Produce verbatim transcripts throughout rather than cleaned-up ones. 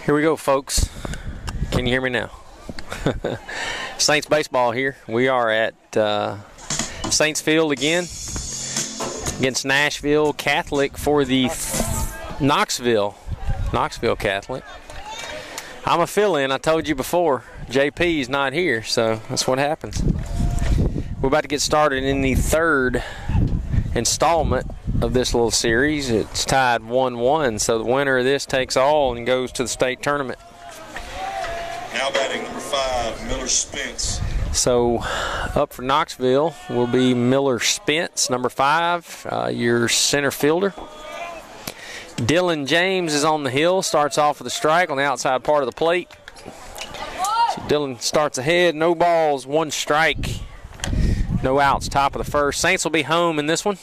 Here we go, folks. Can you hear me now? Saints baseball here. We are at uh, Saints Field again against Nashville Catholic for the Knoxville, Knoxville Catholic. I'm a fill-in. I told you before, J P's not here, so that's what happens. We're about to get started in the third installment of this little series. It's tied one one, so the winner of this takes all and goes to the state tournament. Now batting number five, Miller Spence. So up for Knoxville will be Miller Spence, number five, uh, your center fielder. Dylan James is on the hill, starts off with a strike on the outside part of the plate. So Dylan starts ahead, no balls, one strike, no outs, top of the first. Saints will be home in this one.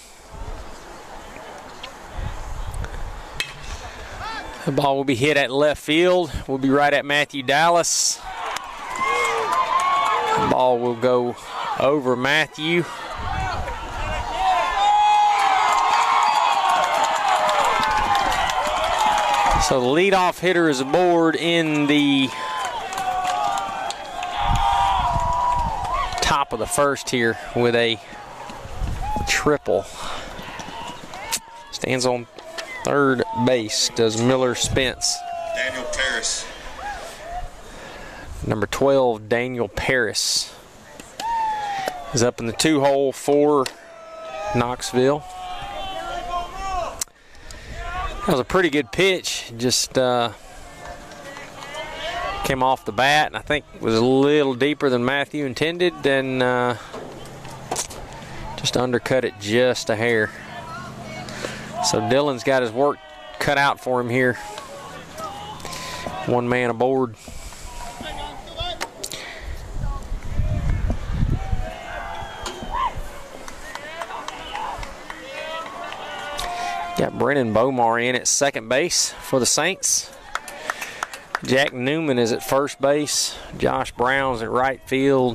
The ball will be hit at left field. We'll be right at Matthew Dallas. The ball will go over Matthew. So the leadoff hitter is aboard in the top of the first here with a triple. Stands on third base does Miller Spence. Daniel Paris. Number twelve, Daniel Paris, is up in the two hole for Knoxville. That was a pretty good pitch. Just uh, came off the bat, and I think it was a little deeper than Matthew intended, and uh, just undercut it just a hair. So Dylan's got his work cut out for him here. One man aboard. Got Brennan Bomar in at second base for the Saints. Jack Newman is at first base. Josh Brown's at right field.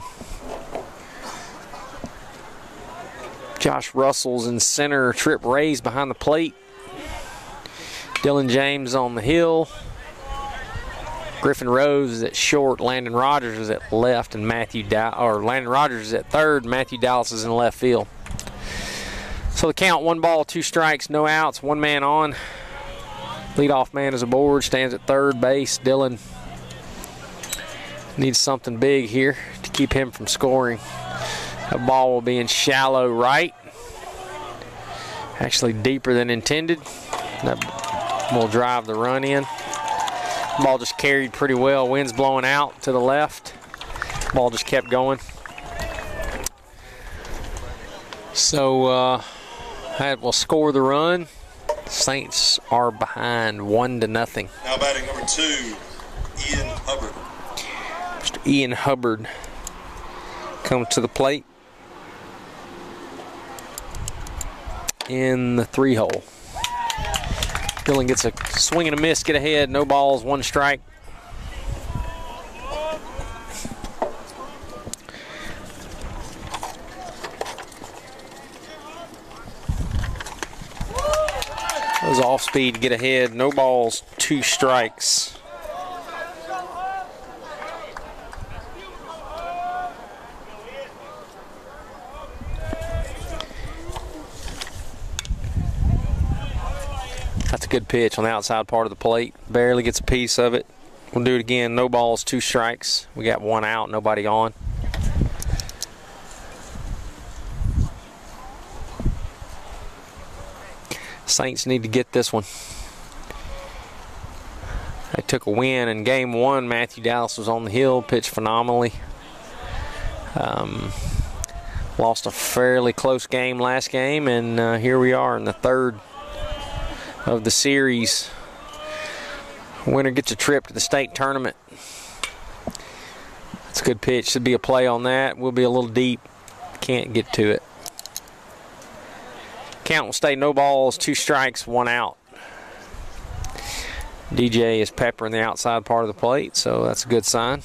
Josh Russell's in center. Trip Ray's behind the plate. Dylan James on the hill. Griffin Rose is at short. Landon Rogers is at left, and Matthew da or Landon Rogers is at third. Matthew Dallas is in left field. So the count: one ball, two strikes, no outs, one man on. Leadoff man is aboard. Stands at third base. Dylan needs something big here to keep him from scoring. The ball will be in shallow right. Actually deeper than intended. That will drive the run in. The ball just carried pretty well. Wind's blowing out to the left. The ball just kept going. So uh, that will score the run. Saints are behind one to nothing. Now batting number two, Ian Hubbard. Mister Ian Hubbard comes to the plate in the three hole. Dylan gets a swing and a miss, get ahead, no balls, one strike. That was off speed to get ahead, no balls, two strikes. That's a good pitch on the outside part of the plate. Barely gets a piece of it. We'll do it again. No balls, two strikes. We got one out, nobody on. Saints need to get this one. They took a win in game one. Matthew Dallas was on the hill, pitched phenomenally. Um, lost a fairly close game last game, and uh, here we are in the third of the series. Winner gets a trip to the state tournament. That's a good pitch. Should be a play on that. We'll be a little deep. Can't get to it. Count will stay no balls, two strikes, one out. D J is peppering the outside part of the plate, so that's a good sign.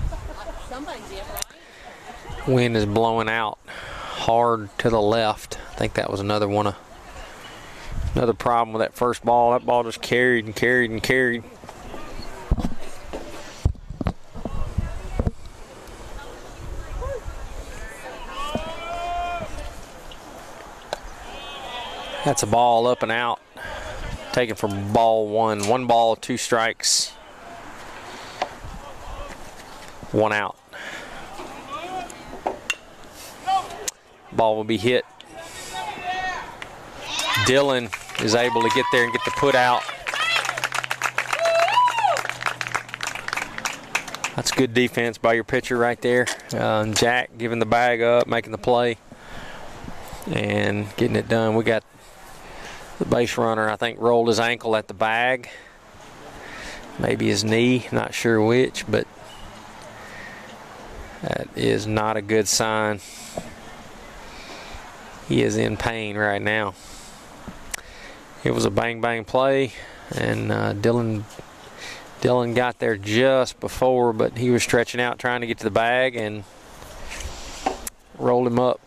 Wind is blowing out hard to the left. I think that was another one of another problem with that first ball. That ball just carried and carried and carried. That's a ball up and out, taken from ball one. One ball, two strikes, one out. Ball will be hit. Dylan is able to get there and get the put out. That's good defense by your pitcher right there. Uh, Jack giving the bag up, making the play, and getting it done. We got the base runner, I think, rolled his ankle at the bag. Maybe his knee, not sure which, but that is not a good sign. He is in pain right now. It was a bang-bang play, and uh, Dylan Dylan got there just before, but he was stretching out trying to get to the bag and rolled him up.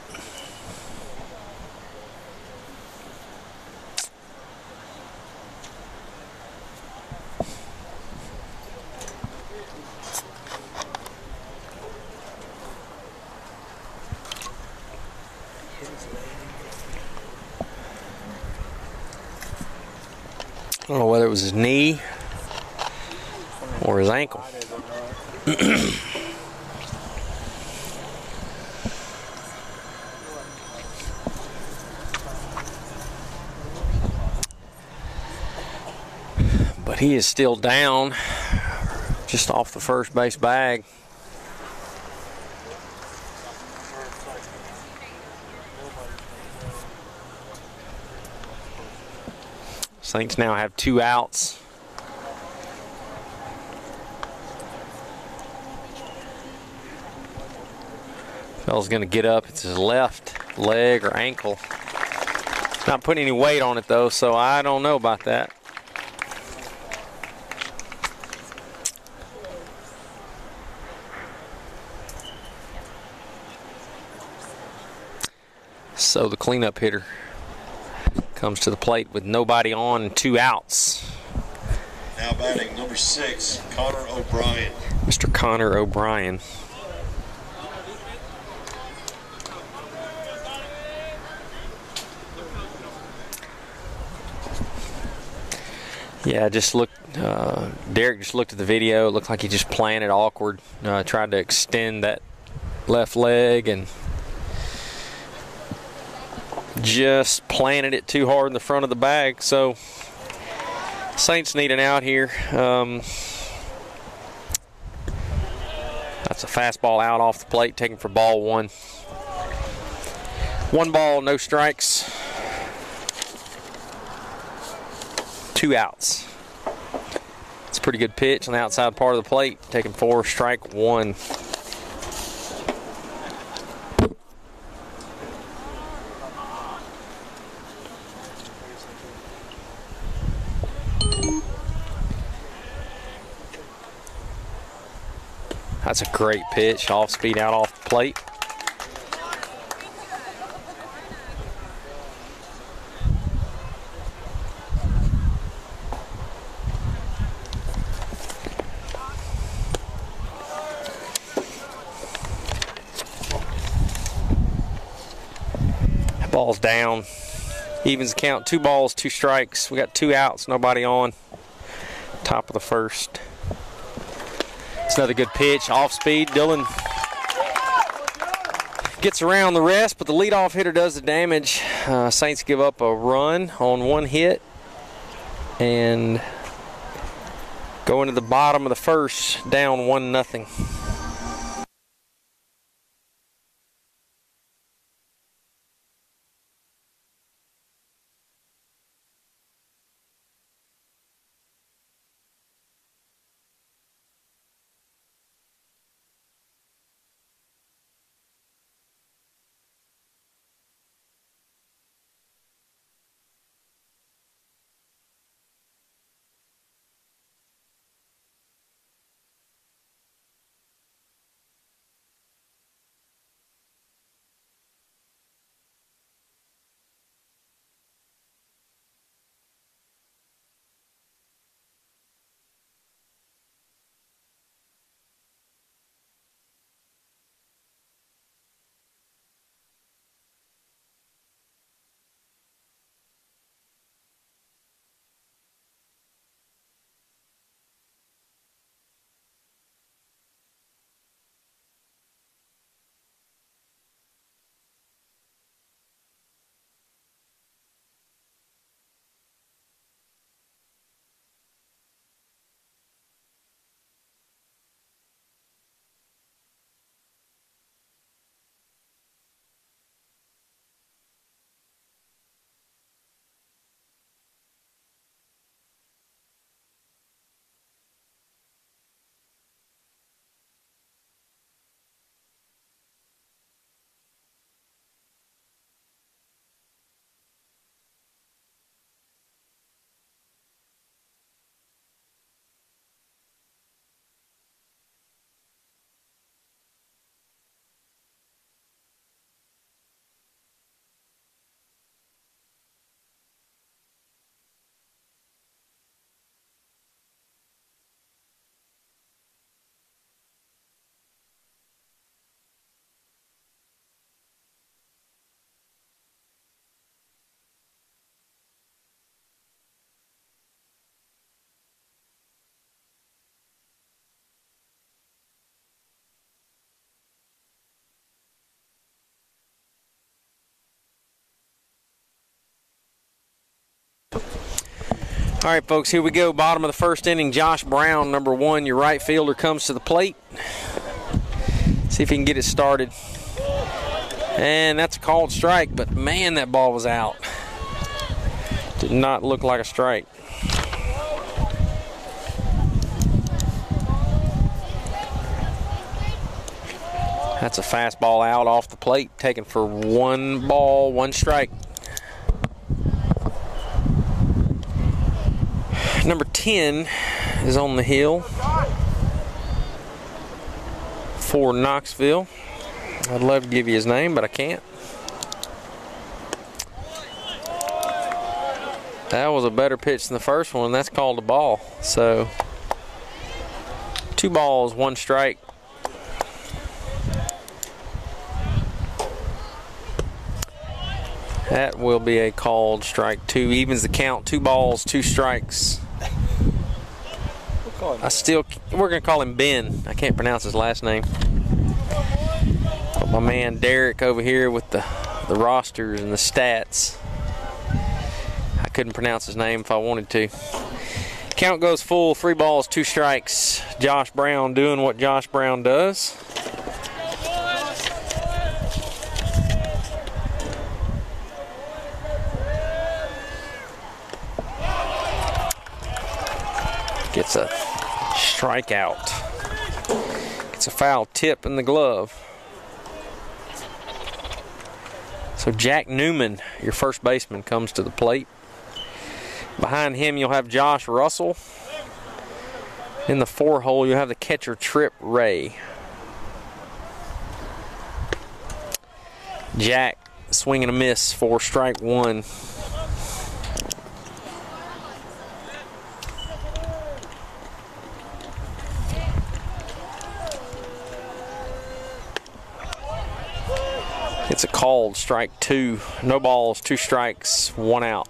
I don't know whether it was his knee or his ankle. But he is still down, just off the first base bag. Saints now have two outs. Fella's going to get up. It's his left leg or ankle. Not putting any weight on it though, so I don't know about that. So the cleanup hitter comes to the plate with nobody on and two outs. Now batting number six, Connor O'Brien. Mister Connor O'Brien. Yeah, just looked. Uh, Derek just looked at the video. It looked like he just planted awkward. Uh, tried to extend that left leg and just planted it too hard in the front of the bag. So Saints need an out here. Um, that's a fastball out off the plate, taken for ball one. One ball, no strikes. Two outs. It's a pretty good pitch on the outside part of the plate, taken for strike one. That's a great pitch, off speed out off the plate. That ball's down. Evens the count, two balls, two strikes. We got two outs, nobody on. Top of the first. It's another good pitch, off speed. Dylan gets around the rest, but the leadoff hitter does the damage. Uh, Saints give up a run on one hit and go into the bottom of the first, down one nothing. All right, folks, here we go. Bottom of the first inning, Josh Brown, number one, your right fielder, comes to the plate. See if he can get it started. And that's a called strike, but man, that ball was out. Did not look like a strike. That's a fastball out off the plate, taken for one ball, one strike. Number ten is on the hill for Knoxville. I'd love to give you his name, but I can't. That was a better pitch than the first one. That's called a ball. So, two balls, one strike. That will be a called strike two. Evens the count. Two balls, two strikes. I still, we're going to call him Ben. I can't pronounce his last name. But my man Derek over here with the, the rosters and the stats. I couldn't pronounce his name if I wanted to. Count goes full, three balls, two strikes. Josh Brown doing what Josh Brown does. Gets a strikeout. Gets a foul tip in the glove. So Jack Newman, your first baseman, comes to the plate. Behind him you'll have Josh Russell. In the four hole you'll have the catcher Trip Ray. Jack swinging a miss for strike one. It's a called strike two. No balls, two strikes, one out.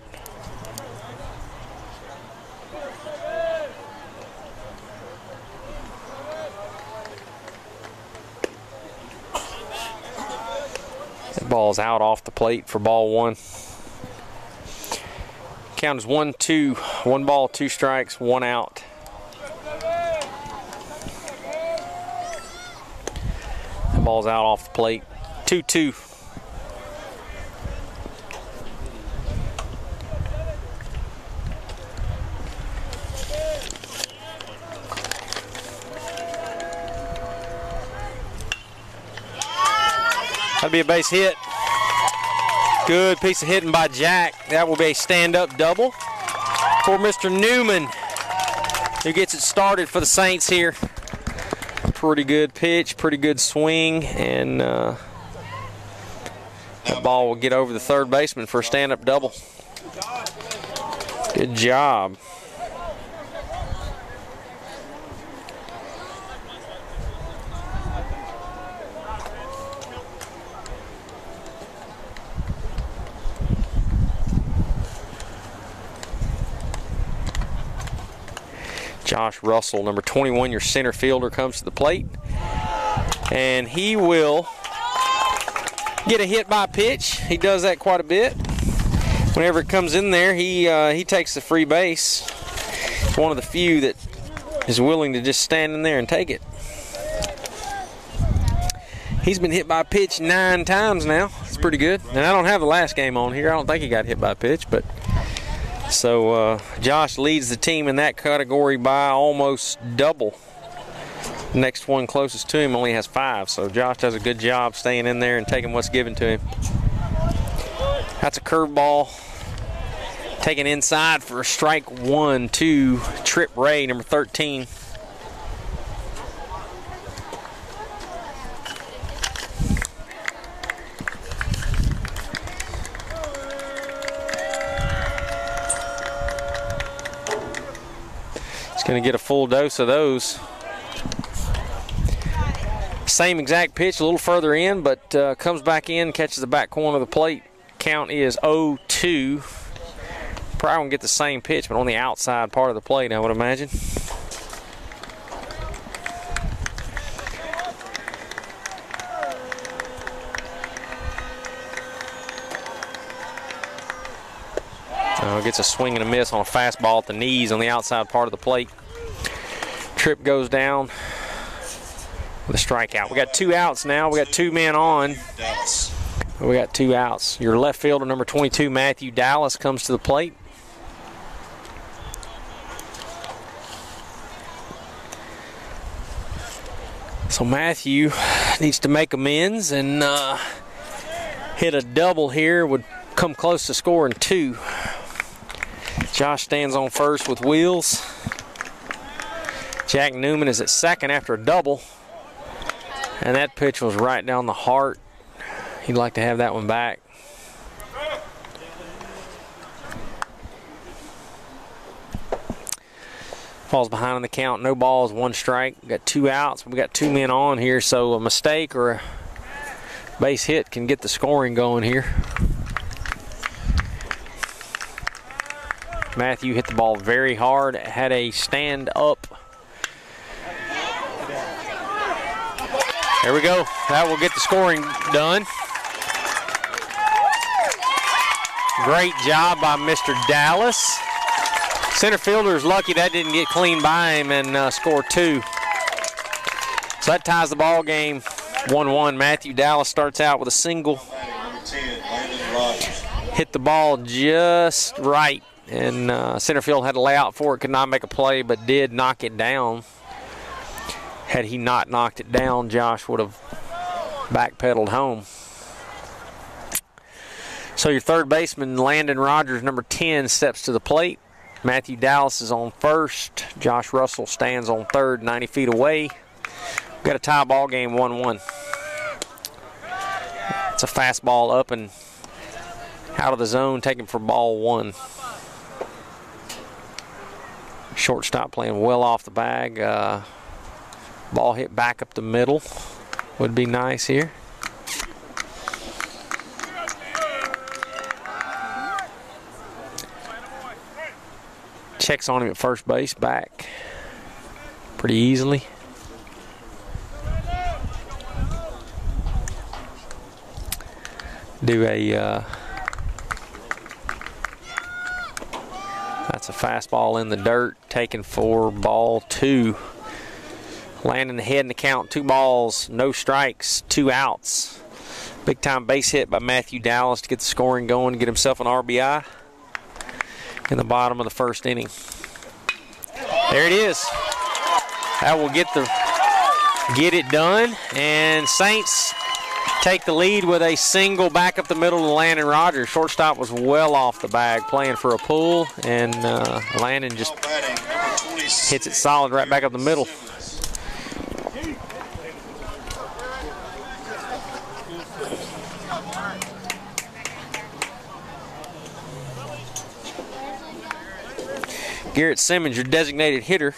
That ball's out off the plate for ball one. Count is one, two. One ball, two strikes, one out. That ball's out off the plate. two two. That'll be a base hit. Good piece of hitting by Jack. That will be a stand-up double for Mister Newman, who gets it started for the Saints here. Pretty good pitch, pretty good swing, and uh, that ball will get over the third baseman for a stand-up double. Good job. Josh Russell, number twenty-one, your center fielder, comes to the plate. And he will get a hit by pitch. He does that quite a bit. Whenever it comes in there, he uh, he takes the free base. One of the few that is willing to just stand in there and take it. He's been hit by a pitch nine times now. It's pretty good. And I don't have the last game on here. I don't think he got hit by a pitch, but so uh, Josh leads the team in that category by almost double. Next one closest to him only has five, so Josh does a good job staying in there and taking what's given to him. That's a curveball. Taken inside for a strike one, two. Trip Ray, number thirteen. He's going to get a full dose of those. Same exact pitch, a little further in, but uh, comes back in, catches the back corner of the plate. Count is oh two. Probably won't get the same pitch, but on the outside part of the plate, I would imagine. Uh, gets a swing and a miss on a fastball at the knees on the outside part of the plate. Tripp goes down with a strikeout. We got two outs now. We got two men on. Dallas. We got two outs. Your left fielder, number twenty-two, Matthew Dallas, comes to the plate. So Matthew needs to make amends and uh, hit a double here. Would come close to scoring two. Josh stands on first with wheels. Jack Newman is at second after a double. And that pitch was right down the heart. He'd like to have that one back. Falls behind on the count. No balls, one strike. We got two outs. We got two men on here, so a mistake or a base hit can get the scoring going here. Matthew hit the ball very hard. Had a stand up. There we go. That will get the scoring done. Great job by Mister Dallas. Center fielder is lucky that didn't get clean by him and uh, score two. So that ties the ball game one one. Matthew Dallas starts out with a single. Hit the ball just right. And uh, center field had to lay out for it. Could not make a play, but did knock it down. Had he not knocked it down, Josh would have backpedaled home. So your third baseman, Landon Rogers, number ten, steps to the plate. Matthew Dallas is on first. Josh Russell stands on third, ninety feet away. We've got a tie ball game one one. It's a fastball up and out of the zone, taken for ball one. Shortstop playing well off the bag. Uh, ball hit back up the middle. Would be nice here. Checks on him at first base, back pretty easily. Do a, uh, that's a fastball in the dirt, taken for ball two. Landing the head in the count, two balls, no strikes, two outs. Big time base hit by Matthew Dallas to get the scoring going, get himself an R B I. In the bottom of the first inning. There it is. That will get the get it done, and Saints take the lead with a single back up the middle to Landon Rogers. Shortstop was well off the bag, playing for a pull, and uh, Landon just hits it solid right back up the middle. Garrett Simmons, your designated hitter.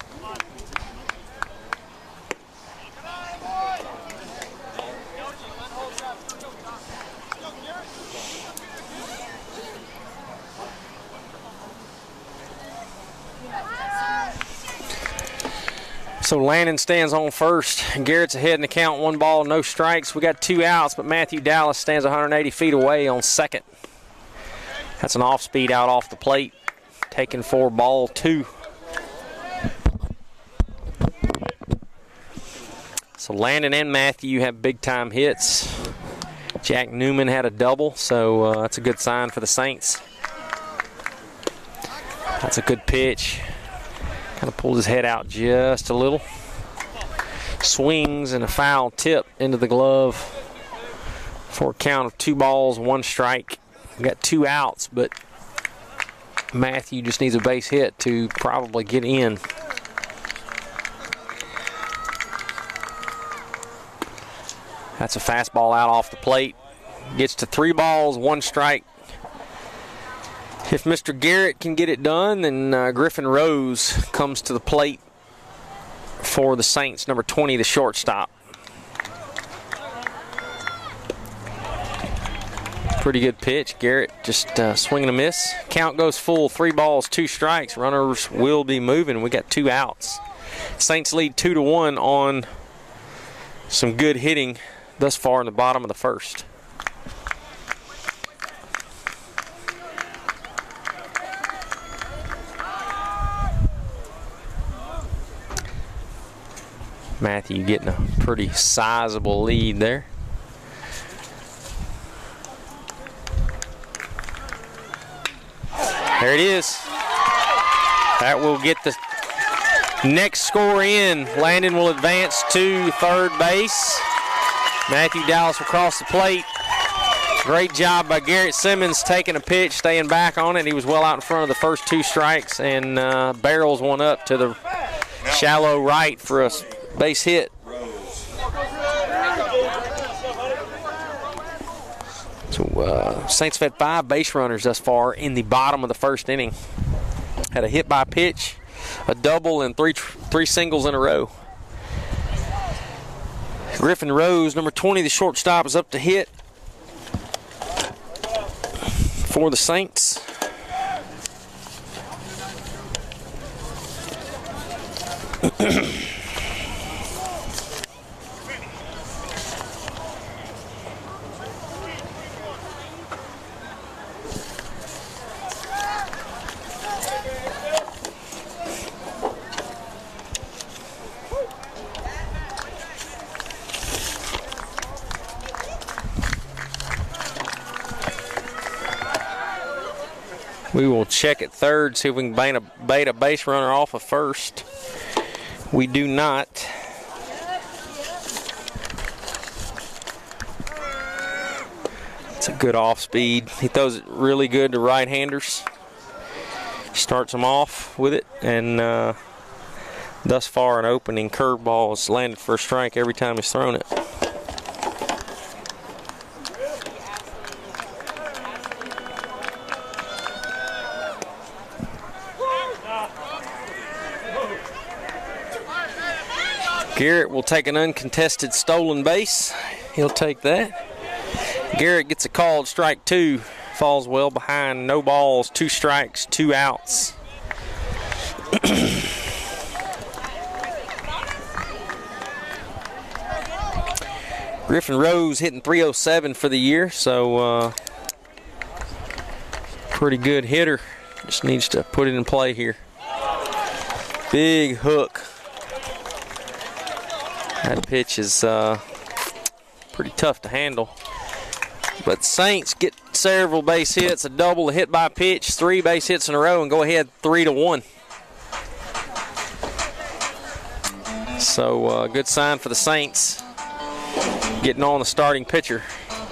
So Landon stands on first. Garrett's ahead in the count, one ball, no strikes. We got two outs, but Matthew Dallas stands one hundred eighty feet away on second. That's an off-speed out off the plate. Taken for ball two. So Landon and Matthew have big time hits. Jack Newman had a double, so uh, that's a good sign for the Saints. That's a good pitch. Kind of pulled his head out just a little. Swings and a foul tip into the glove for a count of two balls, one strike. We got two outs, but Matthew just needs a base hit to probably get in. That's a fastball out off the plate. Gets to three balls, one strike. If Mister Garrett can get it done, then uh, Griffin Rose comes to the plate for the Saints, number twenty, the shortstop. Pretty good pitch. Garrett just uh, swinging a miss. Count goes full, three balls, two strikes. Runners will be moving. We got two outs. Saints lead two to one on some good hitting thus far in the bottom of the first. Matthew getting a pretty sizable lead there. There it is. That will get the next score in. Landon will advance to third base. Matthew Dallas will cross the plate. Great job by Garrett Simmons taking a pitch, staying back on it. He was well out in front of the first two strikes, and uh, barrels one up to the shallow right for a base hit. So uh, Saints have had five base runners thus far in the bottom of the first inning. Had a hit by pitch, a double, and three three singles in a row. Griffin Rose, number twenty, the shortstop, is up to hit for the Saints. We will check at third, see if we can bait a, bait a base runner off of first. We do not. It's a good off speed. He throws it really good to right-handers. Starts them off with it, and uh, thus far an opening curveball has landed for a strike every time he's thrown it. Garrett will take an uncontested stolen base. He'll take that. Garrett gets a called strike two. Falls well behind. No balls, two strikes, two outs. Griffin Rose hitting three oh seven for the year, so uh, pretty good hitter. Just needs to put it in play here. Big hook. That pitch is uh, pretty tough to handle. But Saints get several base hits, a double, a hit by pitch, three base hits in a row, and go ahead three to one. So uh, good sign for the Saints getting on the starting pitcher.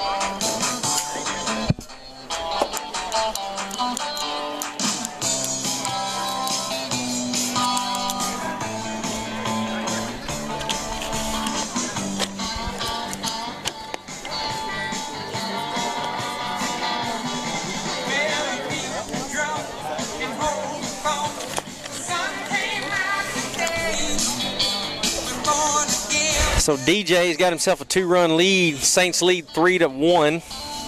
So D J's got himself a two-run lead. Saints lead three to one.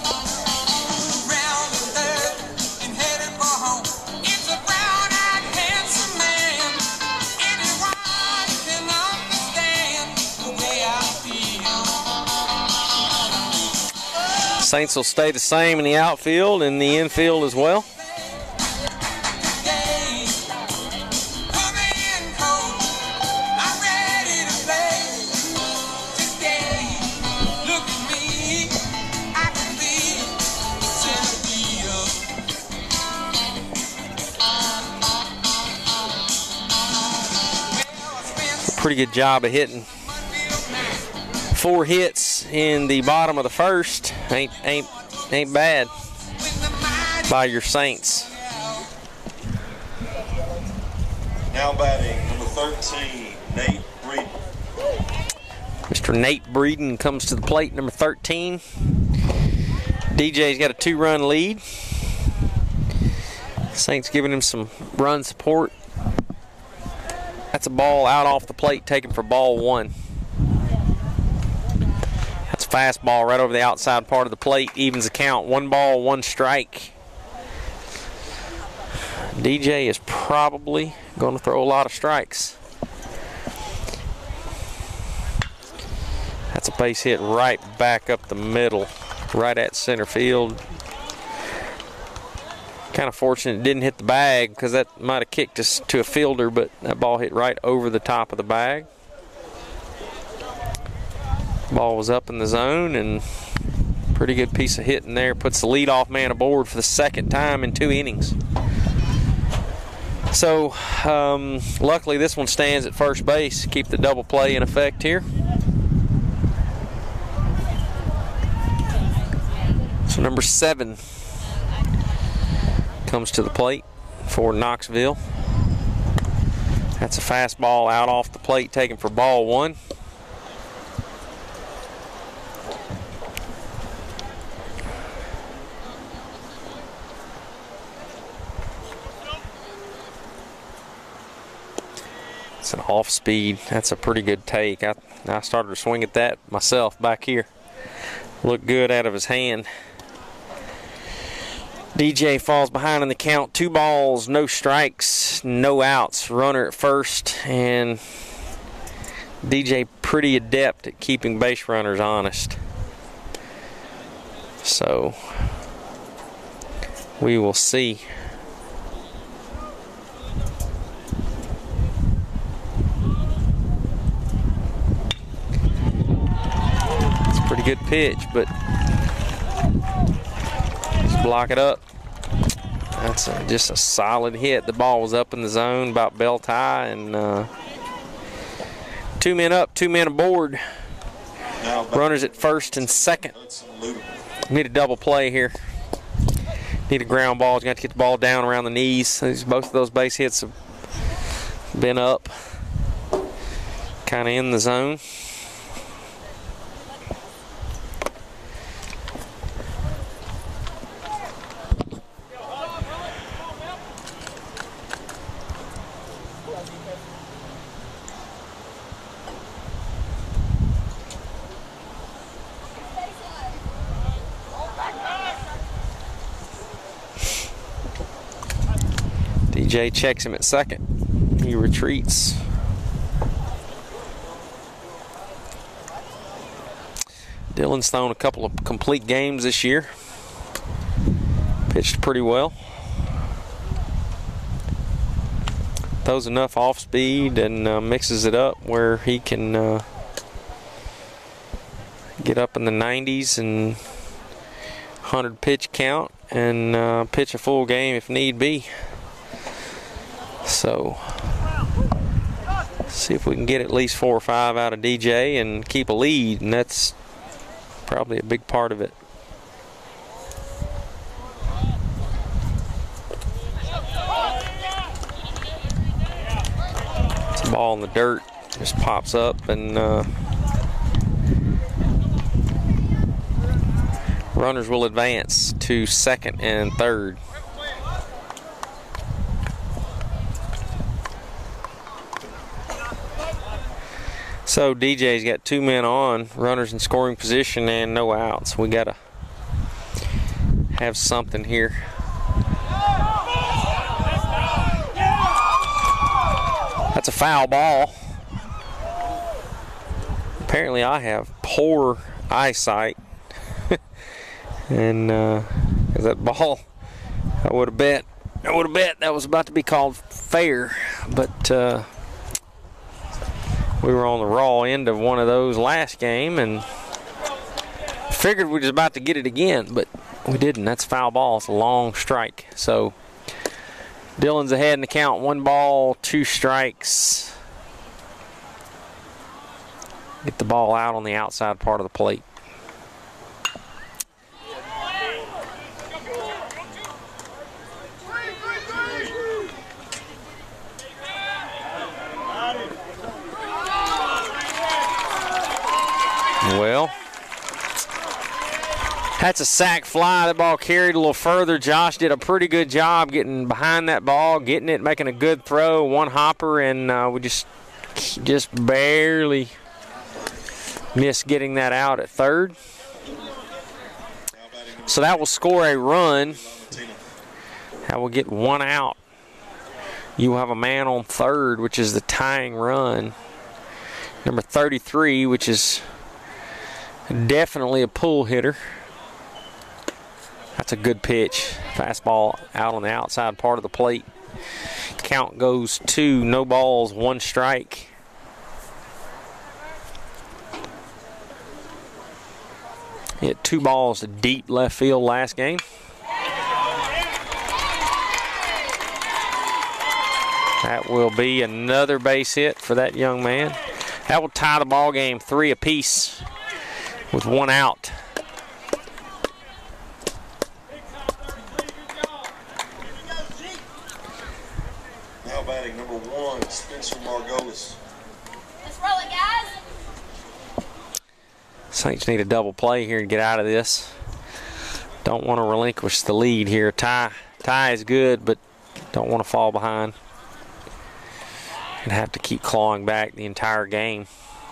Saints will stay the same in the outfield and the infield as well. Pretty good job of hitting. Four hits in the bottom of the first. Ain't ain't ain't bad by your Saints. Now batting number thirteen, Nate Breeden. Mister Nate Breeden comes to the plate, number thirteen. D J's got a two-run lead. Saints giving him some run support. That's a ball out off the plate, taken for ball one. That's a fastball right over the outside part of the plate. Evens the count. One ball, one strike. D J is probably going to throw a lot of strikes. That's a base hit right back up the middle, right at center field. Kind of fortunate it didn't hit the bag, because that might have kicked us to a fielder, but that ball hit right over the top of the bag. Ball was up in the zone, and pretty good piece of hitting there. Puts the leadoff man aboard for the second time in two innings. So, um, luckily this one stands at first base. Keep the double play in effect here. So number seven comes to the plate for Knoxville. That's a fastball out off the plate, taken for ball one. It's an off speed. That's a pretty good take. I, I started to swing at that myself back here. Looked good out of his hand. D J falls behind in the count. Two balls, no strikes, no outs. Runner at first, and D J pretty adept at keeping base runners honest. So we will see. It's a pretty good pitch, but just block it up. That's a, just a solid hit. The ball was up in the zone, about belt high, and uh, two men up, two men aboard. Runners at first and second. Need a double play here. Need a ground ball. You got to get the ball down around the knees. Both of those base hits have been up, kind of in the zone. D J checks him at second. He retreats. Dylan's thrown a couple of complete games this year. Pitched pretty well. Throws enough off speed and uh, mixes it up where he can uh, get up in the nineties and one hundred pitch count and uh, pitch a full game if need be. So, see if we can get at least four or five out of D J and keep a lead, and that's probably a big part of it. It's a ball in the dirt, just pops up, and uh, runners will advance to second and third. So D J's got two men on, runners in scoring position and no outs. We gotta have something here. That's a foul ball. Apparently I have poor eyesight. And uh, that ball, I would have bet, I would have bet that was about to be called fair, but uh, we were on the raw end of one of those last game and figured we was about to get it again, but we didn't. That's a foul ball. It's a long strike. So Dylan's ahead in the count. One ball, two strikes. Get the ball out on the outside part of the plate. Well, that's a sac fly. That ball carried a little further. Josh did a pretty good job getting behind that ball, getting it, making a good throw, one hopper, and uh, we just just barely missed getting that out at third. So that will score a run. That will get one out. You will have a man on third, which is the tying run. Number thirty-three, which is definitely a pull hitter. That's a good pitch. Fastball out on the outside part of the plate. Count goes two, no balls, one strike. Hit two balls to deep left field last game. That will be another base hit for that young man. That will tie the ball game three apiece with one out. Now batting number one, Spencer Margolis. Let's roll it, guys. Saints need a double play here to get out of this. Don't want to relinquish the lead here. Tie, tie is good, but don't want to fall behind. And have to keep clawing back the entire game.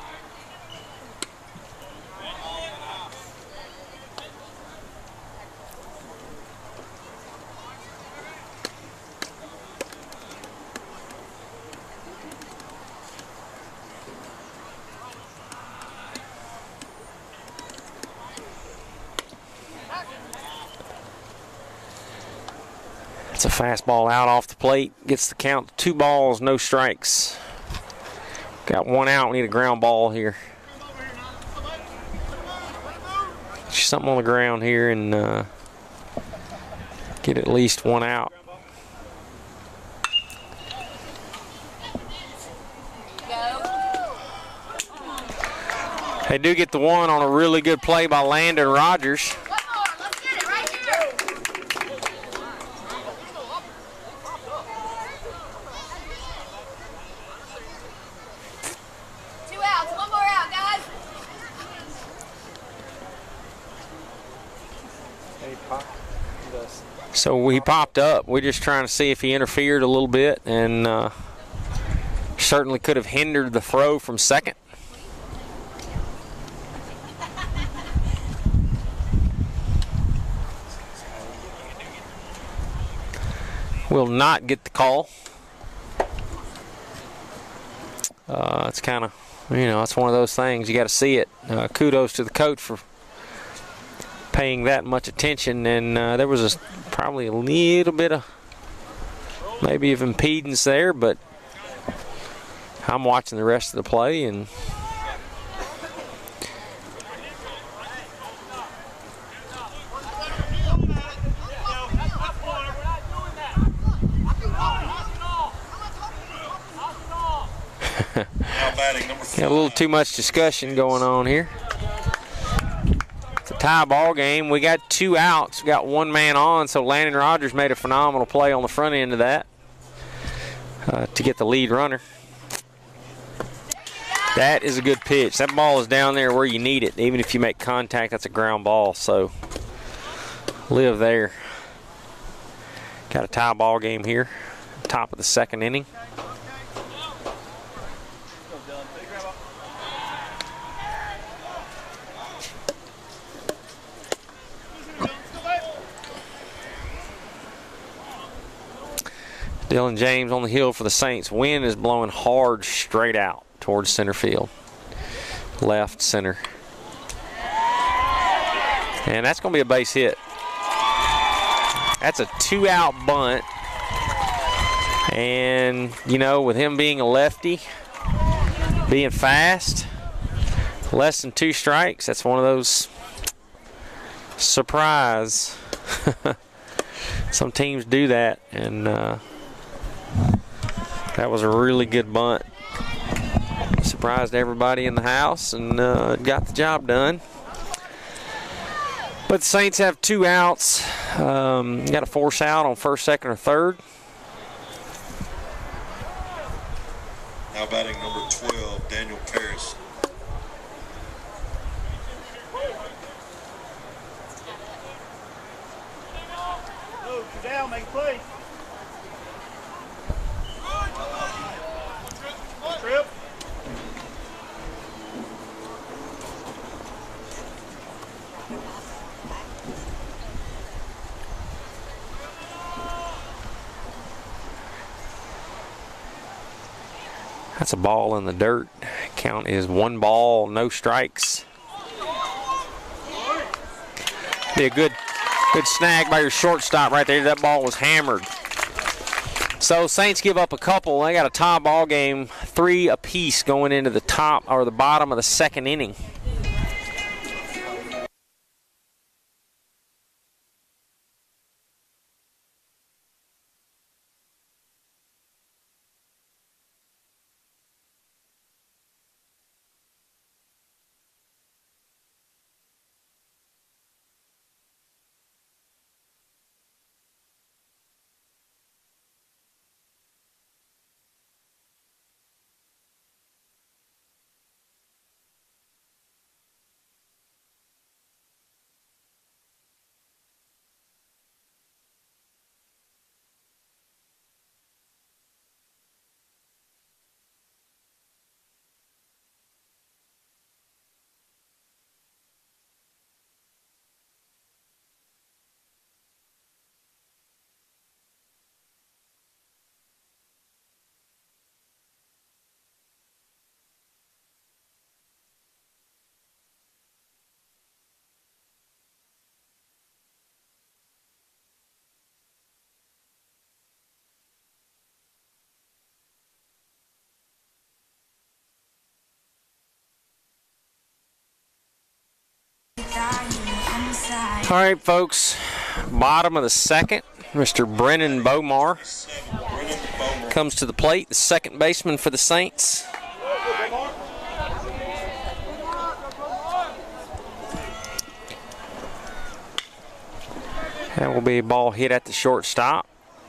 It's a fastball out off the plate. Gets the count to two balls, no strikes. Got one out. We need a ground ball here. Something on the ground here and uh, get at least one out. They do get the one on a really good play by Landon Rogers. So he popped up. We're just trying to see if he interfered a little bit, and uh, certainly could have hindered the throw from second. Will not get the call. Uh, it's kind of, you know, it's one of those things. You got to see it. Uh, kudos to the coach for paying that much attention, and uh, there was a, probably a little bit of maybe of impedance there, but I'm watching the rest of the play and got a little too much discussion going on here. Tie ball game. We got two outs. We got one man on, so Landon Rogers made a phenomenal play on the front end of that uh, to get the lead runner. That is a good pitch. That ball is down there where you need it. Even if you make contact, that's a ground ball, so live there. Got a tie ball game here, top of the second inning. Dylan James on the hill for the Saints. Wind is blowing hard straight out towards center field. Left center. And that's going to be a base hit. That's a two-out bunt. And, you know, with him being a lefty, being fast, less than two strikes, that's one of those surprise. Some teams do that, and uh, that was a really good bunt. Surprised everybody in the house and uh, got the job done. But the Saints have two outs. Um, got a force out on first, second, or third. Now batting number twelve, Daniel Paris. Move, you're down, make a play. Trip. That's a ball in the dirt. Count is one ball, no strikes. Be a good, good snag by your shortstop right there. That ball was hammered. So Saints give up a couple. They got a tie ball game, three apiece going into the top or the bottom of the second inning. All right, folks. Bottom of the second, Mister Brennan Bomar comes to the plate, the second baseman for the Saints. That will be a ball hit at the shortstop.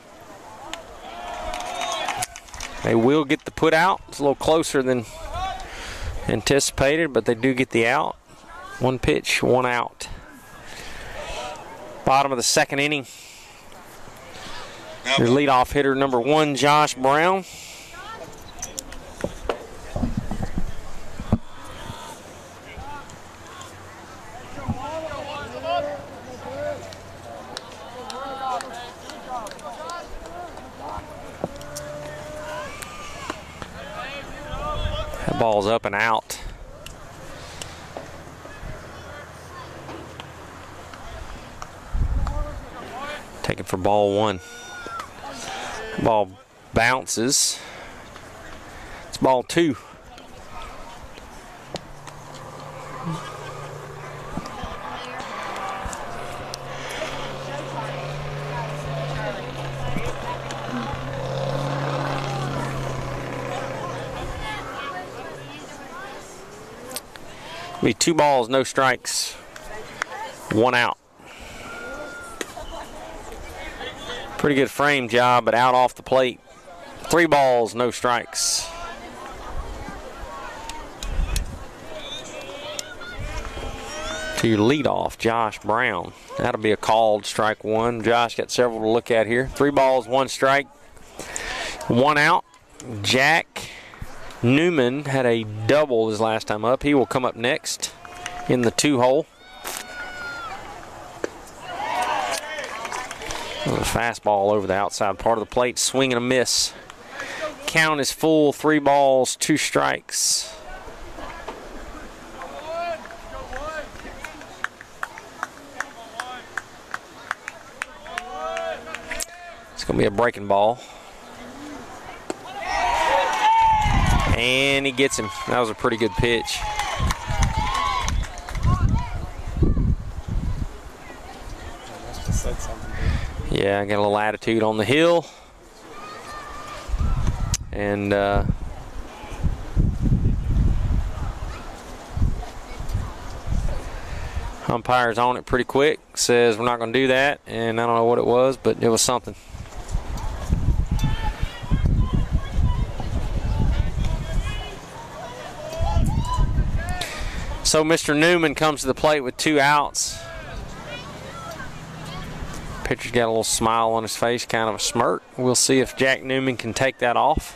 They will get the put out. It's a little closer than anticipated, but they do get the out. One pitch, one out. Bottom of the second inning. Your leadoff hitter, number one, Josh Brown. That ball's up and out. Taken for ball one. Ball bounces. It's ball two. Be two balls, no strikes, one out. Pretty good frame job, but out off the plate. Three balls, no strikes. To your leadoff, Josh Brown. That'll be a called strike one. Josh got several to look at here. Three balls, one strike, one out. Jack Newman had a double his last time up. He will come up next in the two hole. A fastball over the outside part of the plate, swing and a miss. Count is full, three balls, two strikes. It's going to be a breaking ball. And he gets him. That was a pretty good pitch. Yeah, I got a little attitude on the hill. And uh, umpire's on it pretty quick. Says we're not going to do that. And I don't know what it was, but it was something. So Mister Newman comes to the plate with two outs. Pitcher's got a little smile on his face, kind of a smirk. We'll see if Jack Newman can take that off.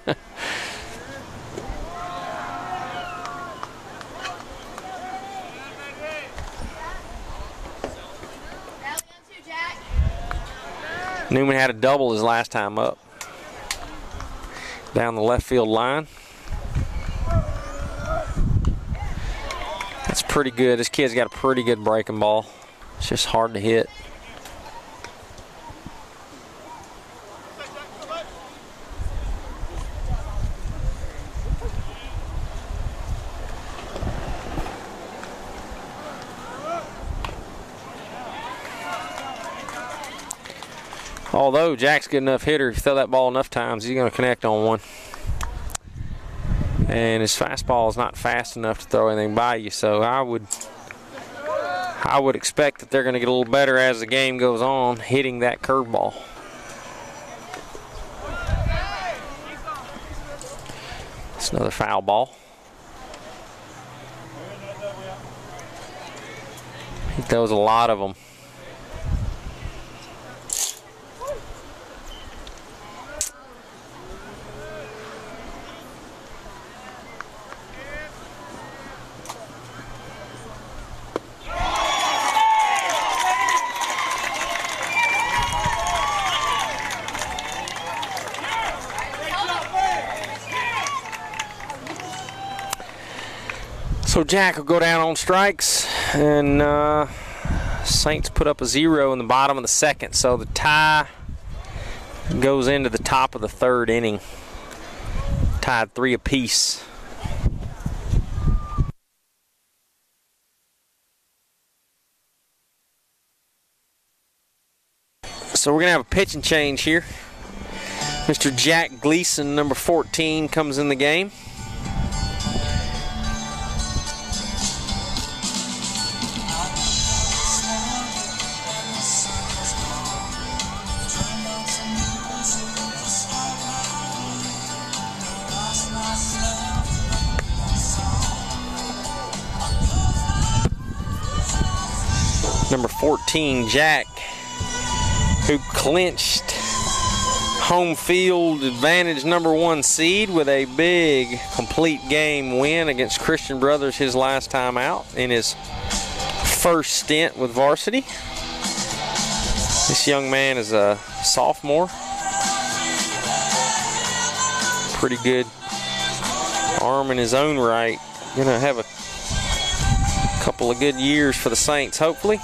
Newman had a double his last time up. Down the left field line. That's pretty good. This kid's got a pretty good breaking ball. It's just hard to hit. Although Jack's a good enough hitter, if you throw that ball enough times, he's going to connect on one. And his fastball is not fast enough to throw anything by you, so I would I would expect that they're going to get a little better as the game goes on, hitting that curveball. It's another foul ball. He throws a lot of them. So Jack will go down on strikes, and uh, Saints put up a zero in the bottom of the second. So the tie goes into the top of the third inning, tied three apiece. So we're going to have a pitching change here. Mister Jack Gleason, number fourteen, comes in the game. Number fourteen, Jack, who clinched home field advantage number one seed with a big complete game win against Christian Brothers his last time out in his first stint with varsity. This young man is a sophomore. Pretty good arm in his own right. Gonna have a couple of good years for the Saints, hopefully.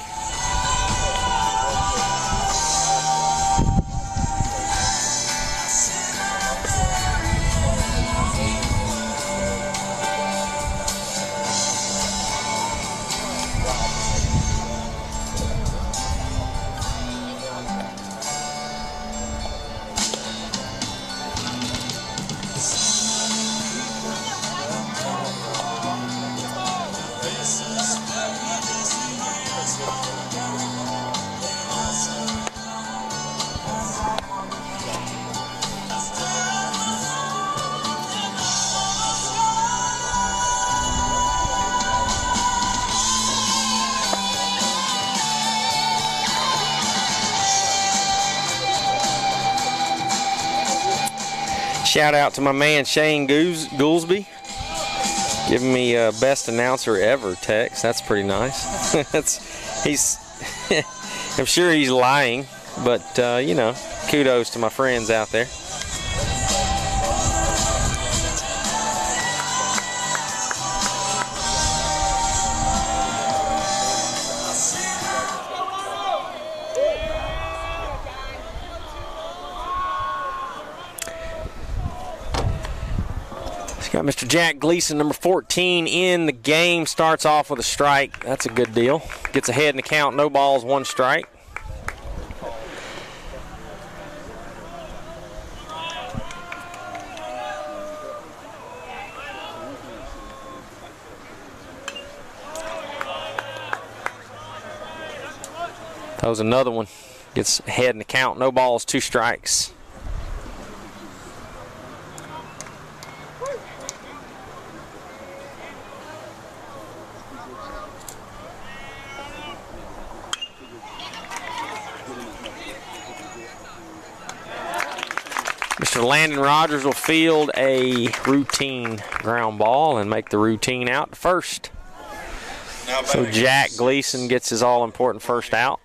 Shout out to my man Shane Goose, Goolsby, giving me uh, best announcer ever text. That's pretty nice. That's he's. I'm sure he's lying, but uh, you know, kudos to my friends out there. Got Mister Jack Gleason, number fourteen, in the game. Starts off with a strike. That's a good deal. Gets ahead in the count. No balls, one strike. Throws another one. Gets ahead in the count. No balls, two strikes. Mister Landon Rogers will field a routine ground ball and make the routine out to first. So Jack Gleason gets his all-important first out.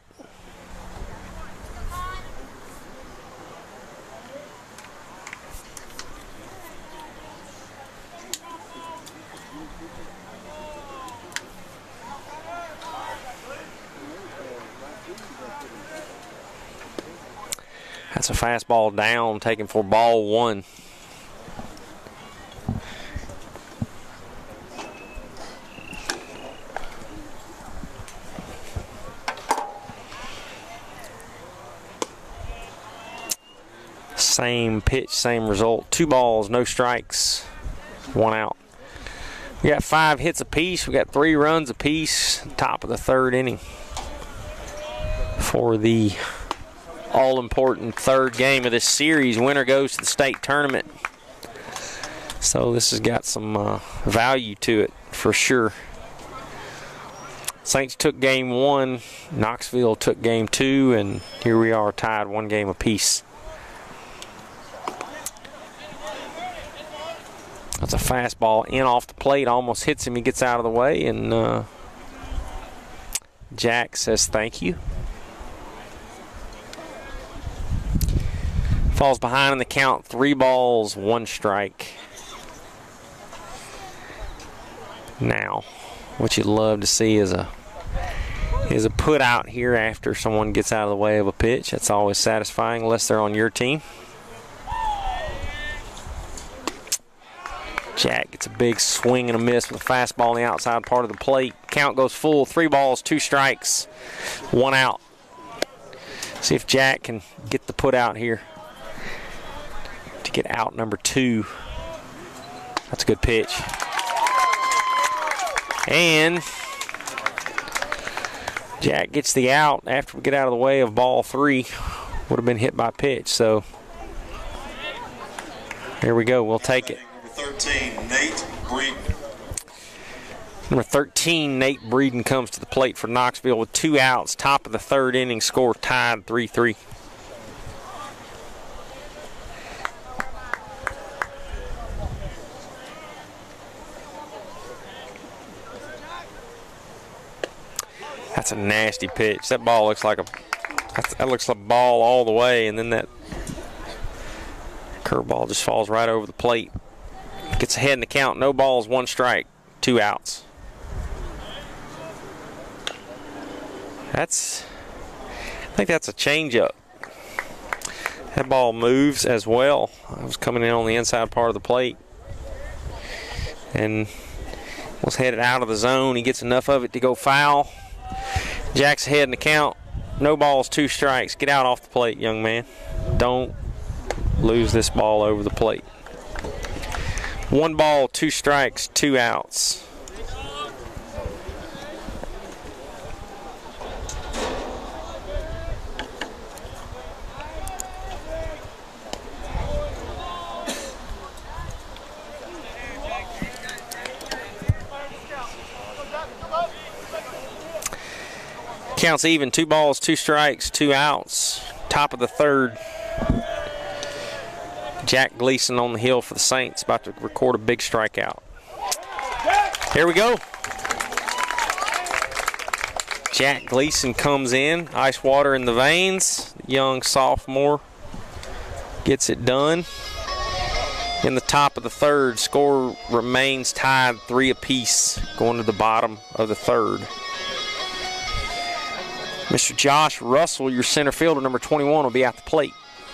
That's a fastball down, taken for ball one. Same pitch, same result. Two balls, no strikes, one out. We got five hits apiece. We got three runs apiece. Top of the third inning for the all-important third game of this series. Winner goes to the state tournament. So this has got some uh, value to it for sure. Saints took game one, Knoxville took game two, and here we are tied one game apiece. That's a fastball in off the plate, almost hits him. He gets out of the way, and uh, Jack says thank you. Falls behind in the count, three balls, one strike. Now, what you'd love to see is a is a put out here after someone gets out of the way of a pitch. That's always satisfying, unless they're on your team. Jack gets a big swing and a miss with a fastball on the outside part of the plate. Count goes full, three balls, two strikes, one out. See if Jack can get the put out here to get out number two. That's a good pitch. And Jack gets the out after we get out of the way of ball three. Would have been hit by pitch. So here we go. We'll take it. Number thirteen, Nate Breeden. Number thirteen, Nate Breeden comes to the plate for Knoxville with two outs. Top of the third inning, score tied three three. That's a nasty pitch. That ball looks like a that's, that looks like a ball all the way, and then that curveball just falls right over the plate. Gets ahead in the count. No balls, one strike, two outs. That's, I think that's a changeup. That ball moves as well. I was coming in on the inside part of the plate and was headed out of the zone. He gets enough of it to go foul. Jack's ahead in the count. No balls, two strikes. Get out off the plate, young man. Don't lose this ball over the plate. One ball, two strikes, two outs. Counts even, two balls, two strikes, two outs. Top of the third. Jack Gleason on the hill for the Saints, about to record a big strikeout. Here we go. Jack Gleason comes in, ice water in the veins. Young sophomore gets it done. In the top of the third, score remains tied three apiece going to the bottom of the third. Mister Josh Russell, your center fielder, number twenty-one, will be at the plate.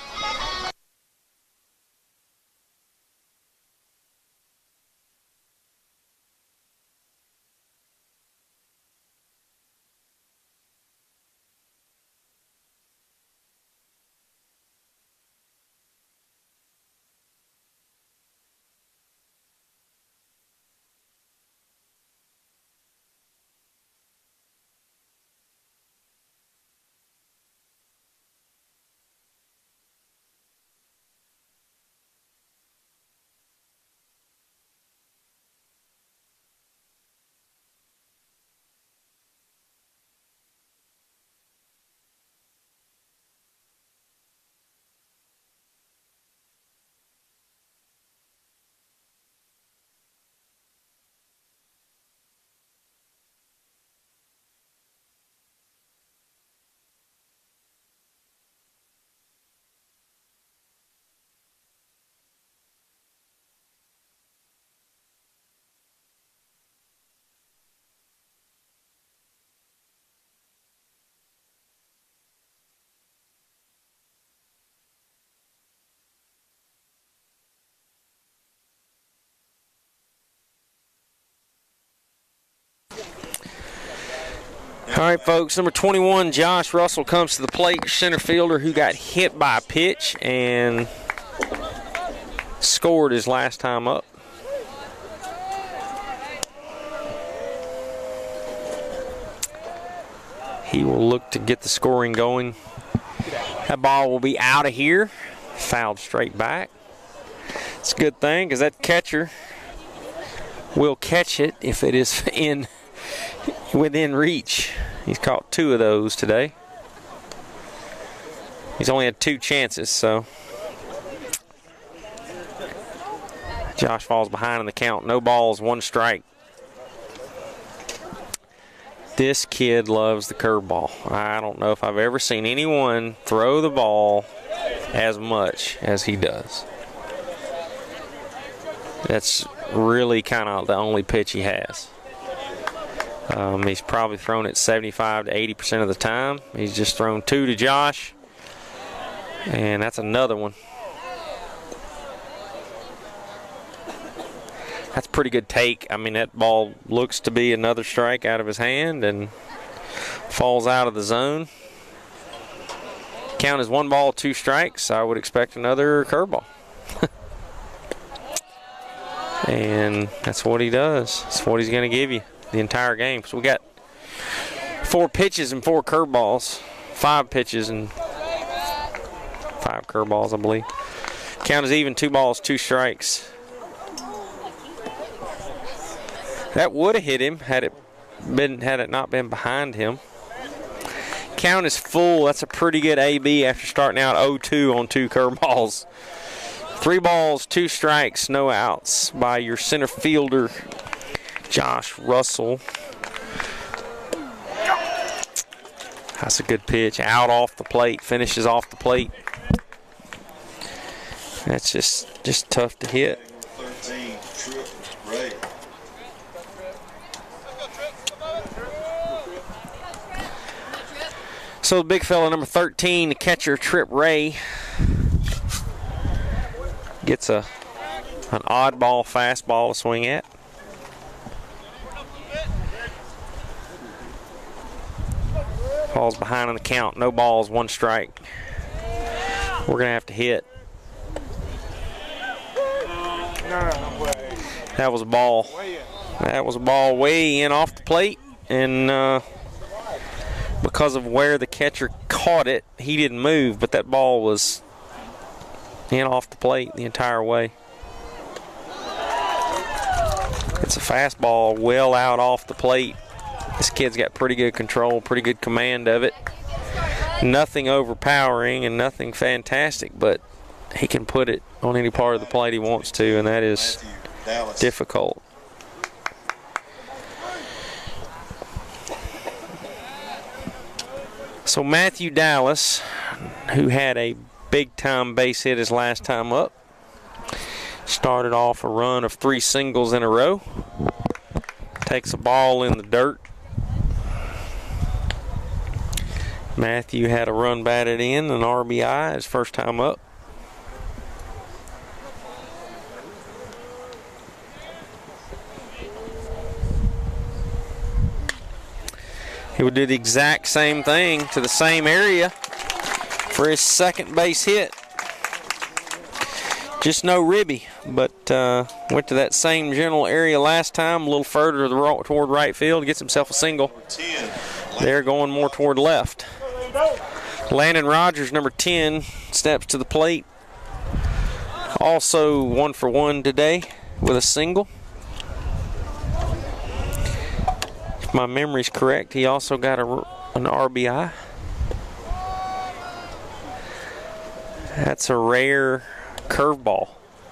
All right, folks, number twenty-one, Josh Russell, comes to the plate, center fielder who got hit by a pitch and scored his last time up. He will look to get the scoring going. That ball will be out of here, fouled straight back. It's a good thing because that catcher will catch it if it is in within reach. He's caught two of those today. He's only had two chances, so Josh falls behind in the count. No balls, one strike. This kid loves the curveball. I don't know if I've ever seen anyone throw the ball as much as he does. That's really kind of the only pitch he has. Um, he's probably thrown it seventy-five to eighty percent of the time. He's just thrown two to Josh, and that's another one. That's a pretty good take. I mean, that ball looks to be another strike out of his hand and falls out of the zone. Count is one ball, two strikes. I would expect another curveball. And that's what he does. That's what he's going to give you the entire game. So we got four pitches and four curveballs. Five pitches and five curveballs, I believe. Count is even, two balls, two strikes. That would have hit him had it been had it not been behind him. Count is full. That's a pretty good A B after starting out oh two on two curveballs. Three balls, two strikes, no outs by your center fielder, Josh Russell. That's a good pitch. Out off the plate, finishes off the plate. That's just just tough to hit. thirteen, Trip Ray. So the big fella, number thirteen, the catcher, Trip Ray, gets a an oddball fastball to swing at. Falls behind on the count. No balls, one strike. We're going to have to hit. That was a ball. That was a ball way in off the plate. And uh, because of where the catcher caught it, he didn't move, but that ball was in off the plate the entire way. It's a fastball well out off the plate. This kid's got pretty good control, pretty good command of it. Nothing overpowering and nothing fantastic, but he can put it on any part of the plate he wants to, and that is difficult. So Matthew Dallas, who had a big-time base hit his last time up, started off a run of three singles in a row. Takes a ball in the dirt. Matthew had a run batted in, an R B I, his first time up. He would do the exact same thing to the same area for his second base hit. Just no ribby, but uh, went to that same general area last time, a little further to the right, toward right field, gets himself a single. They're going more toward left. Landon Rogers, number ten, steps to the plate. Also one for one today with a single. If my memory's correct, he also got a, an R B I. That's a rare curveball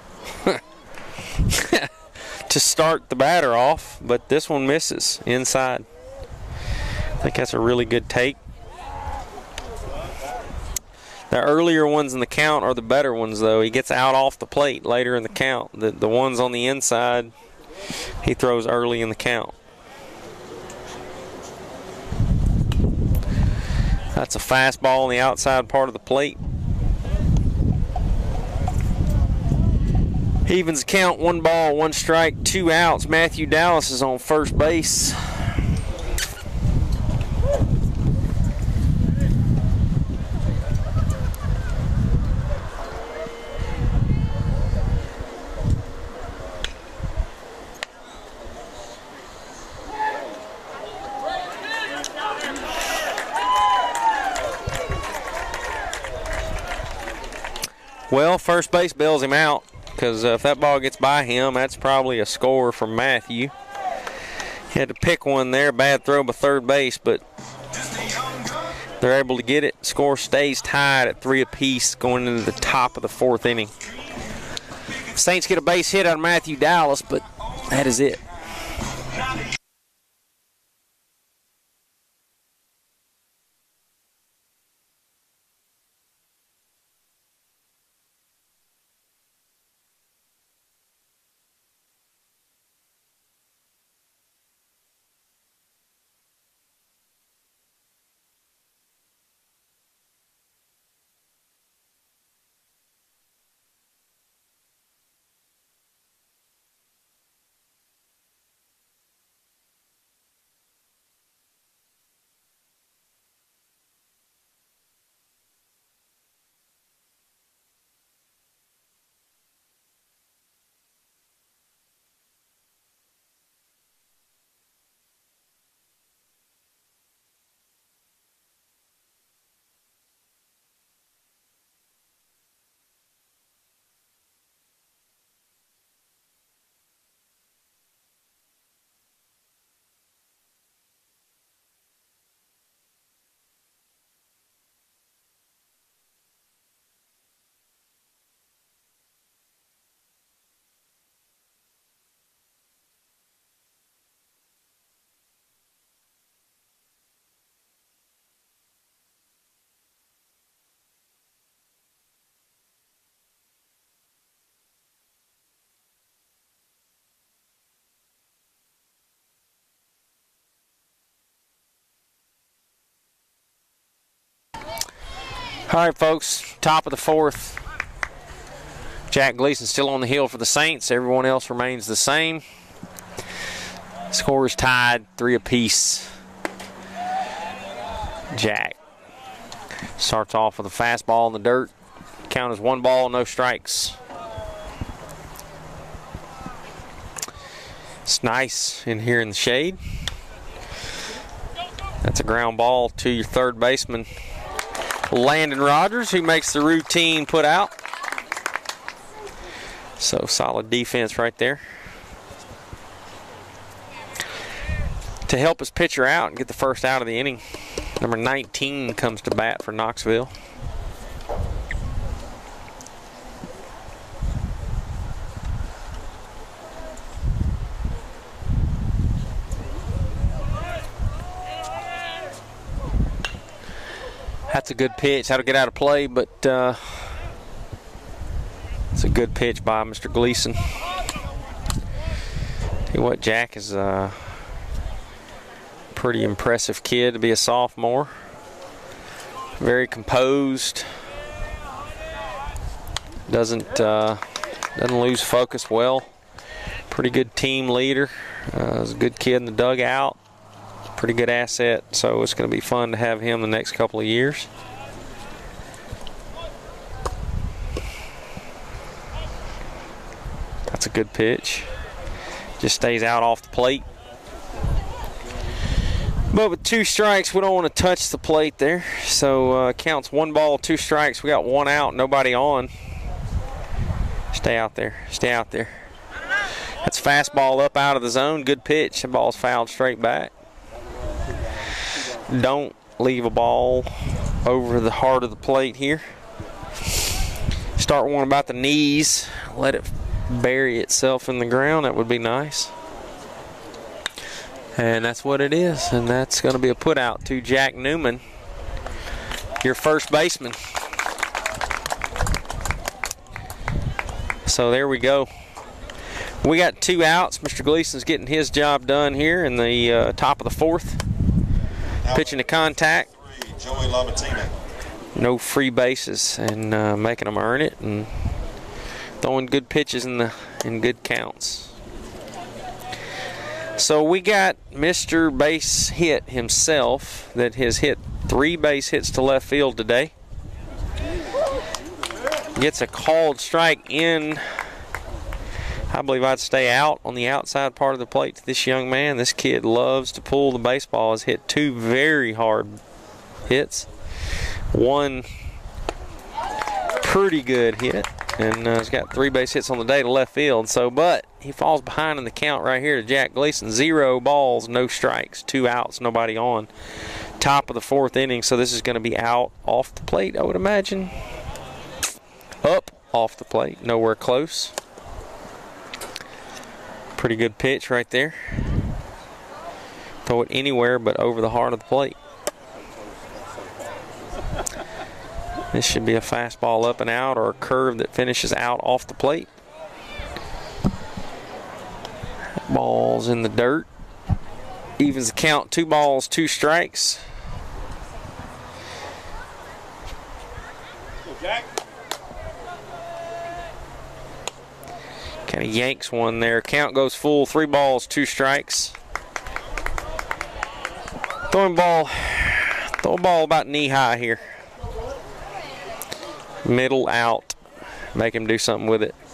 to start the batter off, but this one misses inside. I think that's a really good take. The earlier ones in the count are the better ones, though. He gets out off the plate later in the count. The, the ones on the inside, he throws early in the count. That's a fastball on the outside part of the plate. Evens the count, one ball, one strike, two outs. Matthew Dallas is on first base. Well, first base bails him out, because uh, if that ball gets by him, that's probably a score from Matthew. He had to pick one there. Bad throw by third base, but they're able to get it. Score stays tied at three apiece going into the top of the fourth inning. Saints get a base hit out of Matthew Dallas, but that is it. All right, folks, top of the fourth. Jack Gleason still on the hill for the Saints. Everyone else remains the same. Score is tied, three apiece. Jack starts off with a fastball in the dirt. Count is one ball, no strikes. It's nice in here in the shade. That's a ground ball to your third baseman, Landon Rogers, who makes the routine put out. So solid defense right there. To help his pitcher out and get the first out of the inning, number nineteen comes to bat for Knoxville. That's a good pitch. How to get out of play, but uh, it's a good pitch by Mister Gleason. Tell you what, Jack is a pretty impressive kid to be a sophomore. Very composed. Doesn't uh, doesn't lose focus well. Pretty good team leader. Uh, is a good kid in the dugout. Pretty good asset, so it's going to be fun to have him the next couple of years. That's a good pitch. Just stays out off the plate. But with two strikes, we don't want to touch the plate there. So uh, counts one ball, two strikes. We got one out, nobody on. Stay out there. Stay out there. That's fastball up out of the zone. Good pitch. The ball's fouled straight back. Don't leave a ball over the heart of the plate here. Start one about the knees. Let it bury itself in the ground. That would be nice. And that's what it is. And that's going to be a put out to Jack Newman, your first baseman. So there we go. We got two outs. Mister Gleason's getting his job done here in the uh, top of the fourth. Pitching to contact. Joey Lamattina. No free bases, and uh, making them earn it, and throwing good pitches in the in good counts. So we got Mister Base Hit himself that has hit three base hits to left field today. Gets a called strike in. I believe I'd stay out on the outside part of the plate to this young man. This kid loves to pull the baseball. Has hit two very hard hits. One pretty good hit. And uh, he's got three base hits on the day to left field. So, but he falls behind in the count right here to Jack Gleason. Zero balls, no strikes, two outs, nobody on. Top of the fourth inning. So this is going to be out off the plate, I would imagine. Up off the plate, nowhere close. Pretty good pitch right there. Throw it anywhere but over the heart of the plate. This should be a fastball up and out, or a curve that finishes out off the plate. Ball's in the dirt. Evens the count, two balls, two strikes. Jack. Kind of yanks one there. Count goes full, three balls, two strikes. Throwing ball, throw a ball about knee high here. Middle out. Make him do something with it.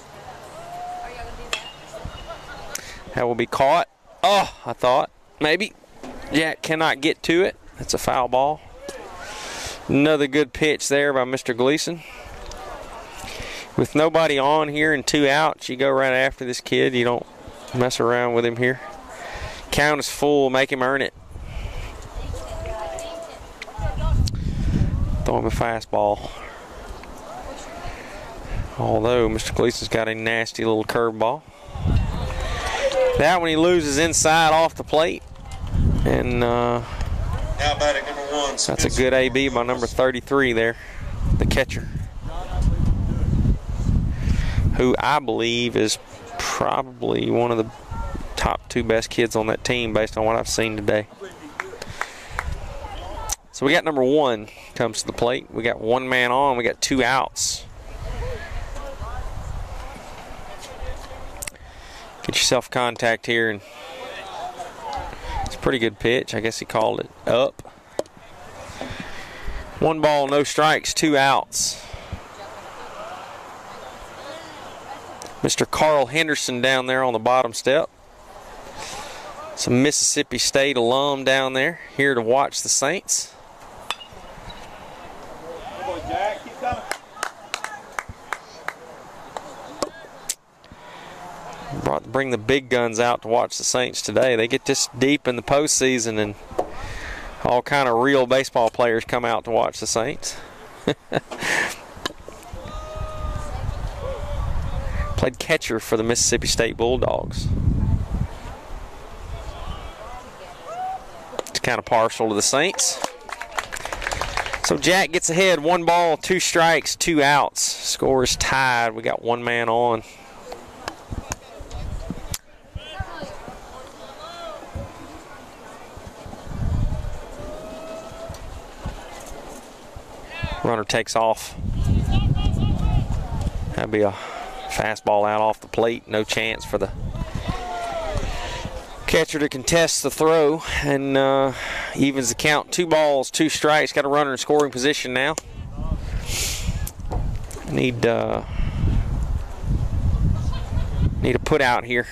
That will be caught. Oh, I thought maybe. Jack cannot get to it. That's a foul ball. Another good pitch there by Mister Gleason. With nobody on here and two outs, you go right after this kid. You don't mess around with him here. Count is full. Make him earn it. Throw him a fastball. Although Mister Gleason's got a nasty little curveball. That one he loses inside off the plate. And uh, Now batting number one. that's a good A B by number thirty-three there, the catcher, who I believe is probably one of the top two best kids on that team based on what I've seen today. So we got number one comes to the plate. We got one man on. We got two outs. Get yourself contact here, and it's a pretty good pitch. I guess he called it up. One ball, no strikes, two outs. Mister Carl Henderson down there on the bottom step. Some Mississippi State alum down there, here to watch the Saints. Good boy, Jack. Keep coming. Brought, bring the big guns out to watch the Saints today. They get this deep in the postseason, and all kind of real baseball players come out to watch the Saints. Played catcher for the Mississippi State Bulldogs. It's kind of partial to the Saints. So Jack gets ahead, one ball, two strikes, two outs. Score is tied. We got one man on. Runner takes off. That'd be a fastball out off the plate. No chance for the catcher to contest the throw, and uh, evens the count. Two balls, two strikes. Got a runner in scoring position now. Need uh, need a put out here.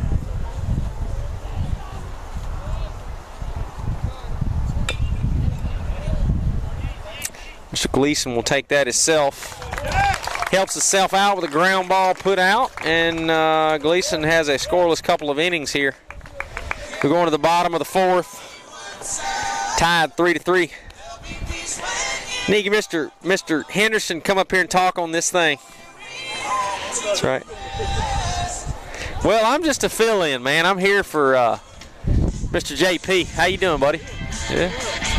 Mister Gleason will take that himself. Helps himself out with a ground ball put out, and uh, Gleason has a scoreless couple of innings here. We're going to the bottom of the fourth. Tied three to three. Need Mister Mister Henderson come up here and talk on this thing. That's right. Well, I'm just a fill-in, man. I'm here for uh, Mister J P. How you doing, buddy? Yeah.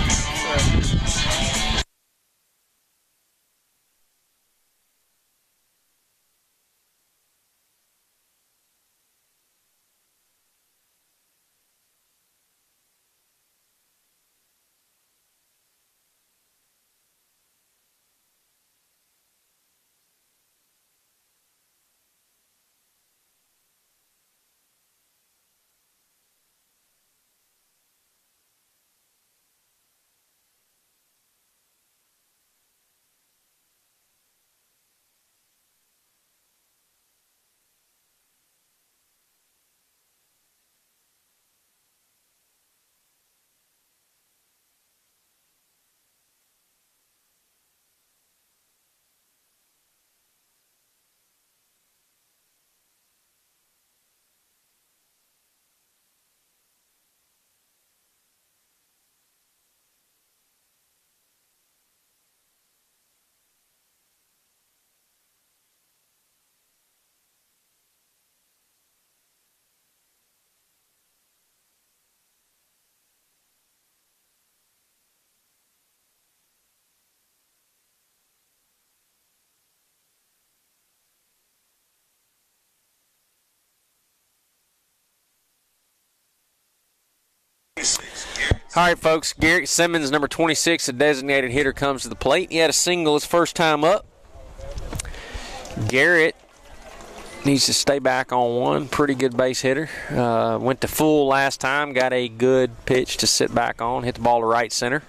All right, folks, Garrett Simmons, number twenty-six, a designated hitter, comes to the plate. He had a single his first time up. Garrett needs to stay back on one. Pretty good base hitter. Uh, went to full last time, got a good pitch to sit back on, hit the ball to right center.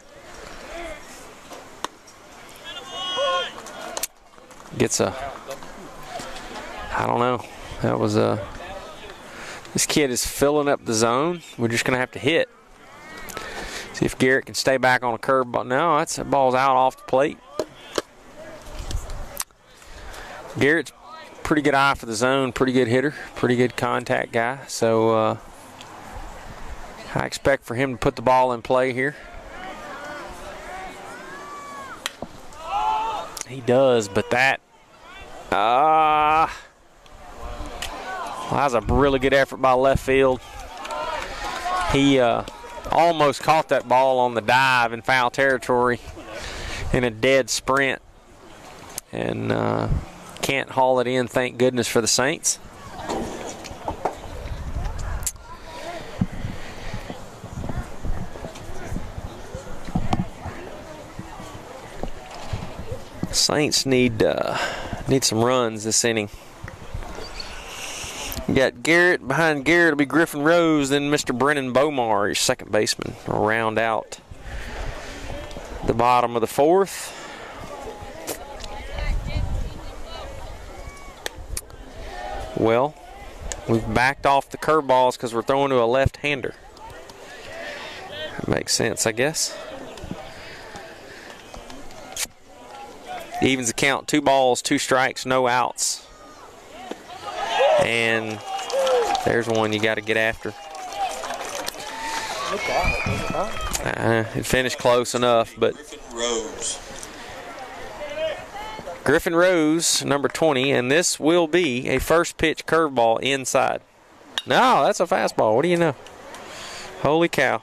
Gets a, I don't know, that was a, this kid is filling up the zone. We're just going to have to hit. See if Garrett can stay back on a curve ball. No, that's, that ball's out off the plate. Garrett's pretty good eye for the zone, pretty good hitter, pretty good contact guy. So uh, I expect for him to put the ball in play here. He does, but that, ah, uh, well, that was a really good effort by left field. He uh, almost caught that ball on the dive in foul territory in a dead sprint, and uh, can't haul it in, thank goodness, for the Saints. Saints need uh, need some runs this inning. You got Garrett. Behind Garrett will be Griffin Rose, then Mister Brennan Bomar, your second baseman, will round out the bottom of the fourth. Well, we've backed off the curveballs because we're throwing to a left-hander. That makes sense, I guess. Evens the count, two balls, two strikes, no outs. And there's one you got to get after. Uh, it finished close enough, but Griffin Rose. Griffin Rose, number twenty, and this will be a first pitch curveball inside. No, that's a fastball. What do you know? Holy cow.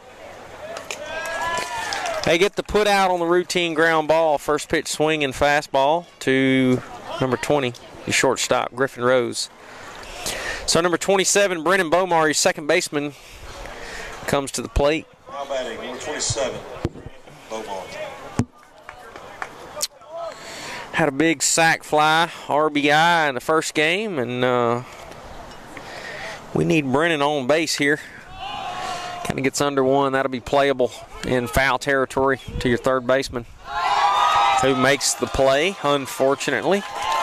They get the put out on the routine ground ball, first pitch swing and fastball to number twenty, your shortstop, Griffin Rose. So number twenty-seven, Brennan Bomar, your second baseman, comes to the plate. Now batting, number twenty-seven, Bomar. Had a big sac fly, R B I in the first game, and uh, we need Brennan on base here. Kind of gets under one. That'll be playable in foul territory to your third baseman, who makes the play, unfortunately.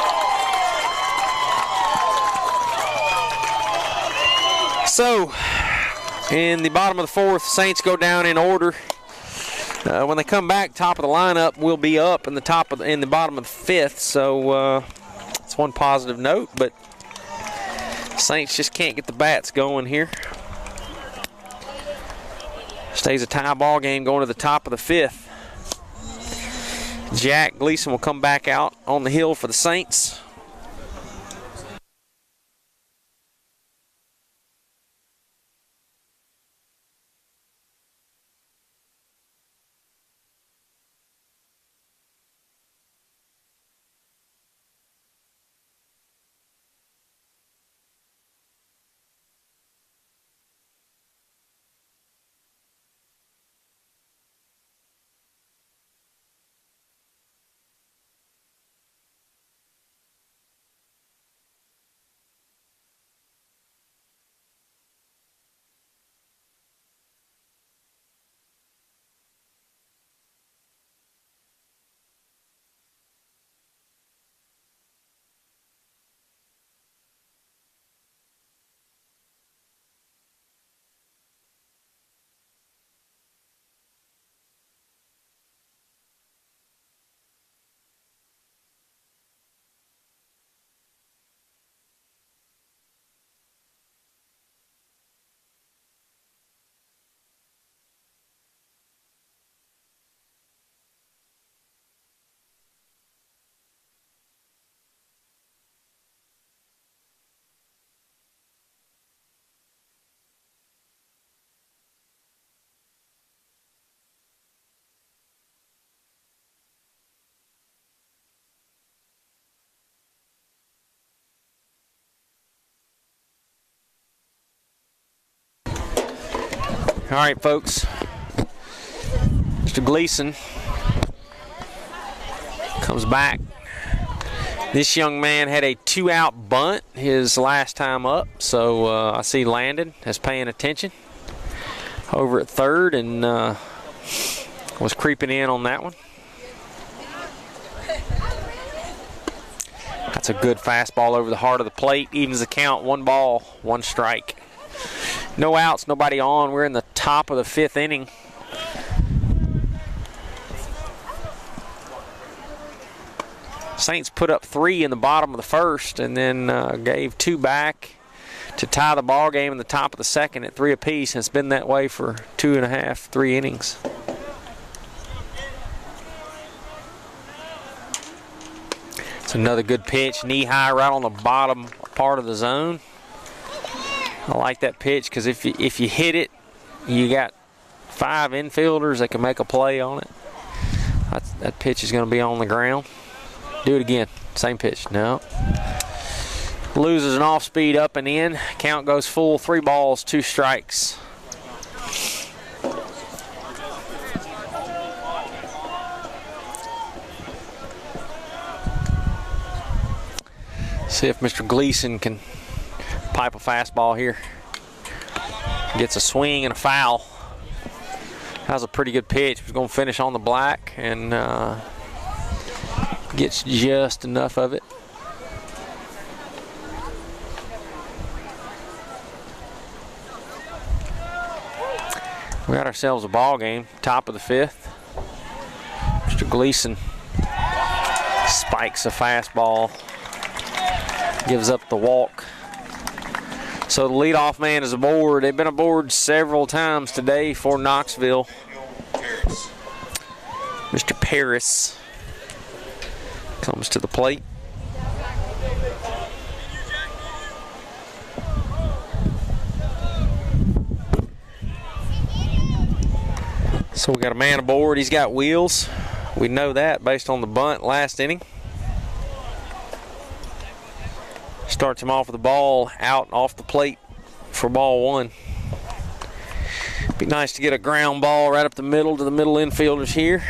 So, in the bottom of the fourth, Saints go down in order. Uh, when they come back, top of the lineup will be up in the top of the, in the bottom of the fifth. So uh, it's one positive note, but Saints just can't get the bats going here. Stays a tie ball game going to the top of the fifth. Jack Gleason will come back out on the hill for the Saints. All right, folks. Mister Gleason comes back. This young man had a two-out bunt his last time up, so uh, I see Landon is paying attention over at third and uh, was creeping in on that one. That's a good fastball over the heart of the plate. Evens the count, one ball, one strike. No outs, nobody on. We're in the top of the fifth inning. Saints put up three in the bottom of the first and then uh, gave two back to tie the ball game in the top of the second at three apiece. And it's been that way for two and a half, three innings. It's another good pitch, knee high right on the bottom part of the zone. I like that pitch because if you, if you hit it, you got five infielders that can make a play on it. That's, that pitch is going to be on the ground. Do it again. Same pitch. No. Loses an off speed up and in. Count goes full. Three balls, two strikes. See if Mister Gleason can pipe a fastball here. Gets a swing and a foul. That was a pretty good pitch. He's going to finish on the black and uh, gets just enough of it. We got ourselves a ball game, top of the fifth. Mister Gleason spikes a fastball, gives up the walk. So the leadoff man is aboard. They've been aboard several times today for Knoxville. Mister Paris comes to the plate. So we got a man aboard. He's got wheels. We know that based on the bunt last inning. Starts him off with the ball out off the plate for ball one. Be nice to get a ground ball right up the middle to the middle infielders here.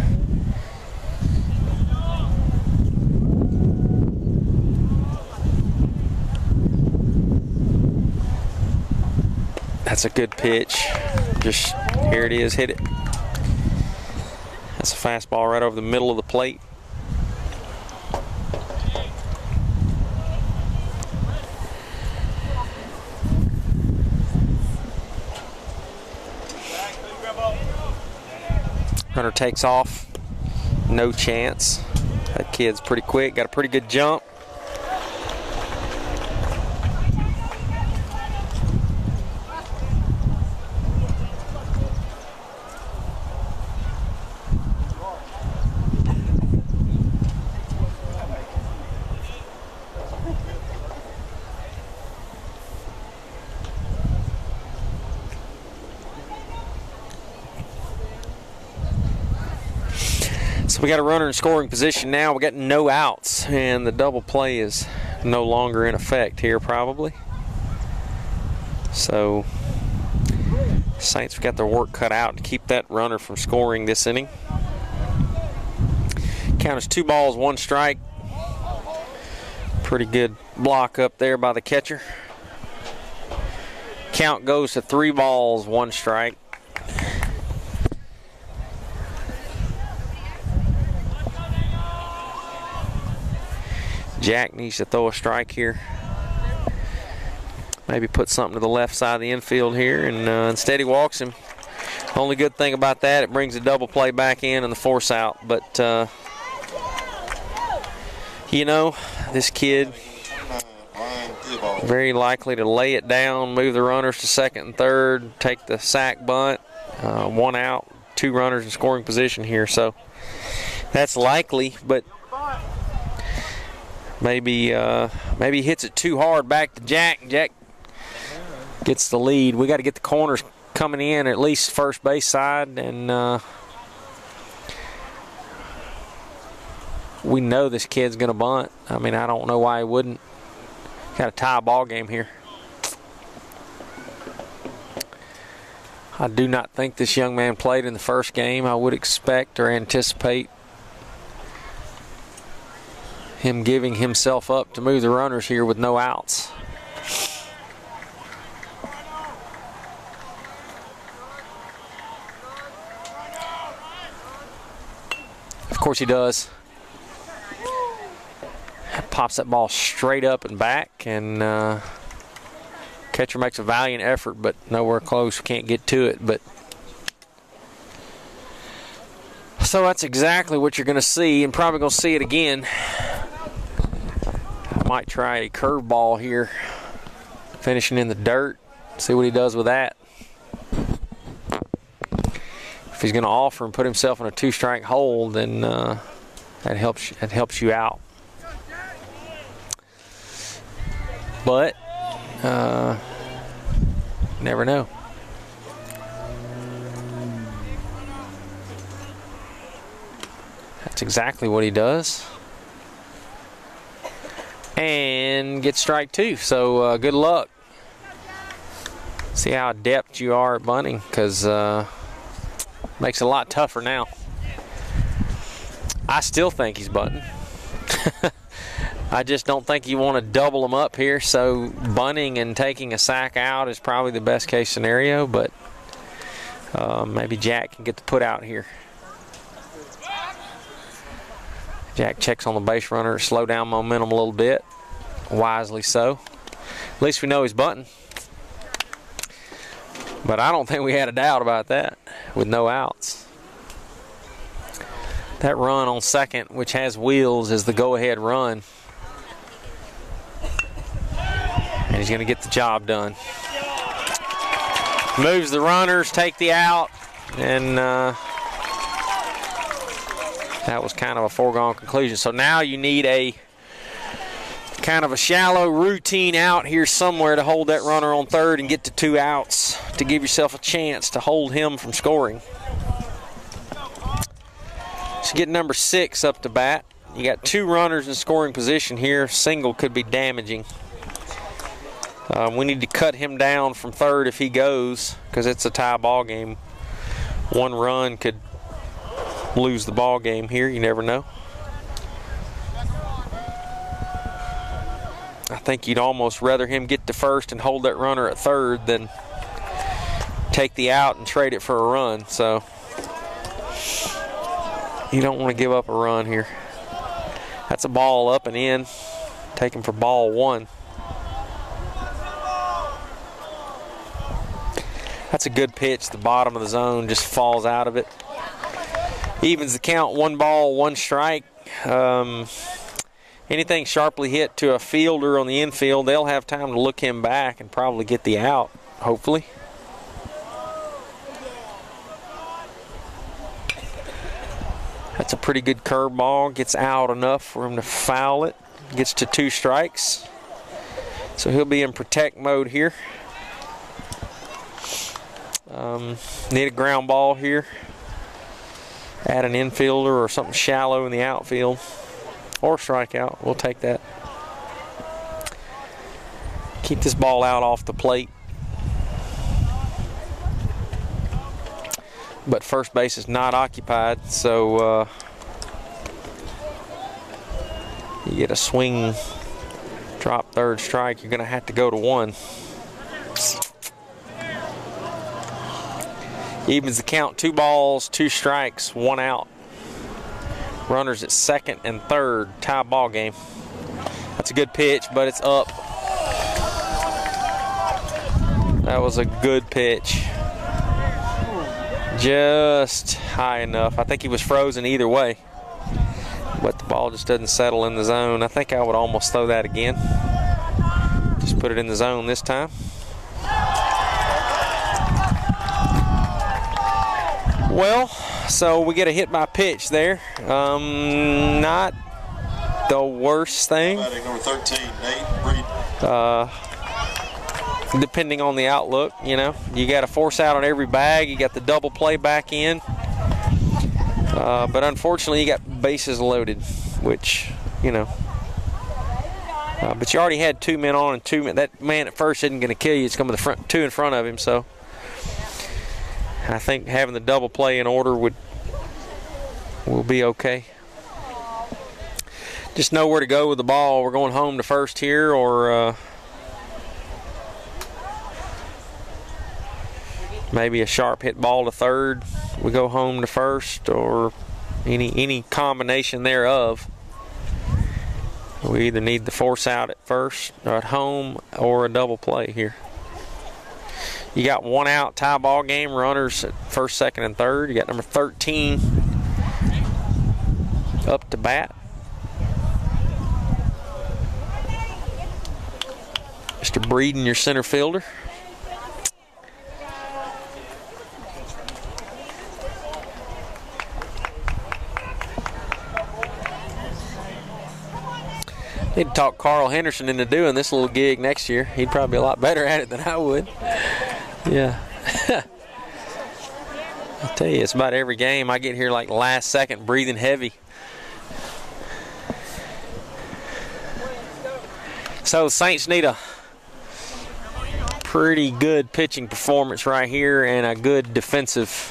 That's a good pitch. Just here it is, hit it. That's a fastball right over the middle of the plate. Runner takes off. No chance. That kid's pretty quick. Got a pretty good jump. So we got a runner in scoring position now. We got no outs, and the double play is no longer in effect here probably. So Saints have got their work cut out to keep that runner from scoring this inning. Count is two balls, one strike. Pretty good block up there by the catcher. Count goes to three balls, one strike. Jack needs to throw a strike here. Maybe put something to the left side of the infield here, and uh, instead he walks him. Only good thing about that, it brings the double play back in and the force out. But, uh, you know, this kid very likely to lay it down, move the runners to second and third, take the sack bunt, uh, one out, two runners in scoring position here. So that's likely, but maybe uh, maybe he hits it too hard back to Jack. Jack gets the lead. We got to get the corners coming in, at least first base side, and uh, we know this kid's going to bunt. I mean, I don't know why he wouldn't. Got a tie ball game here. I do not think this young man played in the first game. I would expect or anticipate him giving himself up to move the runners here with no outs. Of course he does. Pops that ball straight up and back, and uh, catcher makes a valiant effort, but nowhere close. Can't get to it. But so that's exactly what you're going to see, and probably going to see it again. I might try a curveball here, finishing in the dirt. See what he does with that. If he's going to offer and put himself in a two-strike hold, then uh, that helps. That helps you out. But uh, never know. That's exactly what he does. And gets strike two. So uh, good luck. See how adept you are at bunting, because uh, makes it a lot tougher now. I still think he's bunting. I just don't think you want to double them up here, so bunting and taking a sack out is probably the best case scenario, but uh, maybe Jack can get the put out here. Jack checks on the base runner to slow down momentum a little bit, wisely so. At least we know he's bunting. But I don't think we had a doubt about that with no outs. That run on second, which has wheels, is the go-ahead run. And he's going to get the job done. Moves the runners, take the out, and uh, that was kind of a foregone conclusion. So now you need a kind of a shallow routine out here somewhere to hold that runner on third and get to two outs to give yourself a chance to hold him from scoring. So get number six up to bat. You got two runners in scoring position here. Single could be damaging. Uh, we need to cut him down from third if he goes, because it's a tie ball game. One run could lose the ball game here. You never know. I think you'd almost rather him get to first and hold that runner at third than take the out and trade it for a run. So you don't want to give up a run here. That's a ball up and in. Take him for ball one. That's a good pitch. The bottom of the zone just falls out of it. Evens the count, one ball, one strike. Um, anything sharply hit to a fielder on the infield, they'll have time to look him back and probably get the out, hopefully. That's a pretty good curveball. Gets out enough for him to foul it. Gets to two strikes. So he'll be in protect mode here. Um, need a ground ball here. Add an infielder or something shallow in the outfield. Or strikeout. We'll take that. Keep this ball out off the plate. But first base is not occupied, so uh, you get a swing, drop third strike. You're going to have to go to one. Evens the count, two balls, two strikes, one out. Runners at second and third, tie ball game. That's a good pitch, but it's up. That was a good pitch. Just high enough. I think he was frozen either way, but the ball just doesn't settle in the zone. I think I would almost throw that again. Just put it in the zone this time. Well, so we get a hit by pitch there. Um, not the worst thing. Batting number thirteen, Nate Breeden. Uh, depending on the outlook, you know, you got a force out on every bag. You got the double play back in. Uh, but unfortunately, you got bases loaded, which, you know. Uh, but you already had two men on and two men. That man at first isn't going to kill you. It's coming the front, two in front of him. So I think having the double play in order would will be okay. Just know where to go with the ball. We're going home to first here, or uh, maybe a sharp hit ball to third. We go home to first, or any any combination thereof. We either need the force out at first, or at home, or a double play here. You got one out, tie ball game, runners at first, second, and third. You got number thirteen up to bat. Mister Breeden, your center fielder. Need to talk Carl Henderson into doing this little gig next year. He'd probably be a lot better at it than I would. Yeah. I'll tell you, it's about every game I get here like last second, breathing heavy. So Saints need a pretty good pitching performance right here and a good defensive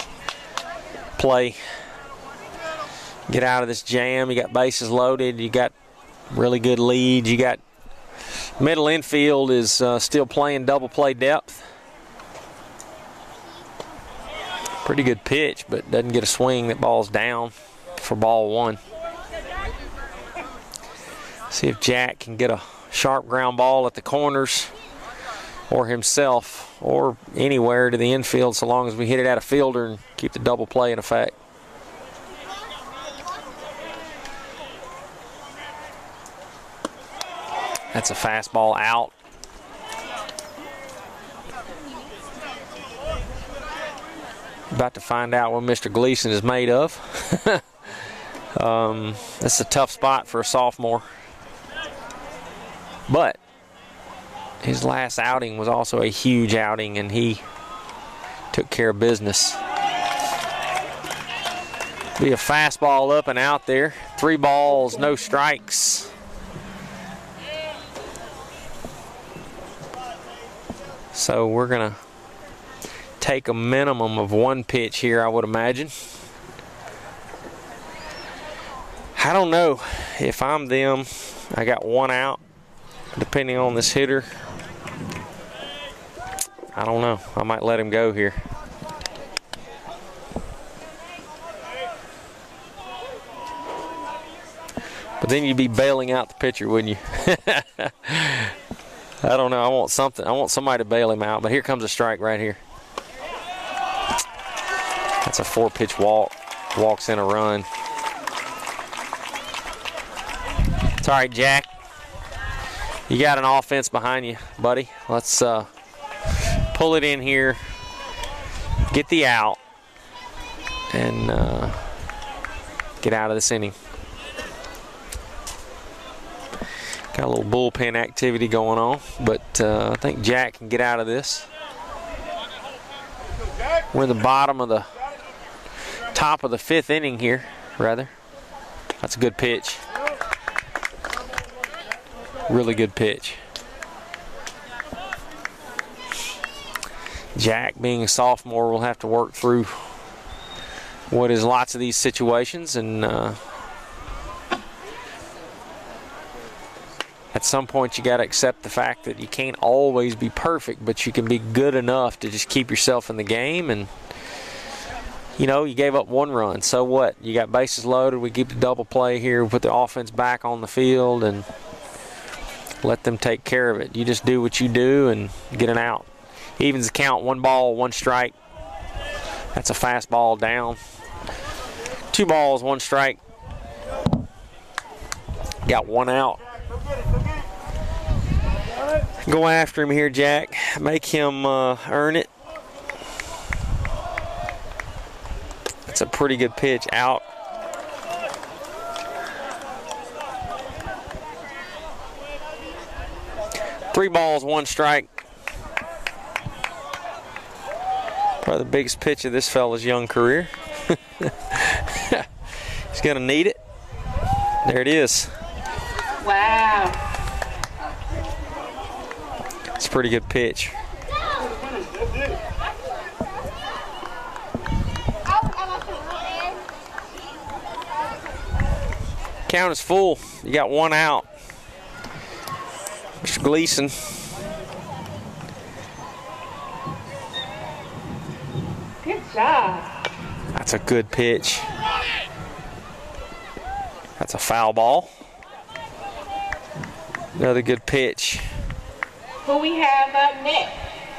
play. Get out of this jam. You got bases loaded. You got really good lead. You got middle infield is uh, still playing double play depth. Pretty good pitch, but doesn't get a swing. That ball's down for ball one. See if Jack can get a sharp ground ball at the corners or himself or anywhere to the infield, so long as we hit it at a fielder and keep the double play in effect. That's a fastball out. About to find out what Mister Gleason is made of. um, that's a tough spot for a sophomore. But his last outing was also a huge outing, and he took care of business. Be a fastball up and out there. Three balls, no strikes. So we're going to take a minimum of one pitch here, I would imagine. I don't know if I'm them. I got one out, depending on this hitter. I don't know. I might let him go here. But then you'd be bailing out the pitcher, wouldn't you? I don't know. I want something. I want somebody to bail him out. But here comes a strike right here. That's a four-pitch walk. Walks in a run. It's all right, Jack. You got an offense behind you, buddy. Let's uh, pull it in here. Get the out. And uh, get out of this inning. Got a little bullpen activity going on, but uh, I think Jack can get out of this. We're in the bottom of the top of the fifth inning here, rather. That's a good pitch. Really good pitch. Jack, being a sophomore, will have to work through what is lots of these situations, and uh, at some point you got to accept the fact that you can't always be perfect, but you can be good enough to just keep yourself in the game. And you know, you gave up one run, so what? You got bases loaded. We keep the double play here. We put the offense back on the field and let them take care of it. You just do what you do and get an out. Evens the count, one ball, one strike. That's a fastball down. Two balls, one strike. Got one out. Go after him here, Jack. Make him uh, earn it. That's a pretty good pitch. Out. Three balls, one strike. Probably the biggest pitch of this fella's young career. He's going to need it. There it is. Wow. It's a pretty good pitch. Count is full. You got one out. Mister Gleason. Good job. That's a good pitch. That's a foul ball. Another good pitch. Who we have up next?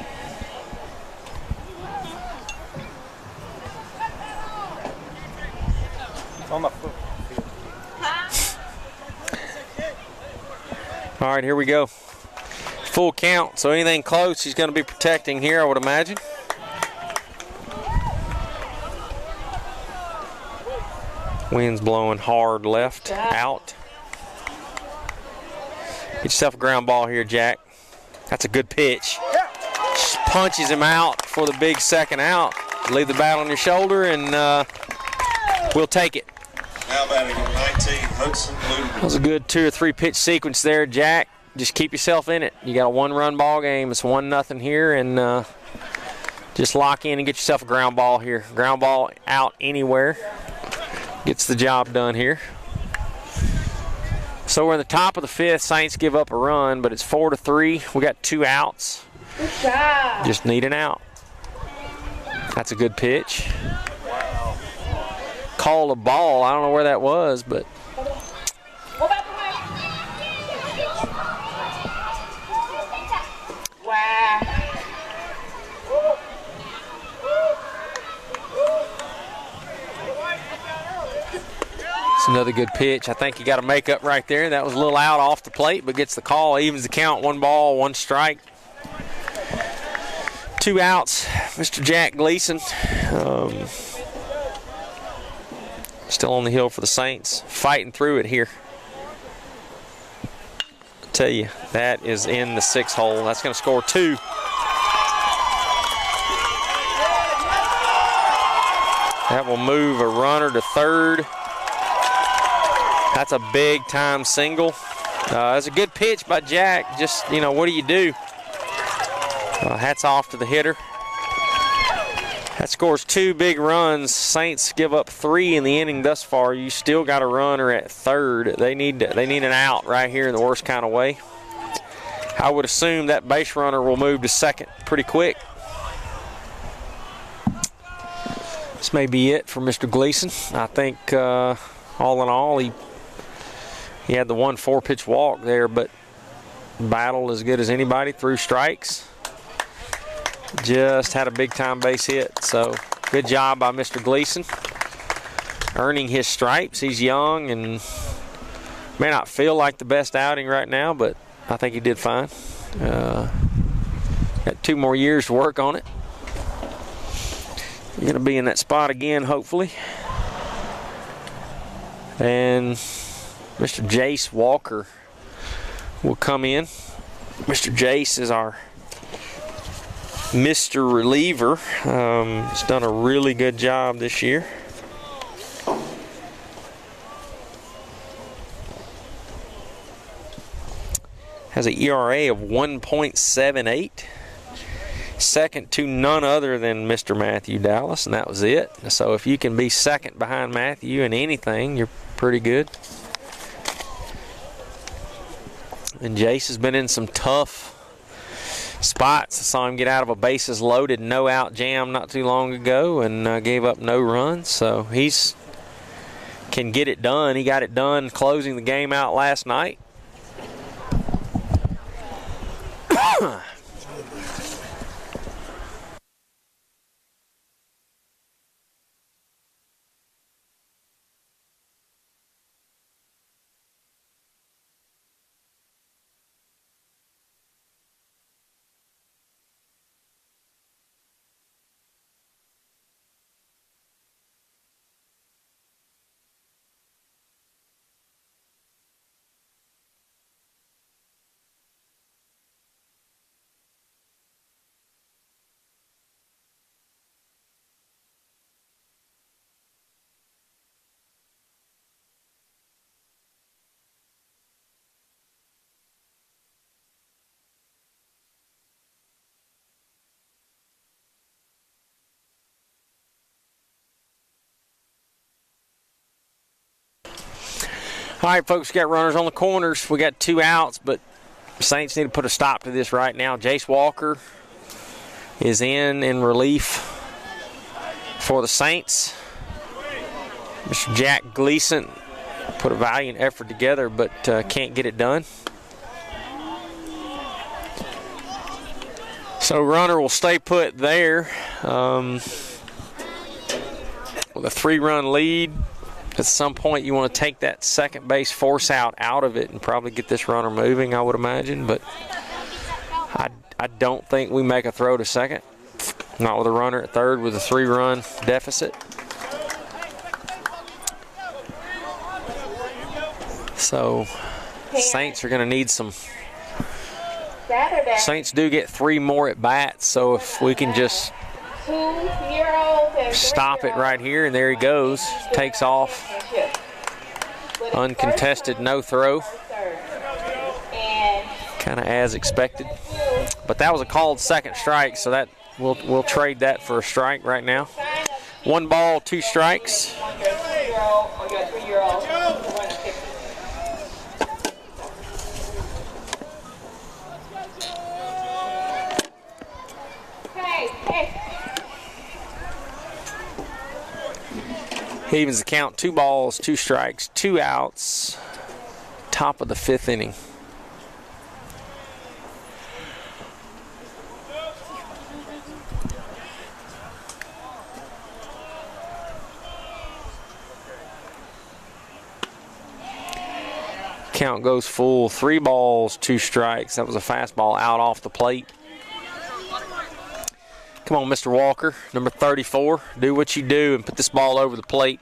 On the foot. All right, here we go. Full count, so anything close he's going to be protecting here, I would imagine. Wind's blowing hard left, out. Get yourself a ground ball here, Jack. That's a good pitch. Just punches him out for the big second out. Leave the bat on your shoulder, and uh, we'll take it. Now batting number nineteen, Hudson Ludeman. That was a good two or three pitch sequence there, Jack. Just keep yourself in it. You got a one-run ball game. It's one nothing here, and uh, just lock in and get yourself a ground ball here. Ground ball out anywhere. Gets the job done here. So we're in the top of the fifth. Saints give up a run, but it's four to three. We got two outs. Good job. Just need an out. That's a good pitch. Called a ball. I don't know where that was, but wow. it's another good pitch. I think you got to make up right there. That was a little out off the plate, but gets the call. Evens the count. One ball, one strike. Two outs. Mister Jack Gleason. Um, still on the hill for the Saints. Fighting through it here. I'll tell you, that is in the sixth hole. That's going to score two. That will move a runner to third. That's a big time single. Uh, that's a good pitch by Jack. Just, you know, what do you do? Uh, hats off to the hitter. That scores two big runs. Saints give up three in the inning thus far. You still got a runner at third. They need they need an out right here in the worst kind of way. I would assume that base runner will move to second pretty quick. This may be it for Mister Gleason. I think uh, all in all, he he had the one four-pitch walk there, but battled as good as anybody through strikes. Just had a big-time base hit. So good job by Mister Gleason, earning his stripes. He's young and may not feel like the best outing right now, but I think he did fine. Uh, got two more years to work on it. You're going to be in that spot again, hopefully. And Mister Jace Walker will come in. Mister Jace is our Mister Reliever. Um, he's done a really good job this year. Has an E R A of one point seven eight. Second to none other than Mister Matthew Dallas, and that was it. So if you can be second behind Matthew in anything, you're pretty good. And Jace has been in some tough spots. I saw him get out of a bases loaded, no out jam not too long ago, and uh, gave up no runs. So he's can get it done. He got it done closing the game out last night. All right, folks, we got runners on the corners. We got two outs, but Saints need to put a stop to this right now. Jace Walker is in in relief for the Saints. Mister Jack Gleason put a valiant effort together, but uh, can't get it done. So runner will stay put there um, with a three-run lead. At some point, you want to take that second base force out out of it and probably get this runner moving, I would imagine. But I, I don't think we make a throw to second. Not with a runner at third with a three-run deficit. So Saints are going to need some. Saints do get three more at bats, so if we can just stop it right here, and there he goes, takes off, uncontested, no throw, kind of as expected. But that was a called second strike, so that we'll we'll trade that for a strike right now. One ball, two Evens the count, two balls, two strikes, two outs. Top of the fifth inning. Count goes full, three balls, two strikes. That was a fastball out off the plate. Come on, Mister Walker, number thirty-four. Do what you do and put this ball over the plate.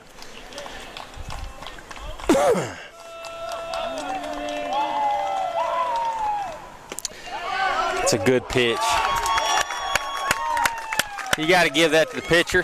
It's a good pitch. You got to give that to the pitcher.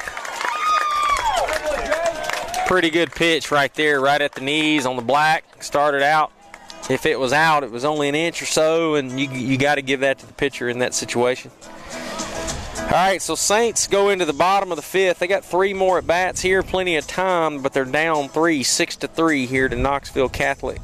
Pretty good pitch right there, right at the knees on the black. Started out. If it was out, it was only an inch or so, and you, you got to give that to the pitcher in that situation. All right, so Saints go into the bottom of the fifth. They got three more at bats here, plenty of time, but they're down three, six to three here to Knoxville Catholic.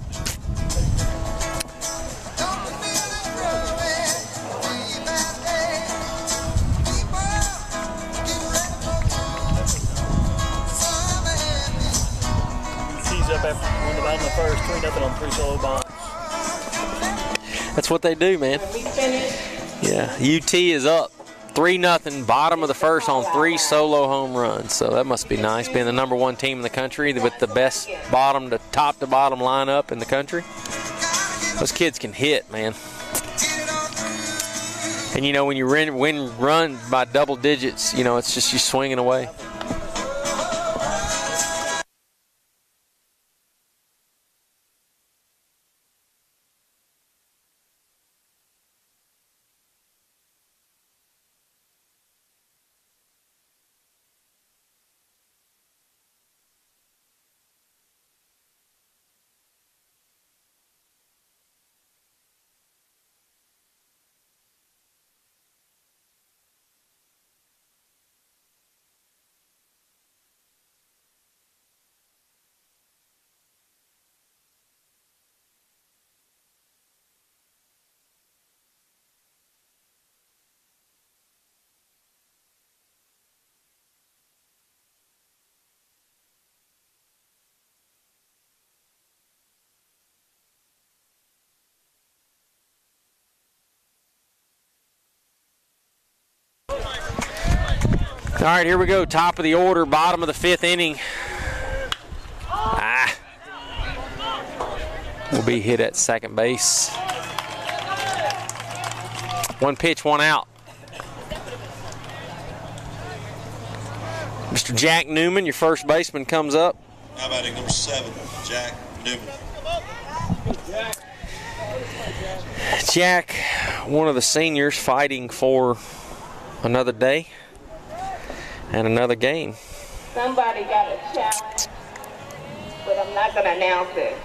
Tees up after one the bottom of the first, three nothing on three solo bombs. That's what they do, man. Yeah, U T is up. three nothing, bottom of the first on three solo home runs. So that must be nice, being the number one team in the country with the best bottom to top to bottom lineup in the country. Those kids can hit, man. And, you know, when you win, win run by double digits, you know, it's just you swinging away. All right, here we go. Top of the order, bottom of the fifth inning. Ah. Will be hit at second base. One pitch, one out. Mister Jack Newman, your first baseman, comes up. Now batting number seven, Jack Newman. Jack, one of the seniors fighting for another day and another game. Somebody got a challenge, but I'm not going to announce it.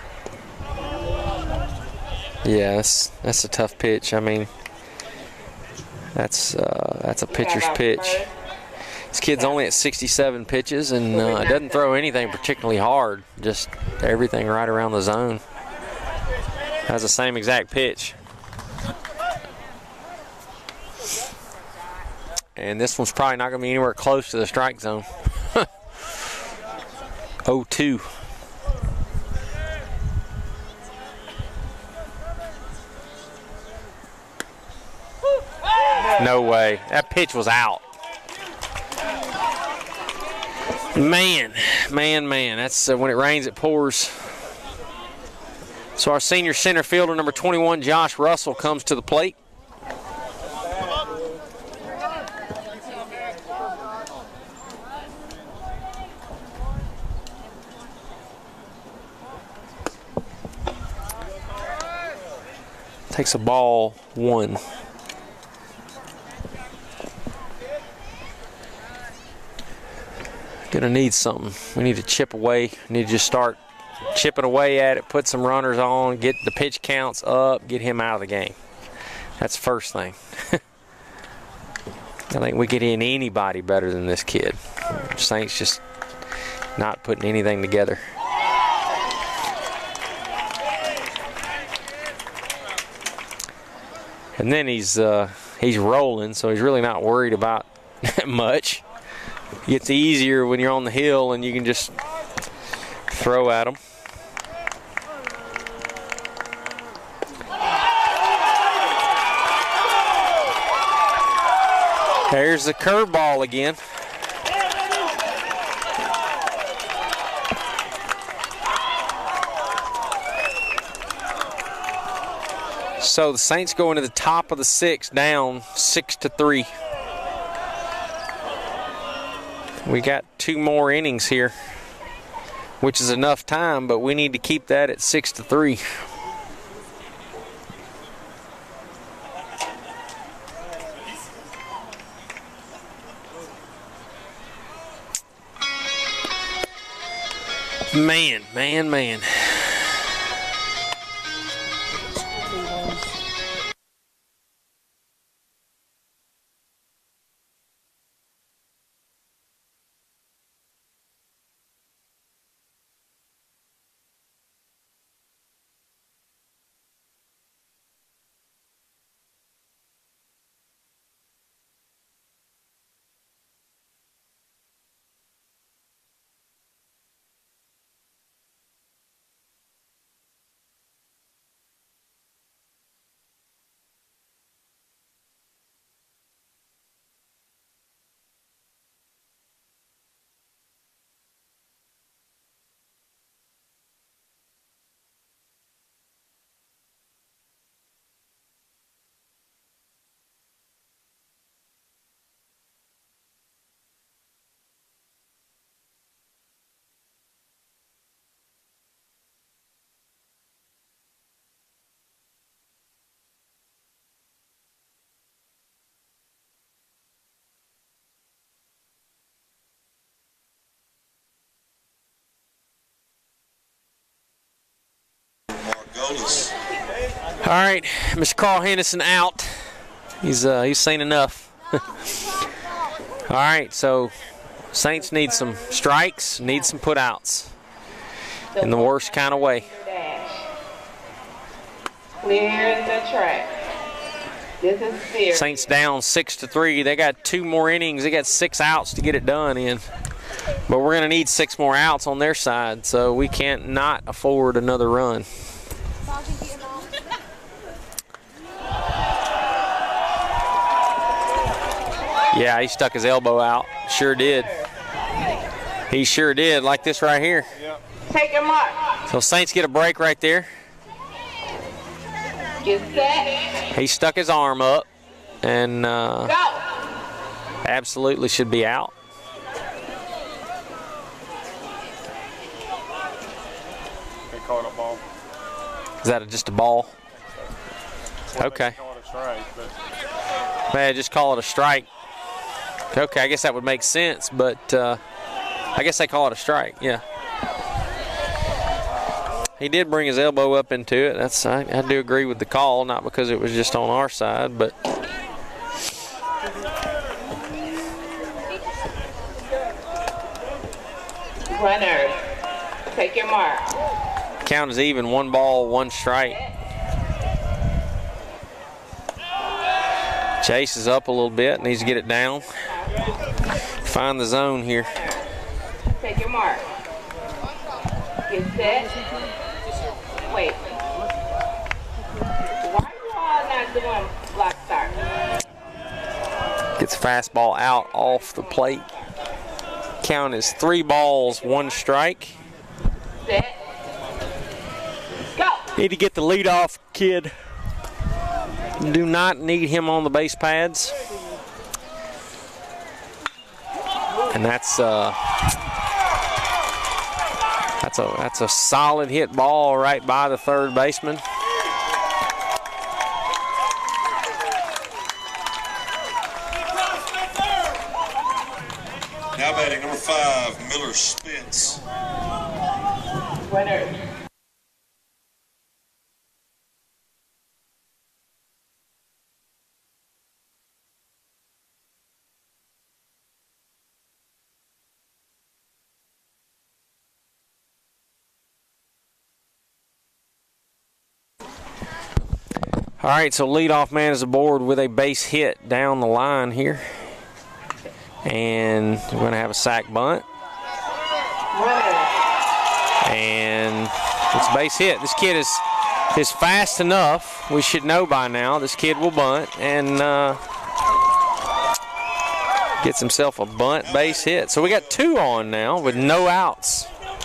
Yeah, that's, that's a tough pitch. I mean, that's uh, that's a pitcher's pitch. This kid's only at sixty-seven pitches and uh, doesn't throw anything particularly hard, just everything right around the zone. Has the same exact pitch. And this one's probably not going to be anywhere close to the strike zone. oh two. No way. That pitch was out. Man, man, man. That's uh, when it rains, it pours. So our senior center fielder, number twenty-one, Josh Russell, comes to the plate. Takes a ball one. Gonna need something. We need to chip away. We need to just start chipping away at it, put some runners on, get the pitch counts up, get him out of the game. That's the first thing. I think we get in anybody better than this kid. Saints just not putting anything together. And then he's uh, he's rolling, so he's really not worried about much. It gets easier when you're on the hill and you can just throw at him. There's the curveball again. So the Saints go into the top of the sixth, down six to three. We got two more innings here, which is enough time, but we need to keep that at six to three. Man, man, man. All right, Mister Carl Henderson out. He's uh, he's seen enough. All right, so Saints need some strikes, need some putouts in the worst kind of way. Clear the track. This is serious. Saints down six to three. They got two more innings. They got six outs to get it done in. But we're going to need six more outs on their side, so we can't not afford another run. Yeah, he stuck his elbow out. Sure did. He sure did, like this right here. Take your mark. So Saints get a break right there. Get set. He stuck his arm up and uh, Go. absolutely should be out. They call it a ball. Is that a, just a ball? Well, okay. They call it a strike, but Man, just call it a strike. Okay, I guess that would make sense, but uh, I guess they call it a strike, yeah. He did bring his elbow up into it. That's I, I do agree with the call, not because it was just on our side, but Runners, take your mark. count is even, one ball, one strike. Chase is up a little bit, needs to get it down. Find the zone here. Take your mark. Get set. Wait. Why are you all not doing block start? Gets fastball out off the plate. Count is three balls, one strike. Set. Go. Need to get the leadoff kid. Do not need him on the base pads. And that's uh, that's a that's a solid hit ball right by the third baseman. Now batting number five, Miller Spence. Runners. All right, so leadoff man is aboard with a base hit down the line here. And we're going to have a sack bunt. And it's a base hit. This kid is, is fast enough. We should know by now. This kid will bunt and uh, gets himself a bunt base hit. So we got two on now with no outs.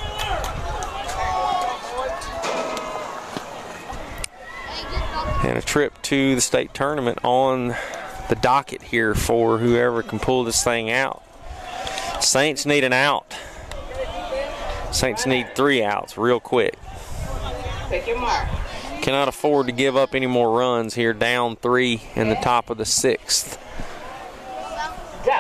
And a trip to the state tournament on the docket here for whoever can pull this thing out. Saints need an out. Saints need three outs real quick. Take your mark. Cannot afford to give up any more runs here, down three in the top of the sixth. Go.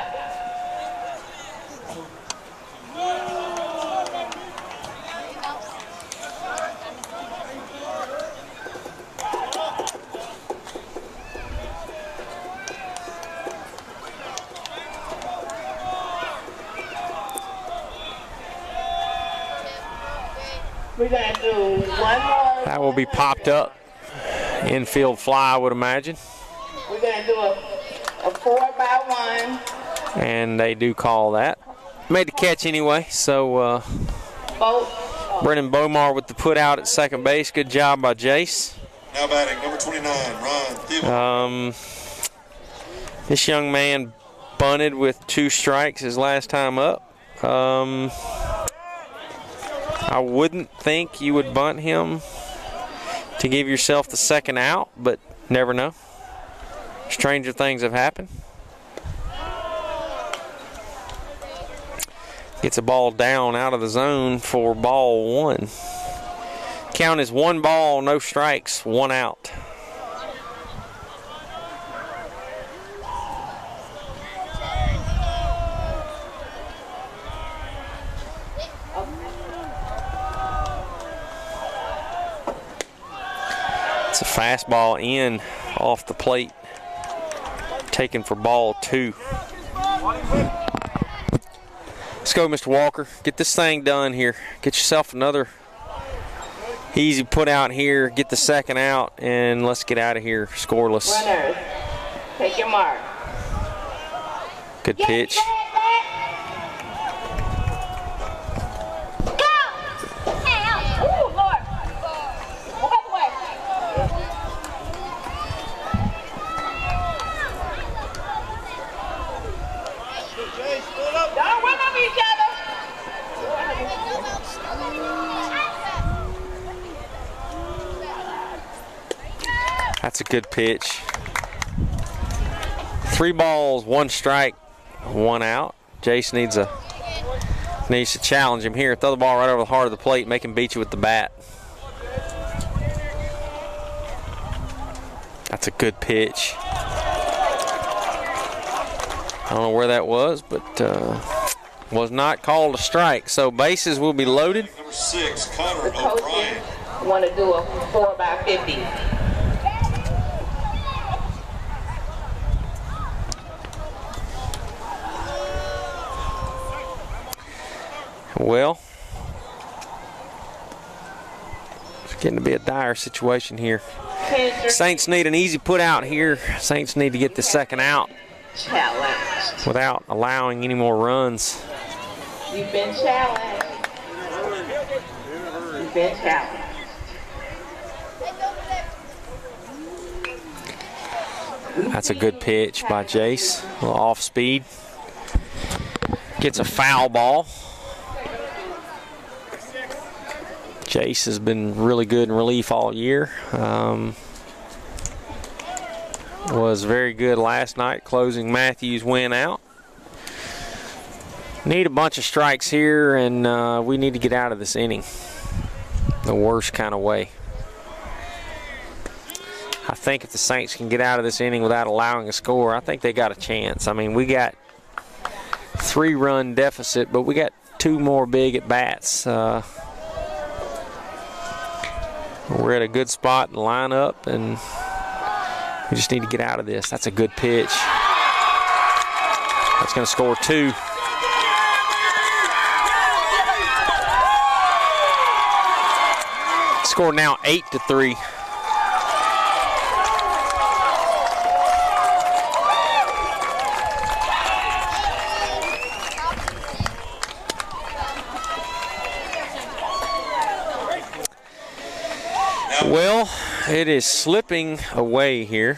We're going to do one more. That will be popped up. Infield fly, I would imagine. We're going to do a, a four by one. And they do call that. Made the catch anyway, so uh, Both. Brennan Bomar with the put out at second base. Good job by Jace. Now batting, number twenty-nine, Ryan Thielen. Um, this young man bunted with two strikes his last time up. Um, I wouldn't think you would bunt him to give yourself the second out, but never know. Stranger things have happened. Gets a ball down out of the zone for ball one. Count is one ball, no strikes, one out. It's a fastball in off the plate, taken for ball two. Let's go, Mister Walker. Get this thing done here. Get yourself another easy put out here. Get the second out, and let's get out of here scoreless. Runners, take your mark. Good pitch. That's a good pitch. Three balls, one strike, one out. Jace needs a needs to challenge him here. Throw the ball right over the heart of the plate, make him beat you with the bat. That's a good pitch. I don't know where that was, but uh, was not called a strike. So bases will be loaded. Number six, Connor The O'Brien. coaches want to do a four by fifty. Well, it's getting to be a dire situation here. Saints need an easy put out here. Saints need to get the second out Challenged. without allowing any more runs. You've been challenged. You've been challenged. That's a good pitch by Jace. A little off speed. Gets a foul ball. Jace has been really good in relief all year. Um, was very good last night, closing Matthews' win out. Need a bunch of strikes here, and uh, we need to get out of this inning the worst kind of way. I think if the Saints can get out of this inning without allowing a score, I think they got a chance. I mean, we got three-run deficit, but we got two more big at-bats. Uh, We're at a good spot in the lineup, and we just need to get out of this. That's a good pitch. That's going to score two. Score now eight to three. it is slipping away here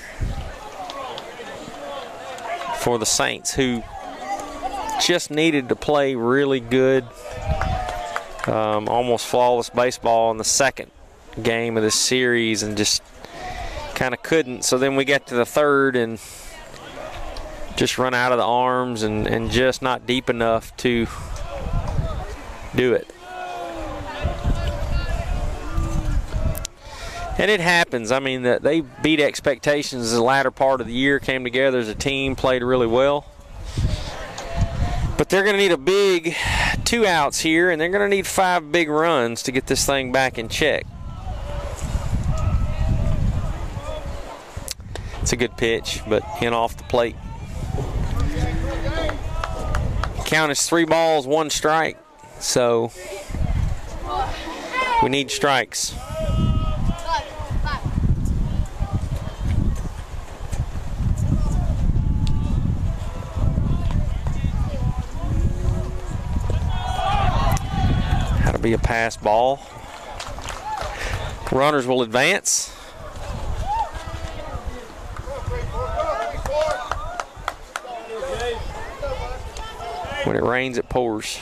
for the Saints, who just needed to play really good, um, almost flawless baseball in the second game of this series and just kind of couldn't. So then we get to the third and just run out of the arms and, and just not deep enough to do it. And it happens. I mean, that they beat expectations the latter part of the year, came together as a team, played really well. But they're going to need a big two outs here, and they're going to need five big runs to get this thing back in check. It's a good pitch, but in off the plate. Count is three balls, one strike. So we need strikes. That'll be a pass ball. Runners will advance. When it rains, it pours.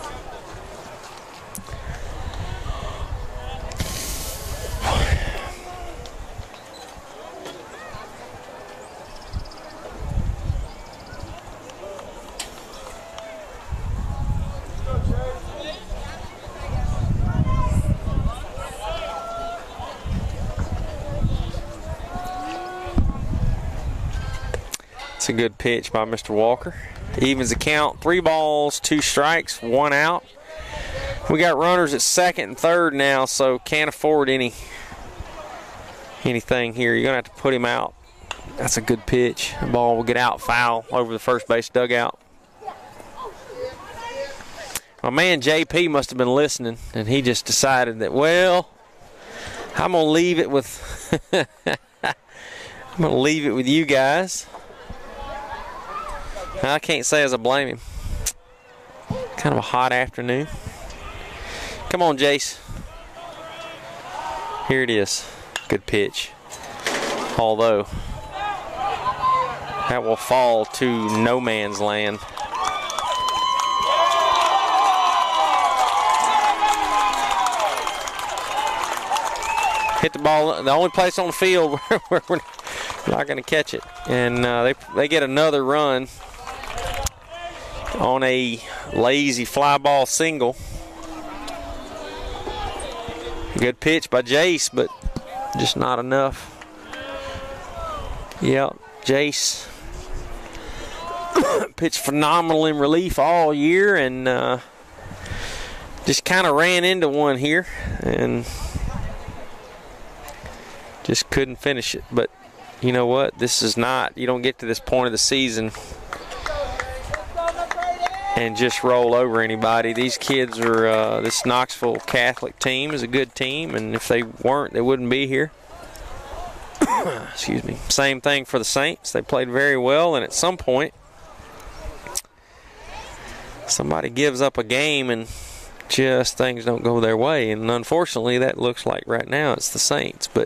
It's a good pitch by Mister Walker. Evens the count, three balls, two strikes, one out. We got runners at second and third now, so can't afford any anything here. You're gonna have to put him out. That's a good pitch. The ball will get out foul over the first base dugout. My man J P must have been listening, and he just decided that, well, I'm gonna leave it with I'm gonna leave it with you guys. I can't say as I blame him. Kind of a hot afternoon. Come on, Jace. Here it is. Good pitch. Although, that will fall to no man's land. Hit the ball, the only place on the field where we're not going to catch it. And uh, they, they get another run on a lazy fly ball single. Good pitch by Jace, but just not enough. Yep, Jace pitched phenomenal in relief all year and uh, just kind of ran into one here and just couldn't finish it. But you know what? This is not, you don't get to this point of the season and just roll over anybody. These kids are, uh, this Knoxville Catholic team is a good team, and if they weren't, they wouldn't be here. Excuse me. Same thing for the Saints. They played very well, and at some point, somebody gives up a game and just things don't go their way. And unfortunately, that looks like right now it's the Saints. But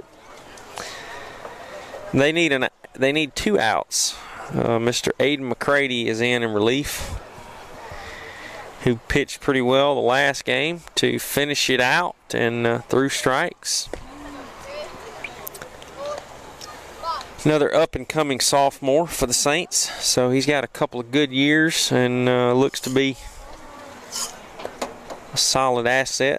they need an they need two outs. Uh, Mister Aiden McCready is in in relief, who pitched pretty well the last game to finish it out and uh, threw strikes. Another up-and-coming sophomore for the Saints, so he's got a couple of good years and uh, looks to be a solid asset.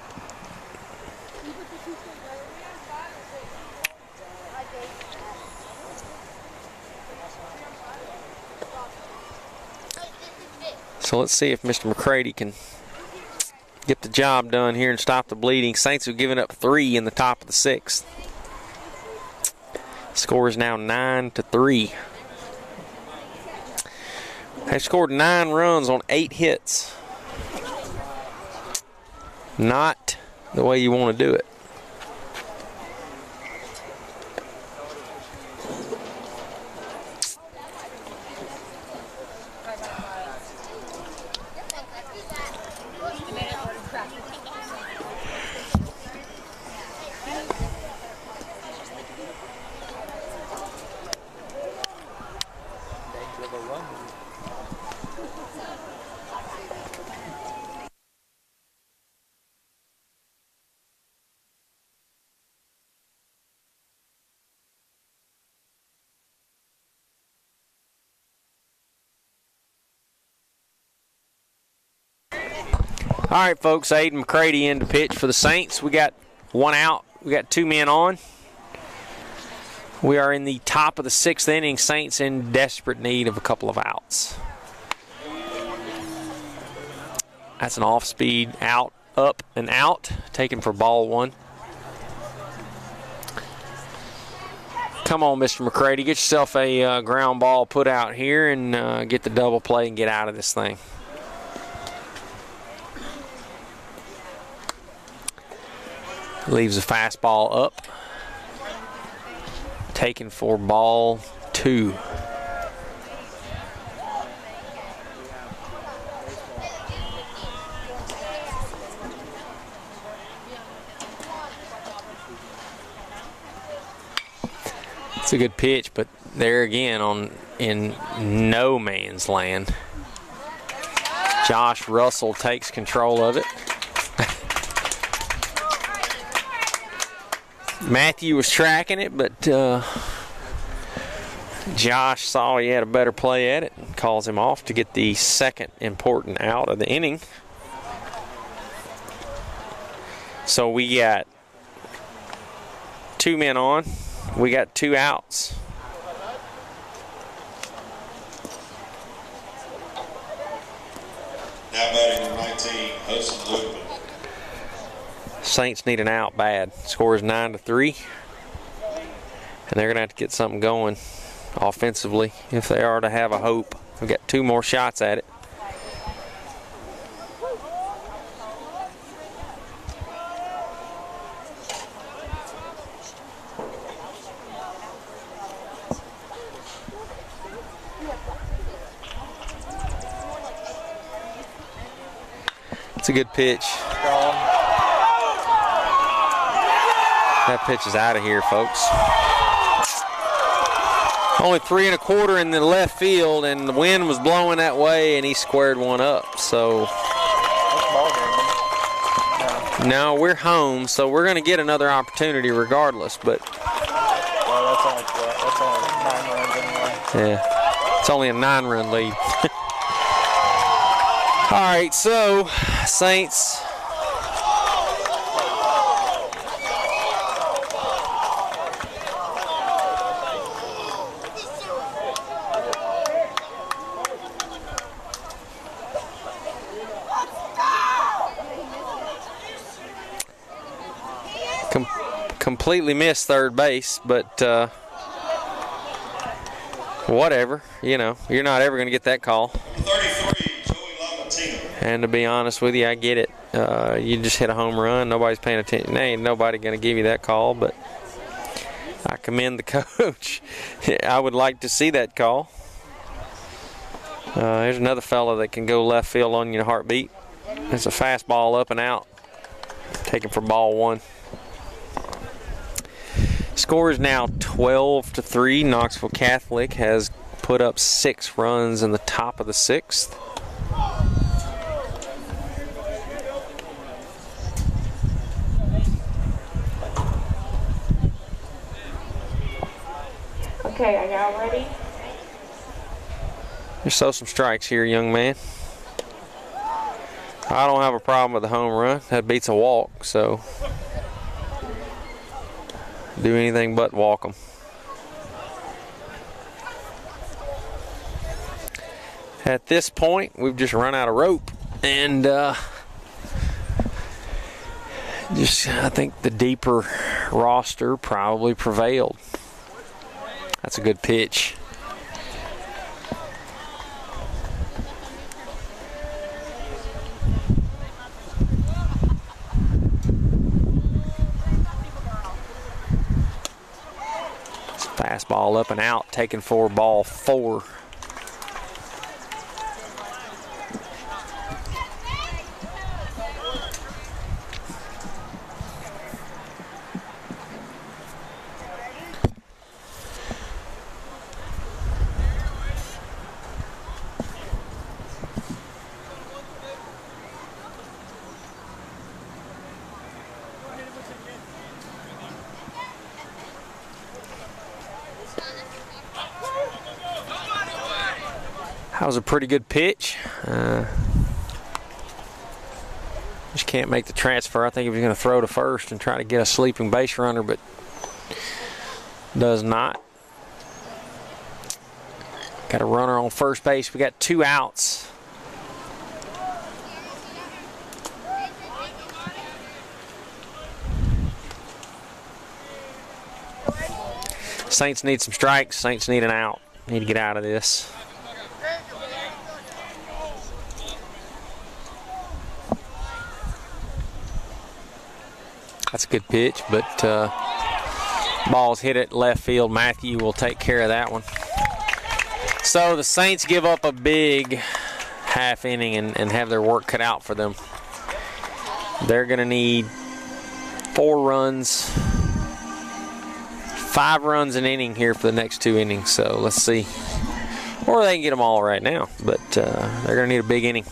So let's see if Mister McCready can get the job done here and stop the bleeding. Saints have given up three in the top of the sixth. Score is now nine to three. They've scored nine runs on eight hits. Not the way you want to do it. All right, folks, Aiden McCready in to pitch for the Saints. We got one out. We got two men on. We are in the top of the sixth inning. Saints in desperate need of a couple of outs. That's an off-speed out, up, and out, taken for ball one. Come on, Mister McCready. Get yourself a uh, ground ball put out here and uh, get the double play and get out of this thing. Leaves a fastball up. Taken for ball two. It's a good pitch, but there again on in no man's land. Josh Russell takes control of it. Matthew was tracking it, but uh, Josh saw he had a better play at it and calls him off to get the second important out of the inning. So we got two men on. We got two outs. Now batting number nineteen, Hudson Lupin. Saints need an out bad. Score is nine to three, and they're gonna have to get something going offensively if they are to have a hope. We've got two more shots at it. It's a good pitch. That pitch is out of here, folks. Only three and a quarter in the left field, and the wind was blowing that way, and he squared one up. So, no, we're home, so we're going to get another opportunity regardless. But Well, that's only, that's only nine runs anyway. yeah, it's only a nine-run lead. All right, so Saints. Com completely missed third base, but uh, whatever. You know, you're not ever going to get that call. thirty-three, Joey Lamatino. And to be honest with you, I get it. Uh, you just hit a home run. Nobody's paying attention. Ain't nobody going to give you that call, but I commend the coach. I would like to see that call. Uh, there's another fella that can go left field on you in a heartbeat. It's a fastball up and out. Taken for ball one. Score is now twelve to three. Knoxville Catholic has put up six runs in the top of the sixth. Okay, are y'all ready? Just throw some strikes here, young man. I don't have a problem with the home run. That beats a walk, so do anything but walk them. At this point, we've just run out of rope, and uh, just I think the deeper roster probably prevailed. That's a good pitch. Fastball up and out, taken for ball four. That was a pretty good pitch. Uh, just can't make the transfer. I think he was going to throw to first and try to get a sleeping base runner, but does not. Got a runner on first base. We got two outs. Saints need some strikes. Saints need an out. Need to get out of this. That's a good pitch, but uh, ball's hit at left field. Matthew will take care of that one. So the Saints give up a big half inning and, and have their work cut out for them. They're going to need four runs, five runs an inning here for the next two innings. So let's see. Or they can get them all right now, but uh, they're going to need a big inning.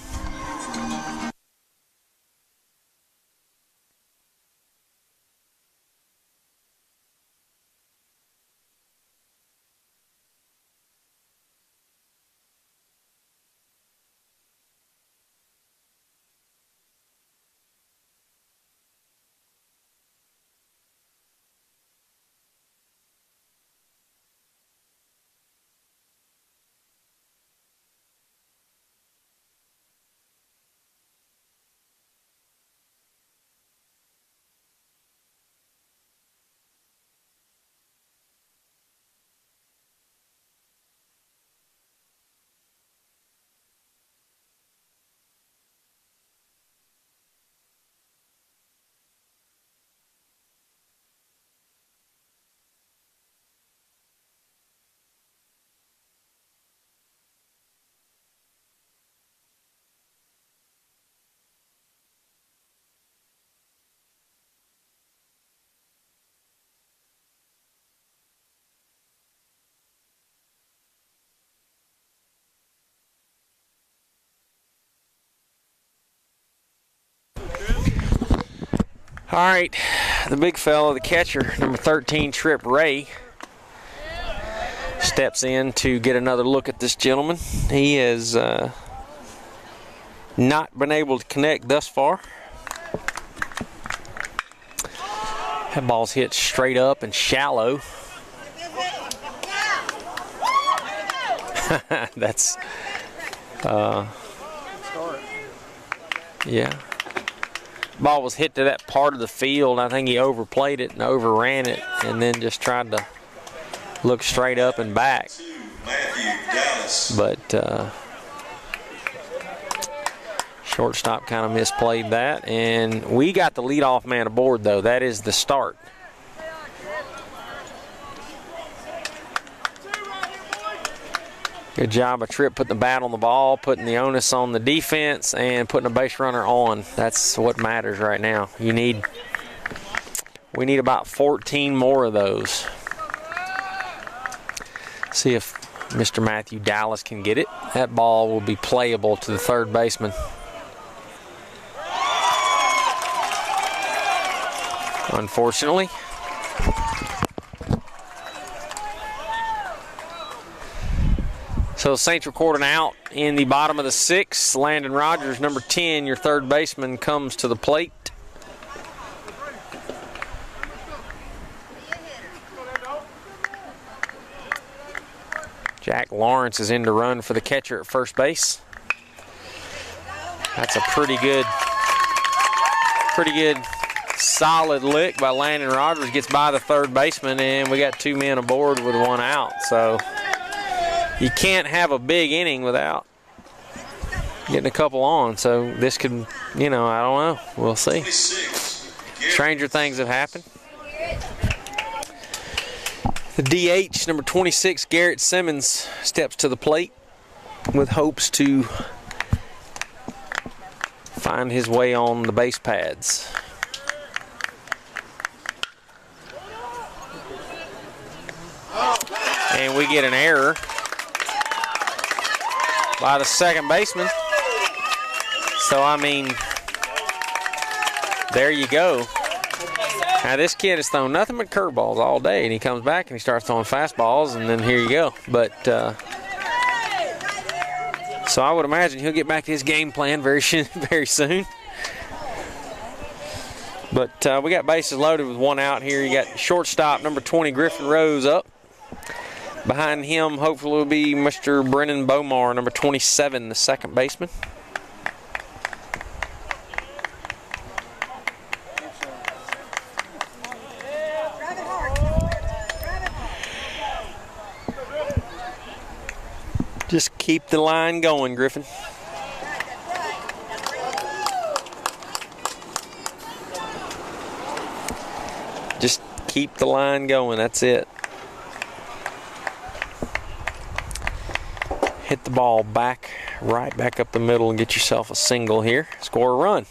All right, the big fella, the catcher, number thirteen, Trip Ray, steps in to get another look at this gentleman. He has uh, not been able to connect thus far. That ball's hit straight up and shallow. That's, uh, yeah. Ball was hit to that part of the field. I think he overplayed it and overran it and then just tried to look straight up and back. But uh, shortstop kind of misplayed that. And we got the leadoff man aboard, though. That is the start. Good job of Tripp putting the bat on the ball, putting the onus on the defense, and putting a base runner on. That's what matters right now. You need, we need about fourteen more of those. See if Mister Matthew Dallas can get it. That ball will be playable to the third baseman. Unfortunately. So the Saints record an out in the bottom of the sixth. Landon Rogers, number ten, your third baseman, comes to the plate. Jack Lawrence is in to run for the catcher at first base. That's a pretty good, pretty good solid lick by Landon Rogers. Gets by the third baseman, and we got two men aboard with one out. So you can't have a big inning without getting a couple on. So this could, you know, I don't know. We'll see. Stranger things have happened. The D H, number twenty-six, Garrett Simmons, steps to the plate with hopes to find his way on the base pads. And we get an error by the second baseman. So, I mean, there you go. Now, this kid has thrown nothing but curveballs all day, and he comes back and he starts throwing fastballs, and then here you go. But uh, So I would imagine he'll get back to his game plan very, very soon. But uh, we got bases loaded with one out here. You got shortstop number twenty, Griffin Rose, up. Behind him, hopefully, will be Mister Brennan Bomar, number twenty-seven, the second baseman. Just keep the line going, Griffin. Just keep the line going, that's it. Hit the ball back, right back up the middle and get yourself a single here. Score a run.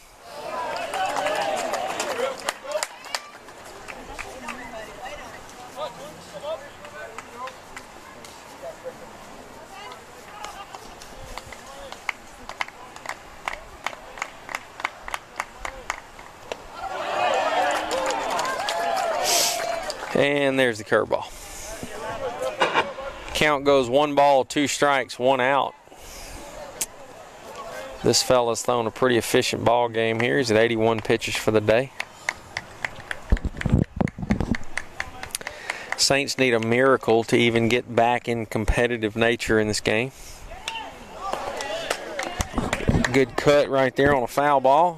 And there's the curveball. Count goes one ball, two strikes, one out. This fella's thrown a pretty efficient ball game here. He's at eighty-one pitches for the day. Saints need a miracle to even get back in competitive nature in this game. Good cut right there on a foul ball.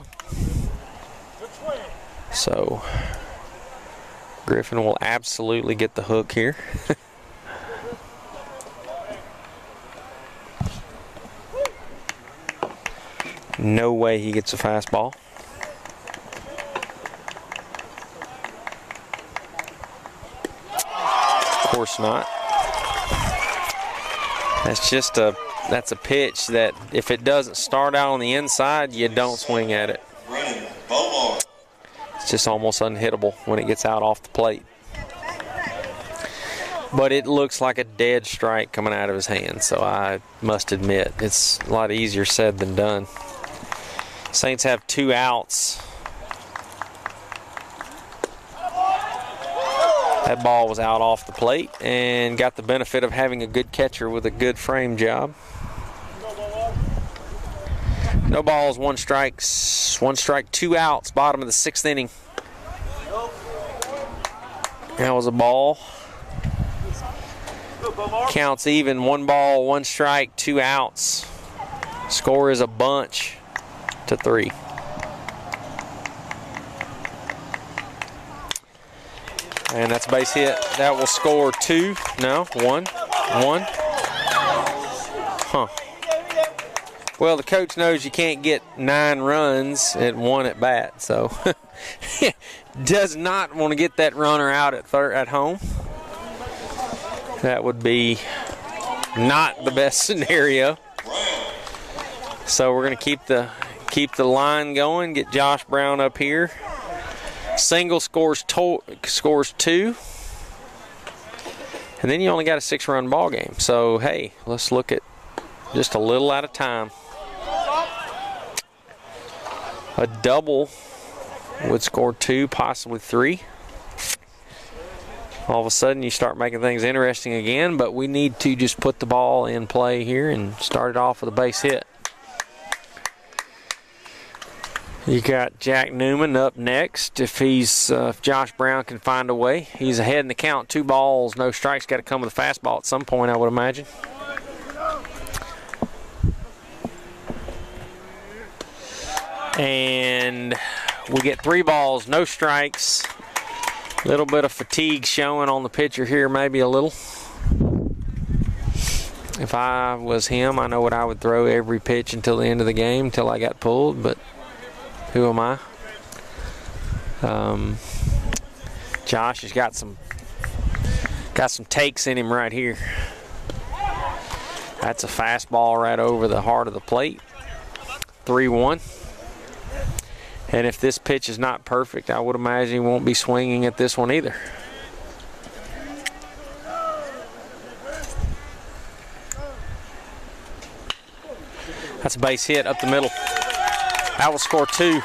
So Griffin will absolutely get the hook here. No way he gets a fastball. Of course not. That's just a that's a pitch that if it doesn't start out on the inside, you don't swing at it. It's just almost unhittable when it gets out off the plate. But it looks like a dead strike coming out of his hand, so I must admit it's a lot easier said than done. Saints have two outs. That ball was out off the plate and got the benefit of having a good catcher with a good frame job. No balls, one strikes, one strike, two outs, bottom of the sixth inning. That was a ball. Counts even, one ball, one strike, two outs. Score is a bunch to three. And that's a base hit. That will score two. No, one. One. Huh. Well, the coach knows you can't get nine runs at one at bat, so does not want to get that runner out at third at home. That would be not the best scenario. So we're going to keep the keep the line going. Get Josh Brown up here. Single scores to, scores two, and then you only got a six-run ball game. So hey, let's look at just a little at a time. A double would score two, possibly three. All of a sudden you start making things interesting again, but we need to just put the ball in play here and start it off with a base hit. You got Jack Newman up next. If he's uh, if Josh Brown can find a way, he's ahead in the count. Two balls, no strikes. Got to come with a fastball at some point, I would imagine. And we get three balls, no strikes. A little bit of fatigue showing on the pitcher here, maybe a little. If I was him, I know what I would throw every pitch until the end of the game, until I got pulled, but who am I? Um, Josh has got some got some takes in him right here. That's a fastball right over the heart of the plate. three one. And if this pitch is not perfect, I would imagine he won't be swinging at this one either. That's a base hit up the middle. That will score two.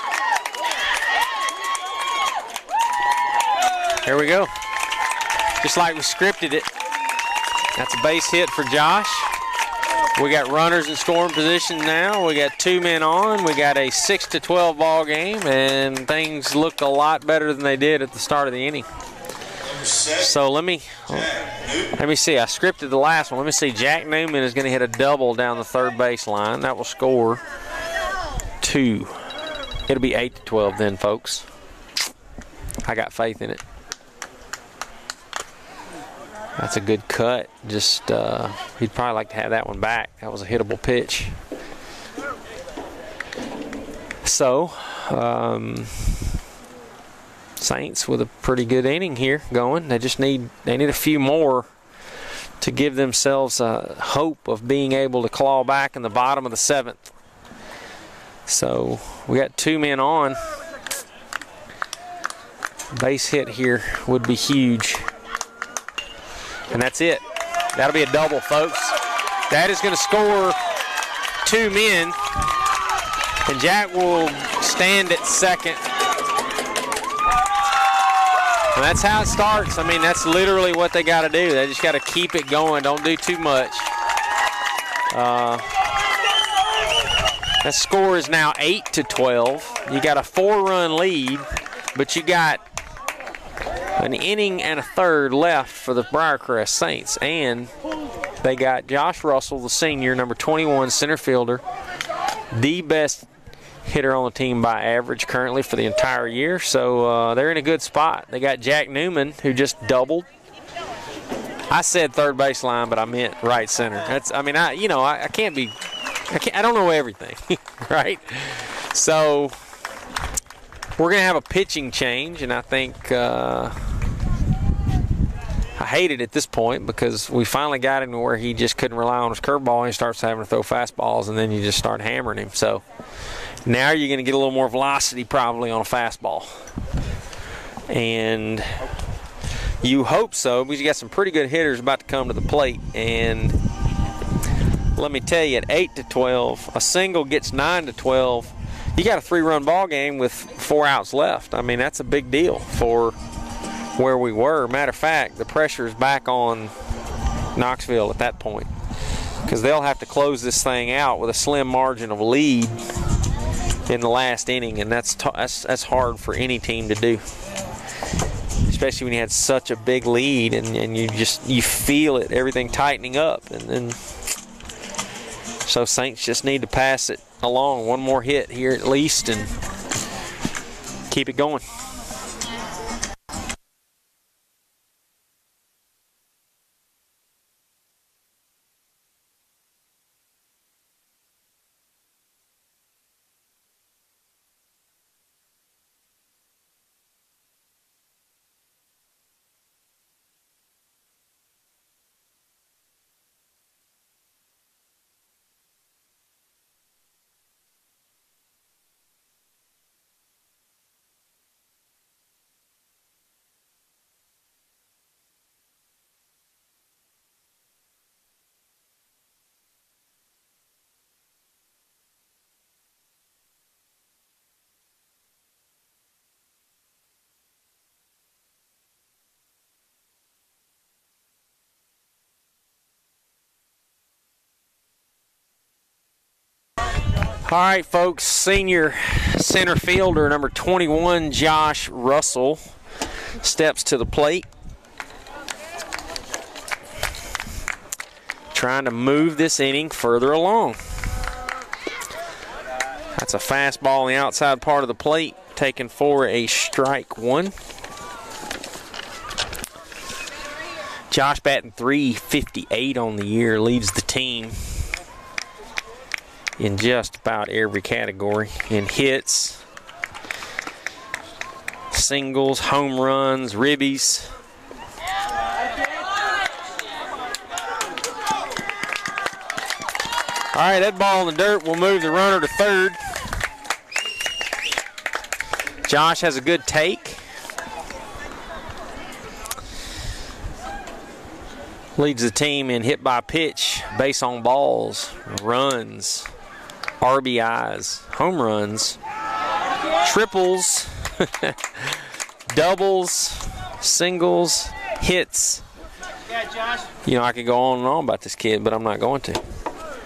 Here we go. Just like we scripted it. That's a base hit for Josh. We got runners in scoring position now. We got two men on. We got a six to twelve ball game, and things look a lot better than they did at the start of the inning. So let me let me see. I scripted the last one. Let me see. Jack Newman is going to hit a double down the third base line. That will score two. It'll be eight to twelve then, folks. I got faith in it. That's a good cut. Just, uh, he'd probably like to have that one back. That was a hittable pitch. So, um, Saints with a pretty good inning here going. They just need, they need a few more to give themselves a hope of being able to claw back in the bottom of the seventh. So, we got two men on. Base hit here would be huge. And that's it. That'll be a double, folks. That is going to score two men. And Jack will stand at second. And that's how it starts. I mean, that's literally what they got to do. They just got to keep it going. Don't do too much. Uh, that score is now eight to twelve. You got a four-run lead, but you got an inning and a third left for the Briarcrest Saints. And they got Josh Russell, the senior, number twenty-one, center fielder, the best hitter on the team by average currently for the entire year. So uh, they're in a good spot. They got Jack Newman, who just doubled. I said third baseline, but I meant right center. That's, I mean, I, you know, I, I can't be, I can't, I don't know everything, right? So we're going to have a pitching change, and I think uh, I hate it at this point because we finally got him to where he just couldn't rely on his curveball, and he starts having to throw fastballs, and then you just start hammering him. So now you're going to get a little more velocity probably on a fastball. And you hope so because you got some pretty good hitters about to come to the plate. And let me tell you, at eight to twelve, a single gets nine to twelve. You got a three-run ball game with four outs left. I mean, that's a big deal for where we were. Matter of fact, the pressure is back on Knoxville at that point because they'll have to close this thing out with a slim margin of lead in the last inning, and that's t that's, that's hard for any team to do, especially when you had such a big lead and, and you just you feel it, everything tightening up. And then so Saints just need to pass it along, one more hit here at least, and keep it going. All right, folks, senior center fielder number twenty-one, Josh Russell, steps to the plate. Trying to move this inning further along. That's a fastball on the outside part of the plate, taken for a strike one. Josh batting three fifty-eight on the year, leads the team in just about every category. In hits, singles, home runs, ribbies. All right, that ball in the dirt will move the runner to third. Josh has a good take. Leads the team in hit by pitch, base on balls, runs, R B Is, home runs, triples, doubles, singles, hits. You know, I could go on and on about this kid, but I'm not going to.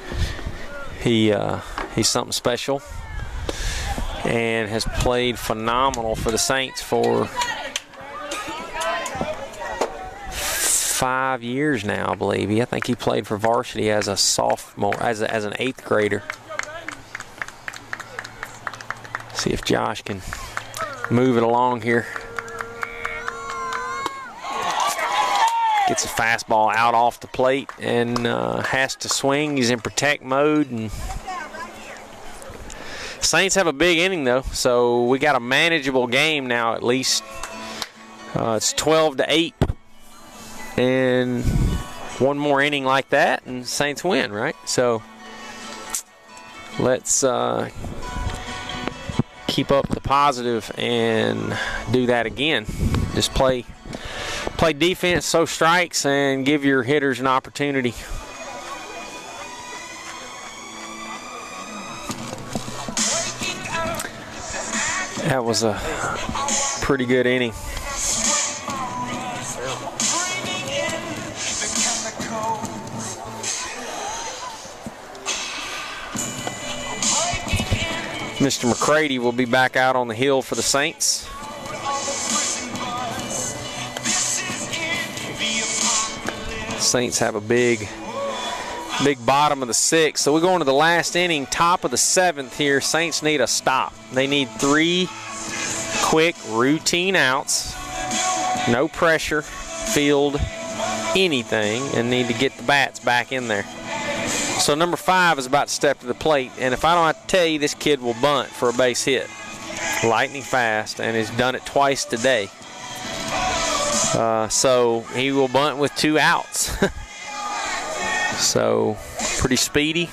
He uh, he's something special and has played phenomenal for the Saints for five years now, I believe. I think he played for varsity as a sophomore, as, a, as an eighth grader. See if Josh can move it along here. Gets a fastball out off the plate and uh, has to swing. He's in protect mode. And Saints have a big inning, though, so we got a manageable game now at least. Uh, it's twelve to eight. And one more inning like that, and Saints win, right? So let's uh, keep up the positive and do that again. Just play, play defense, sow strikes, and give your hitters an opportunity. That was a pretty good inning. Mister McCready will be back out on the hill for the Saints. Saints have a big, big bottom of the sixth. So we're going to the last inning, top of the seventh here. Saints need a stop. They need three quick routine outs. No pressure, field, anything, and need to get the bats back in there. So number five is about to step to the plate, and if I don't have to tell you, this kid will bunt for a base hit. Lightning fast, and has done it twice today. Uh, so he will bunt with two outs. So pretty speedy.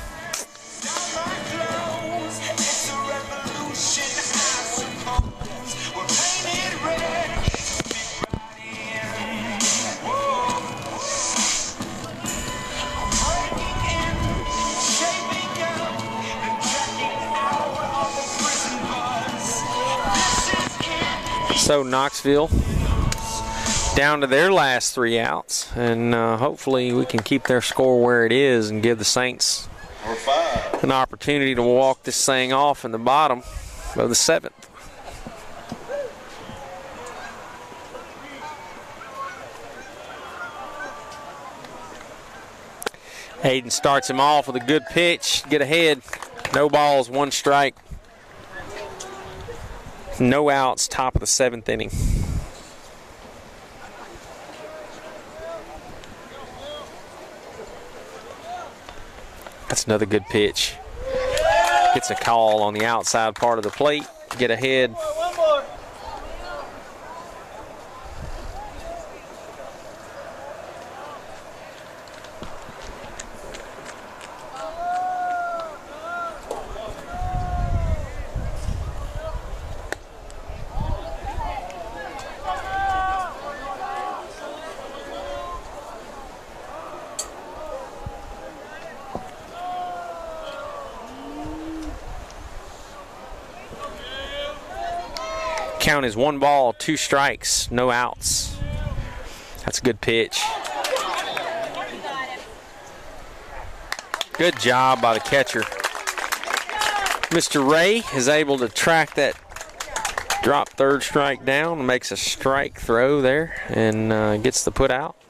So Knoxville down to their last three outs, and uh, hopefully we can keep their score where it is and give the Saints an opportunity to walk this thing off in the bottom of the seventh. Hayden starts him off with a good pitch, get ahead. No balls, one strike. No outs, top of the seventh inning. That's another good pitch. Gets a call on the outside part of the plate. Get ahead. Count is one ball, two strikes, no outs. That's a good pitch. Good job by the catcher. Mister Ray is able to track that drop third strike down and makes a strike throw there and uh, gets the put out.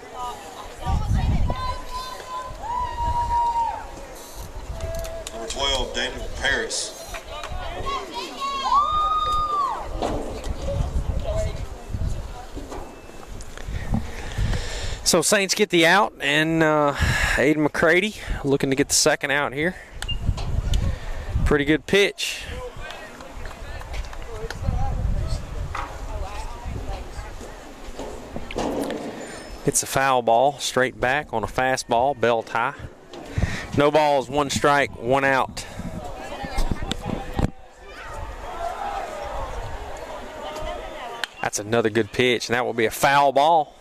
Number twelve, Daniel Paris. So Saints get the out, and uh, Aiden McCready looking to get the second out here. Pretty good pitch. It's a foul ball, straight back on a fastball, belt high. No balls, one strike, one out. That's another good pitch, and that will be a foul ball.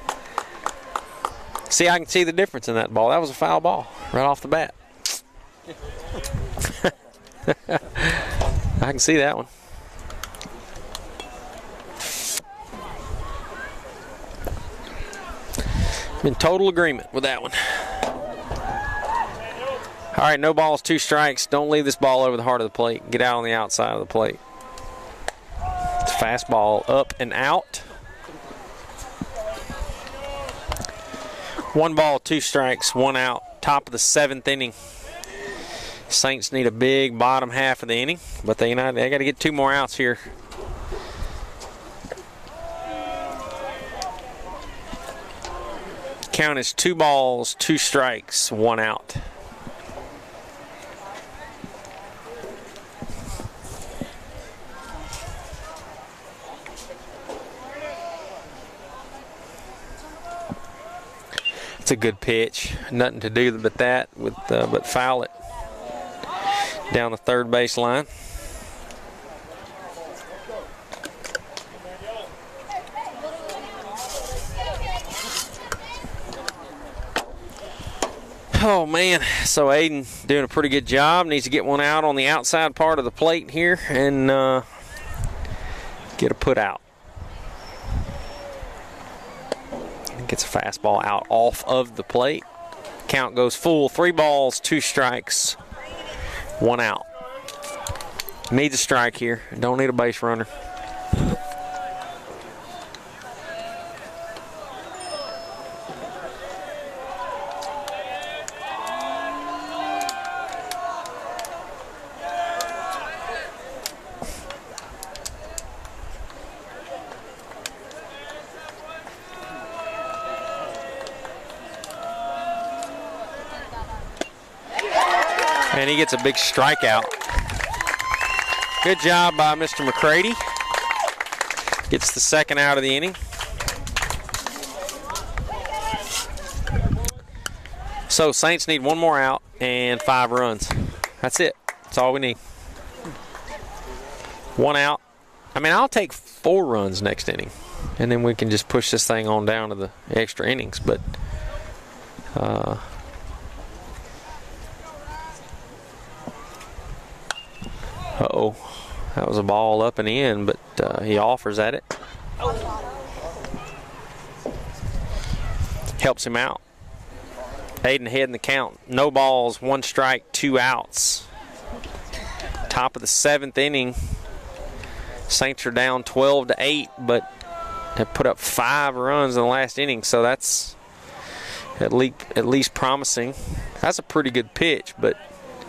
See, I can see the difference in that ball. That was a foul ball right off the bat. I can see that one. I'm in total agreement with that one. All right, no balls, two strikes. Don't leave this ball over the heart of the plate. Get out on the outside of the plate. It's fastball up and out. One ball, two strikes, one out. Top of the seventh inning. Saints need a big bottom half of the inning, but they, you know, they got to get two more outs here. Count is two balls, two strikes, one out. It's a good pitch. Nothing to do but that, with uh, but foul it down the third base line. Oh man, so Aiden doing a pretty good job. Needs to get one out on the outside part of the plate here and uh, get a put out. Gets a fastball out off of the plate. Count goes full. Three balls, two strikes, one out. Needs a strike here. Don't need a base runner. And he gets a big strikeout. Good job by Mister McCready. Gets the second out of the inning. So Saints need one more out and five runs. That's it. That's all we need. One out. I mean, I'll take four runs next inning, and then we can just push this thing on down to the extra innings. But uh, Uh-oh, that was a ball up and in, but uh, he offers at it. Helps him out. Aiden ahead in the count. No balls, one strike, two outs. Top of the seventh inning. Saints are down twelve to eight, but have put up five runs in the last inning, so that's at least, at least promising. That's a pretty good pitch, but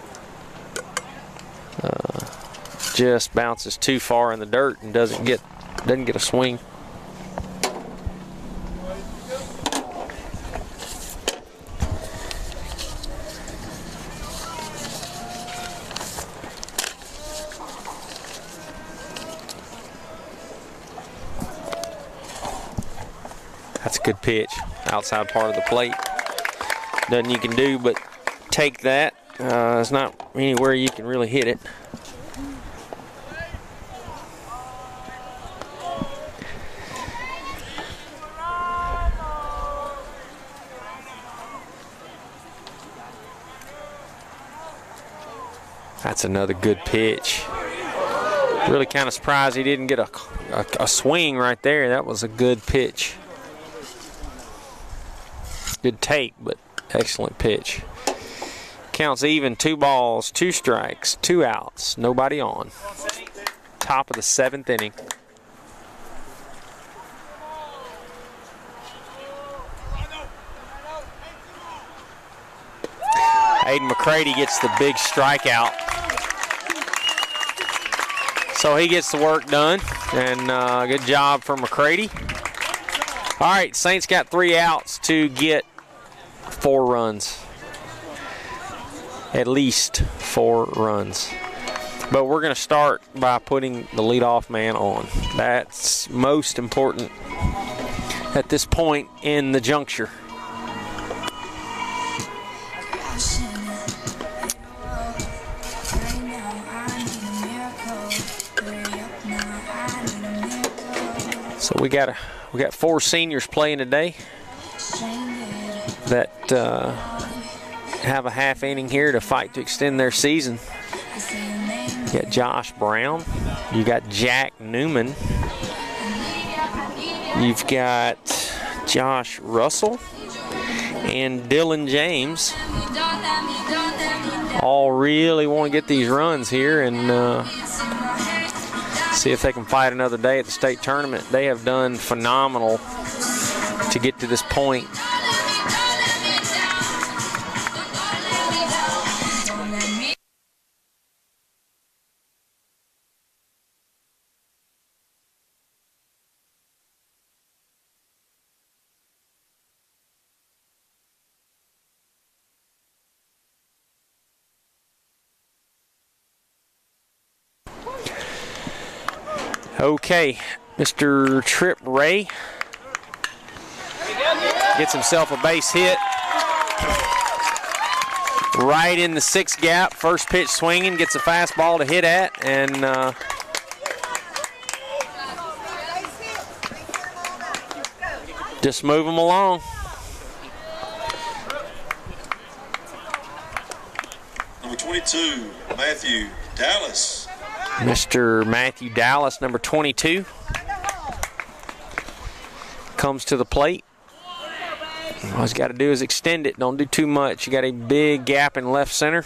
Uh, just bounces too far in the dirt and doesn't get doesn't get a swing. That's a good pitch, outside part of the plate. Nothing you can do but take that. Uh, there's not anywhere you can really hit it. That's another good pitch. Really kind of surprised he didn't get a, a, a swing right there. That was a good pitch. Good take, but excellent pitch. Counts even, two balls, two strikes, two outs, nobody on. Top of the seventh inning. Aiden McCready gets the big strikeout. So he gets the work done, and uh, good job for McCready. All right, Saints got three outs to get four runs. At least four runs. But we're going to start by putting the leadoff man on. That's most important at this point in the juncture. So we got a, we got four seniors playing today that uh, have a half inning here to fight to extend their season. You got Josh Brown. You got Jack Newman. You've got Josh Russell and Dylan James. all really want to get these runs here and uh, see if they can fight another day at the state tournament. They have done phenomenal to get to this point. Okay, Mister Trip Ray gets himself a base hit right in the sixth gap. First pitch swinging, gets a fastball to hit at, and uh, just move him along. Number twenty-two, Matthew Dallas. Mister Matthew Dallas, number twenty-two, comes to the plate. All he's got to do is extend it. Don't do too much. You got a big gap in left center.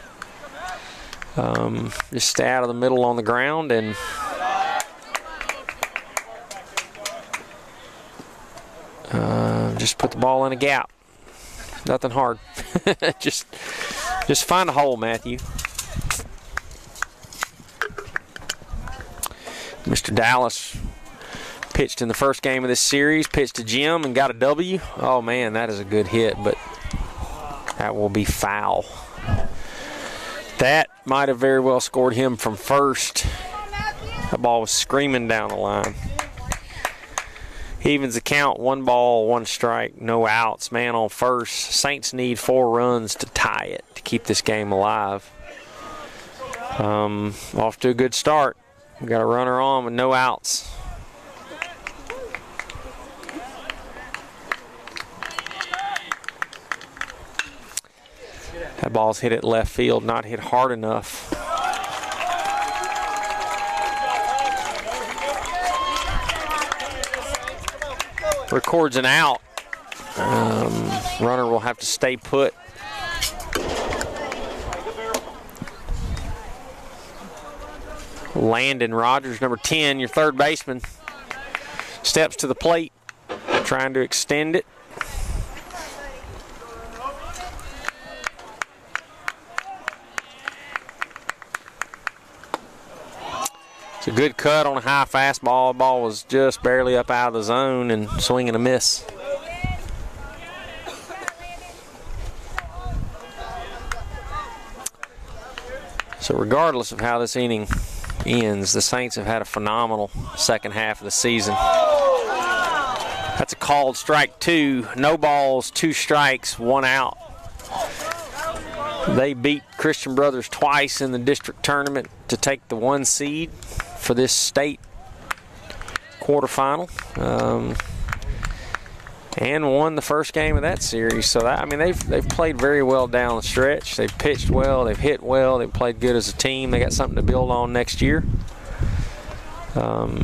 Um, just stay out of the middle on the ground and uh, just put the ball in a gap. Nothing hard. just, just find a hole, Matthew. Mister Dallas pitched in the first game of this series, pitched to Jim and got a W. Oh, man, that is a good hit, but that will be foul. That might have very well scored him from first. That ball was screaming down the line. Evens the count, one ball, one strike, no outs, man on first. Saints need four runs to tie it to keep this game alive. Um, off to a good start. We got a runner on with no outs. That ball's hit at left field, not hit hard enough. Records an out. Um, runner will have to stay put. Landon Rogers, number ten, your third baseman, steps to the plate, trying to extend it. It's a good cut on a high fastball. The ball was just barely up out of the zone and swinging a miss. So regardless of how this inning ends, the Saints have had a phenomenal second half of the season. That's a called strike two. No balls, two strikes, one out. They beat Christian Brothers twice in the district tournament to take the one seed for this state quarterfinal, um, and won the first game of that series. So that, I mean, they've they've played very well down the stretch. They've pitched well, they've hit well, they've played good as a team. They got something to build on next year. Um,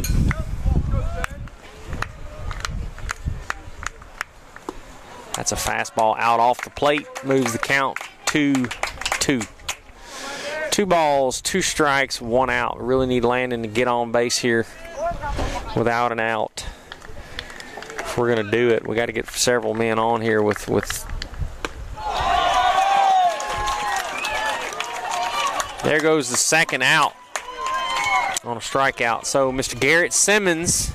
that's a fastball out off the plate, moves the count two two. Two balls, two strikes, one out. Really need Landon to get on base here without an out. If we're going to do it, we got to get several men on here with with. There goes the second out on a strikeout. So Mister Garrett Simmons,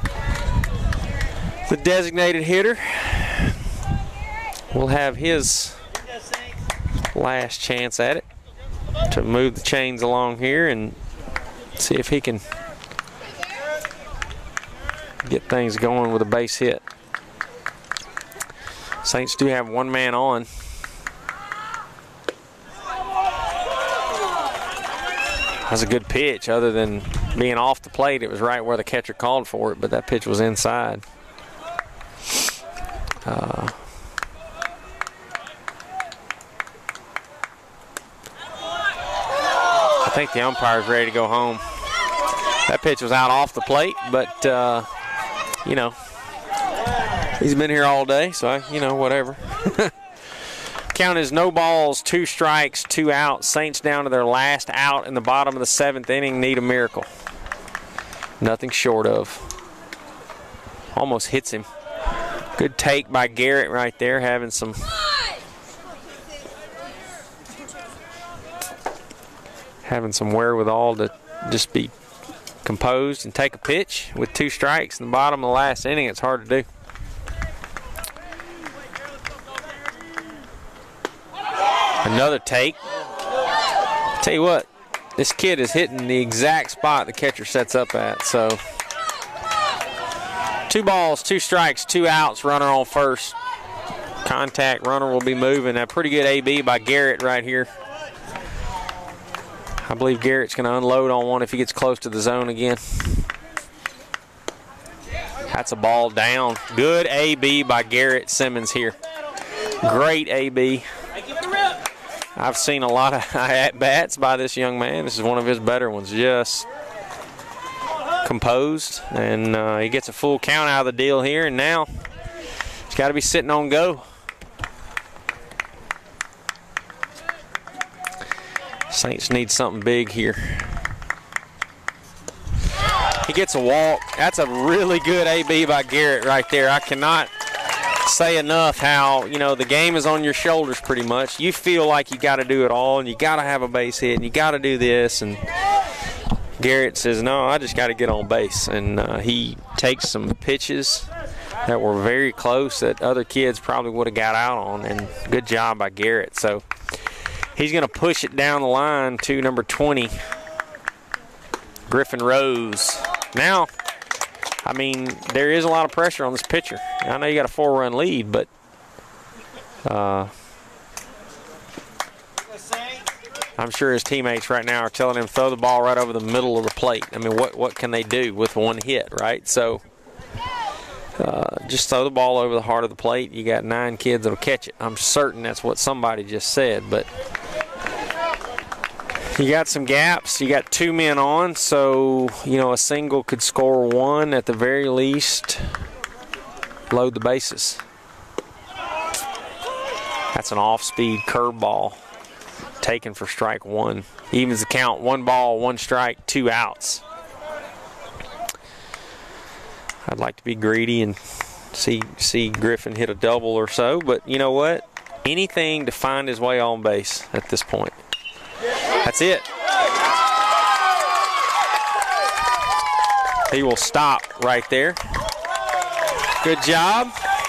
the designated hitter, will have his last chance at it to move the chains along here and see if he can get things going with a base hit. Saints do have one man on. That's a good pitch. Other than being off the plate, it was right where the catcher called for it, but that pitch was inside. Uh, I think the umpire's ready to go home. That pitch was out off the plate, but, uh, you know, he's been here all day, so, I, you know, whatever. Count Count is no balls, two strikes, two outs. Saints down to their last out in the bottom of the seventh inning. Need a miracle. Nothing short of. Almost hits him. Good take by Garrett right there, having some having some wherewithal to just be composed and take a pitch with two strikes in the bottom of the last inning. It's hard to do. Another take. Tell you what, this kid is hitting the exact spot the catcher sets up at. So, two balls, two strikes, two outs, runner on first. Contact, runner will be moving. A pretty good A B by Garrett right here. I believe Garrett's going to unload on one if he gets close to the zone again. That's a ball down. Good A B by Garrett Simmons here. Great A B. I've seen a lot of at-bats by this young man. This is one of his better ones. Just composed, and uh, he gets a full count out of the deal here, and now he's got to be sitting on go. Saints need something big here. He gets a walk. That's a really good A B by Garrett right there. I cannot say enough how, you know, the game is on your shoulders pretty much. You feel like you got to do it all, and you got to have a base hit, and you got to do this. And Garrett says, no, I just got to get on base. And uh, he takes some pitches that were very close that other kids probably would have got out on, and good job by Garrett. So he's going to push it down the line to number twenty, Griffin Rose. Now, I mean, there is a lot of pressure on this pitcher. I know you got a four-run lead, but uh, I'm sure his teammates right now are telling him throw the ball right over the middle of the plate. I mean, what what can they do with one hit, right? So uh, just throw the ball over the heart of the plate. You got nine kids that'll catch it. I'm certain that's what somebody just said, but you got some gaps. You got two men on, so, you know, a single could score one at the very least. Load the bases. That's an off-speed curveball taken for strike one. Evens the count. One ball, one strike, two outs. I'd like to be greedy and see see Griffin hit a double or so, but you know what? Anything to find his way on base at this point. That's it. He will stop right there. Good job.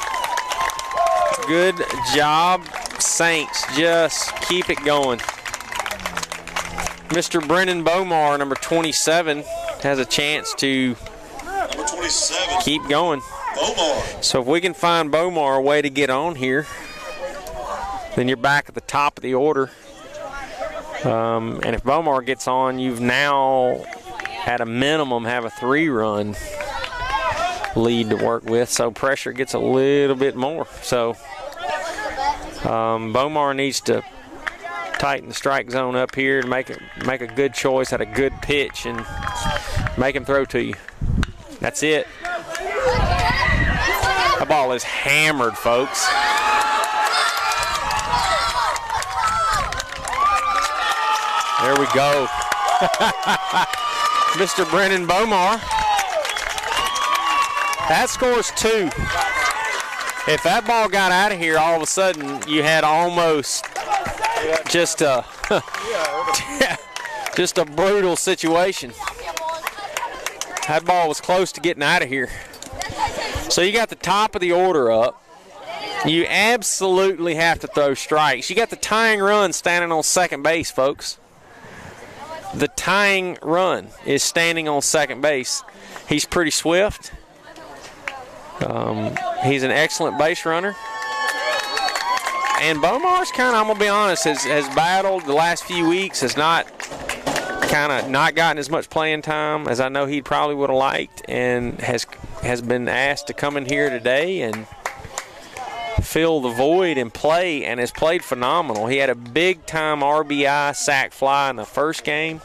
Good job, Saints. Just keep it going. Mister Brennan Bomar, number twenty-seven, has a chance to Number twenty-seven. keep going. Bomar. So if we can find Bomar a way to get on here, then you're back at the top of the order. Um, and if Bomar gets on, you've now, at a minimum, have a three-run lead to work with. So pressure gets a little bit more. So um, Bomar needs to tighten the strike zone up here and make it make a good choice at a good pitch and make him throw to you. That's it. The ball is hammered, folks. There we go. Mister Brennan Bomar. That scores two. If that ball got out of here, all of a sudden you had almost just a just a brutal situation. That ball was close to getting out of here. So you got the top of the order up. You absolutely have to throw strikes. You got the tying run standing on second base, folks. The tying run is standing on second base. He's pretty swift. Um, he's an excellent base runner. And Bomar's kind of, I'm going to be honest, has, has battled the last few weeks, has not kind of not gotten as much playing time as I know he probably would have liked, and has has been asked to come in here today and fill the void and play, and has played phenomenal. He had a big-time R B I sac fly in the first game,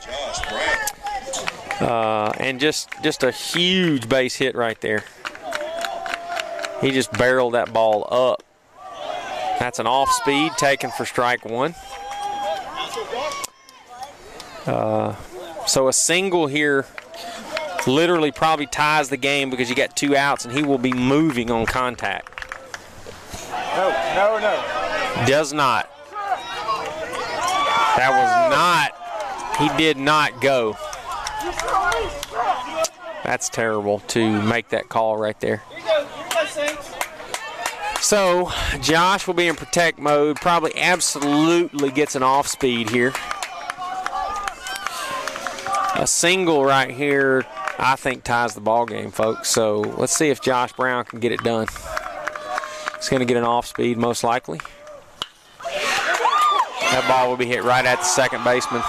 uh, and just, just a huge base hit right there. He just barreled that ball up That's an off speed taken for strike one. Uh, so a single here literally probably ties the game because you got two outs and he will be moving on contact. No, no, no. Does not. That was not, he did not go. That's terrible to make that call right there. So Josh will be in protect mode, probably absolutely gets an off speed here. A single right here, I think, ties the ball game, folks. So let's see if Josh Brown can get it done. He's going to get an off speed most likely. That ball will be hit right at the second baseman.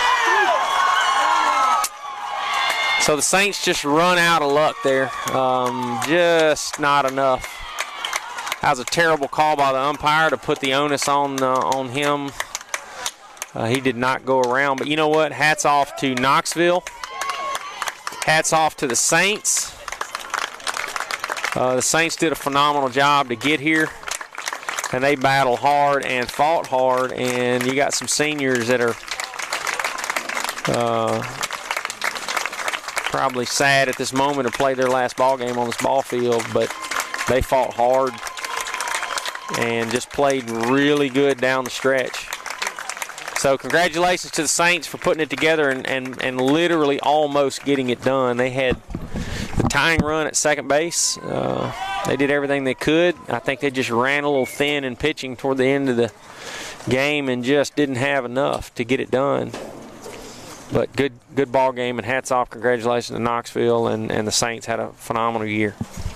So the Saints just run out of luck there. Um, just not enough. That was a terrible call by the umpire to put the onus on uh, on him. Uh, he did not go around. But you know what? Hats off to Knoxville. Hats off to the Saints. Uh, the Saints did a phenomenal job to get here. And they battled hard and fought hard. And you got some seniors that are uh, probably sad at this moment to play their last ball game on this ball field. But they fought hard and just played really good down the stretch. So congratulations to the Saints for putting it together and, and, and literally almost getting it done. They had the tying run at second base. Uh, they did everything they could. I think they just ran a little thin in pitching toward the end of the game and just didn't have enough to get it done. But good good ball game, and hats off, congratulations to Knoxville, and, and the Saints had a phenomenal year.